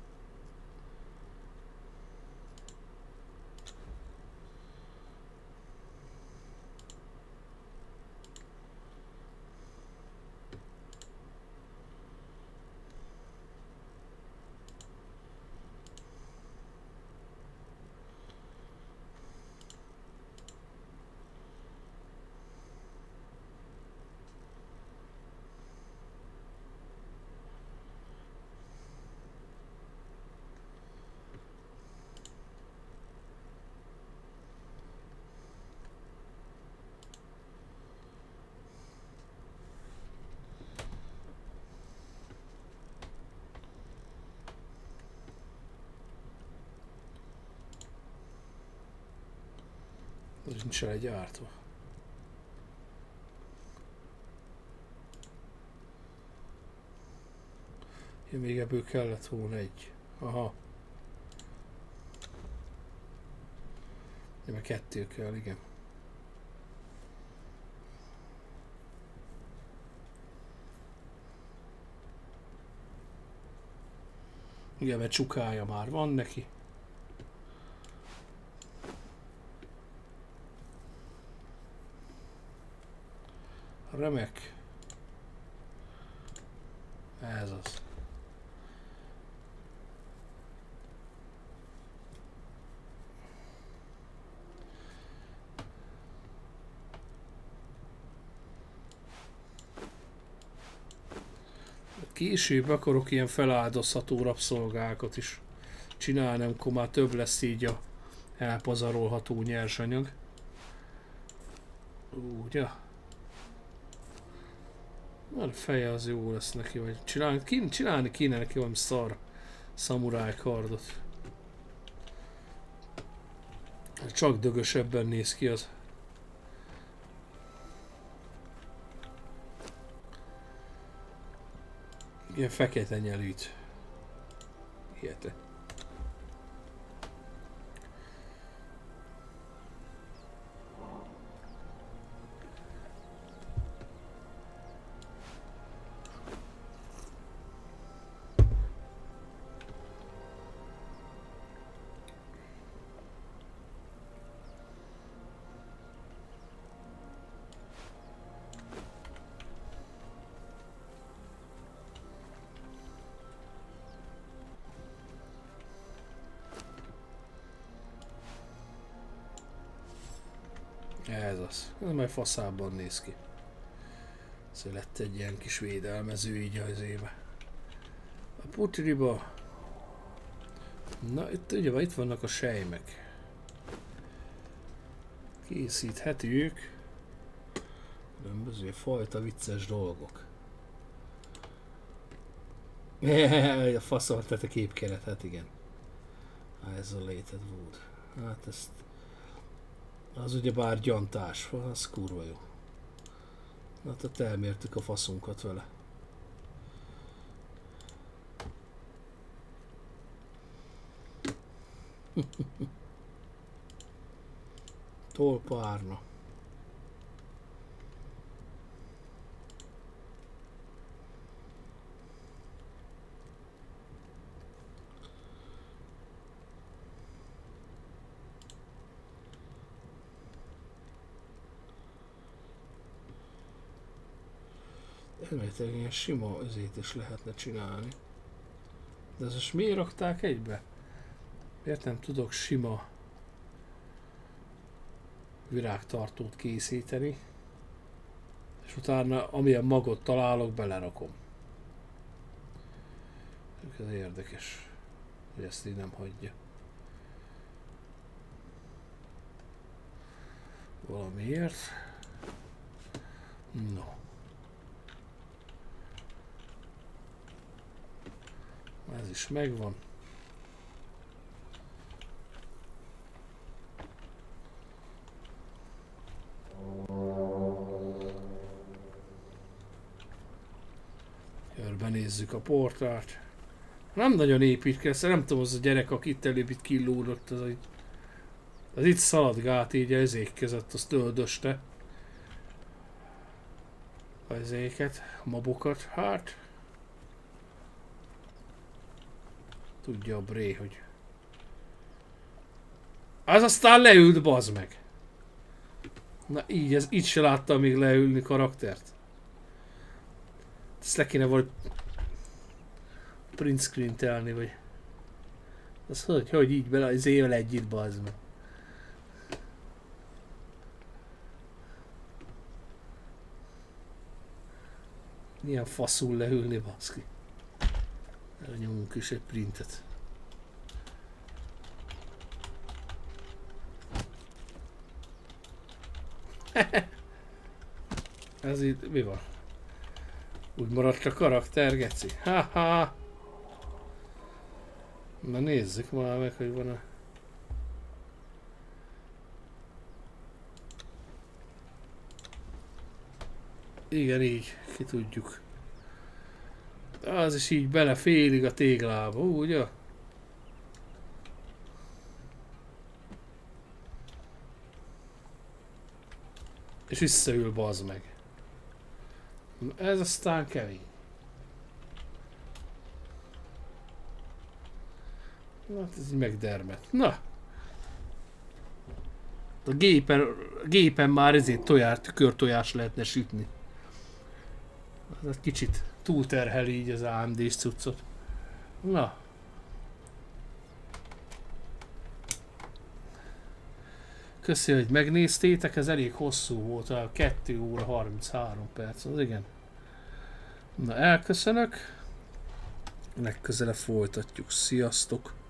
Ez nincs el gyártva. Ja, még ebből kellett volna egy. Aha. Ja, mert kettő kell, igen. Igen, mert csukája már van neki. Remek. Ez az. Később akarok ilyen feláldozható rabszolgákat is csinálni, amikor már több lesz így a elpazarolható nyersanyag. Ugye? Már a feje az jó lesz neki, vagy csinálni, kéne, csinálni kéne neki valami szar szamuráj kardot. Csak dögösebben néz ki az. Ilyen fekete nyelűt. Hihetetlen. Ez az. Ez majd faszában néz ki. Ez lett egy ilyen kis védelmező így az éve. A putriba. Na itt ugye itt vannak a sejmek. Készíthetők különböző fajta vicces dolgok. A faszol, tehát a képkeret, hát igen. Isolated wood. Hát ezt az ugye bár gyantás, az kurva jó. Hát ott elmértük a faszunkat vele. Tolpárna. Elméletileg ilyen sima özét is lehetne csinálni. De ezt most miért rakták egybe? Miért nem tudok sima virágtartót készíteni? És utána amilyen magot találok, belerakom. Ez érdekes, hogy ezt így nem hagyja. Valamiért. No. Ez is megvan. Körbenézzük a portált. Nem nagyon építkezz, nem tudom, az a gyerek, aki itt előbb itt killódott, az, az itt szaladgált így ezékkezett, azt öldöste. Az ezéket, a mabokat, hát... Tudja a bré, hogy... Az aztán leült, bazd meg! Na így, ez így se láttam még leülni karaktert. Ezt le kéne valahogy... print screen telni, vagy... Az hogy, hogy így bele az ével együtt, bazd meg. Milyen faszul leülni, baszki. Elnyomunk is egy printet. Ez így, mi van? Úgy maradt a karakter, geci. Ha-ha! Na nézzük már meg, hogy van a... Igen, így, ki tudjuk. Az is így bele félig a téglába, ugye? És visszaül, bazd meg. Ez aztán kemény. Hát ez így megdermet. Na! A gépen, a gépen már ezért tojás, tükörtojás lehetne sütni. Ez kicsit túlterhel így az á em dés cuccot. Na. Köszi, hogy megnéztétek, ez elég hosszú volt, a kettő óra harminchárom perc, az igen. Na, elköszönök. Legközelebb folytatjuk, sziasztok!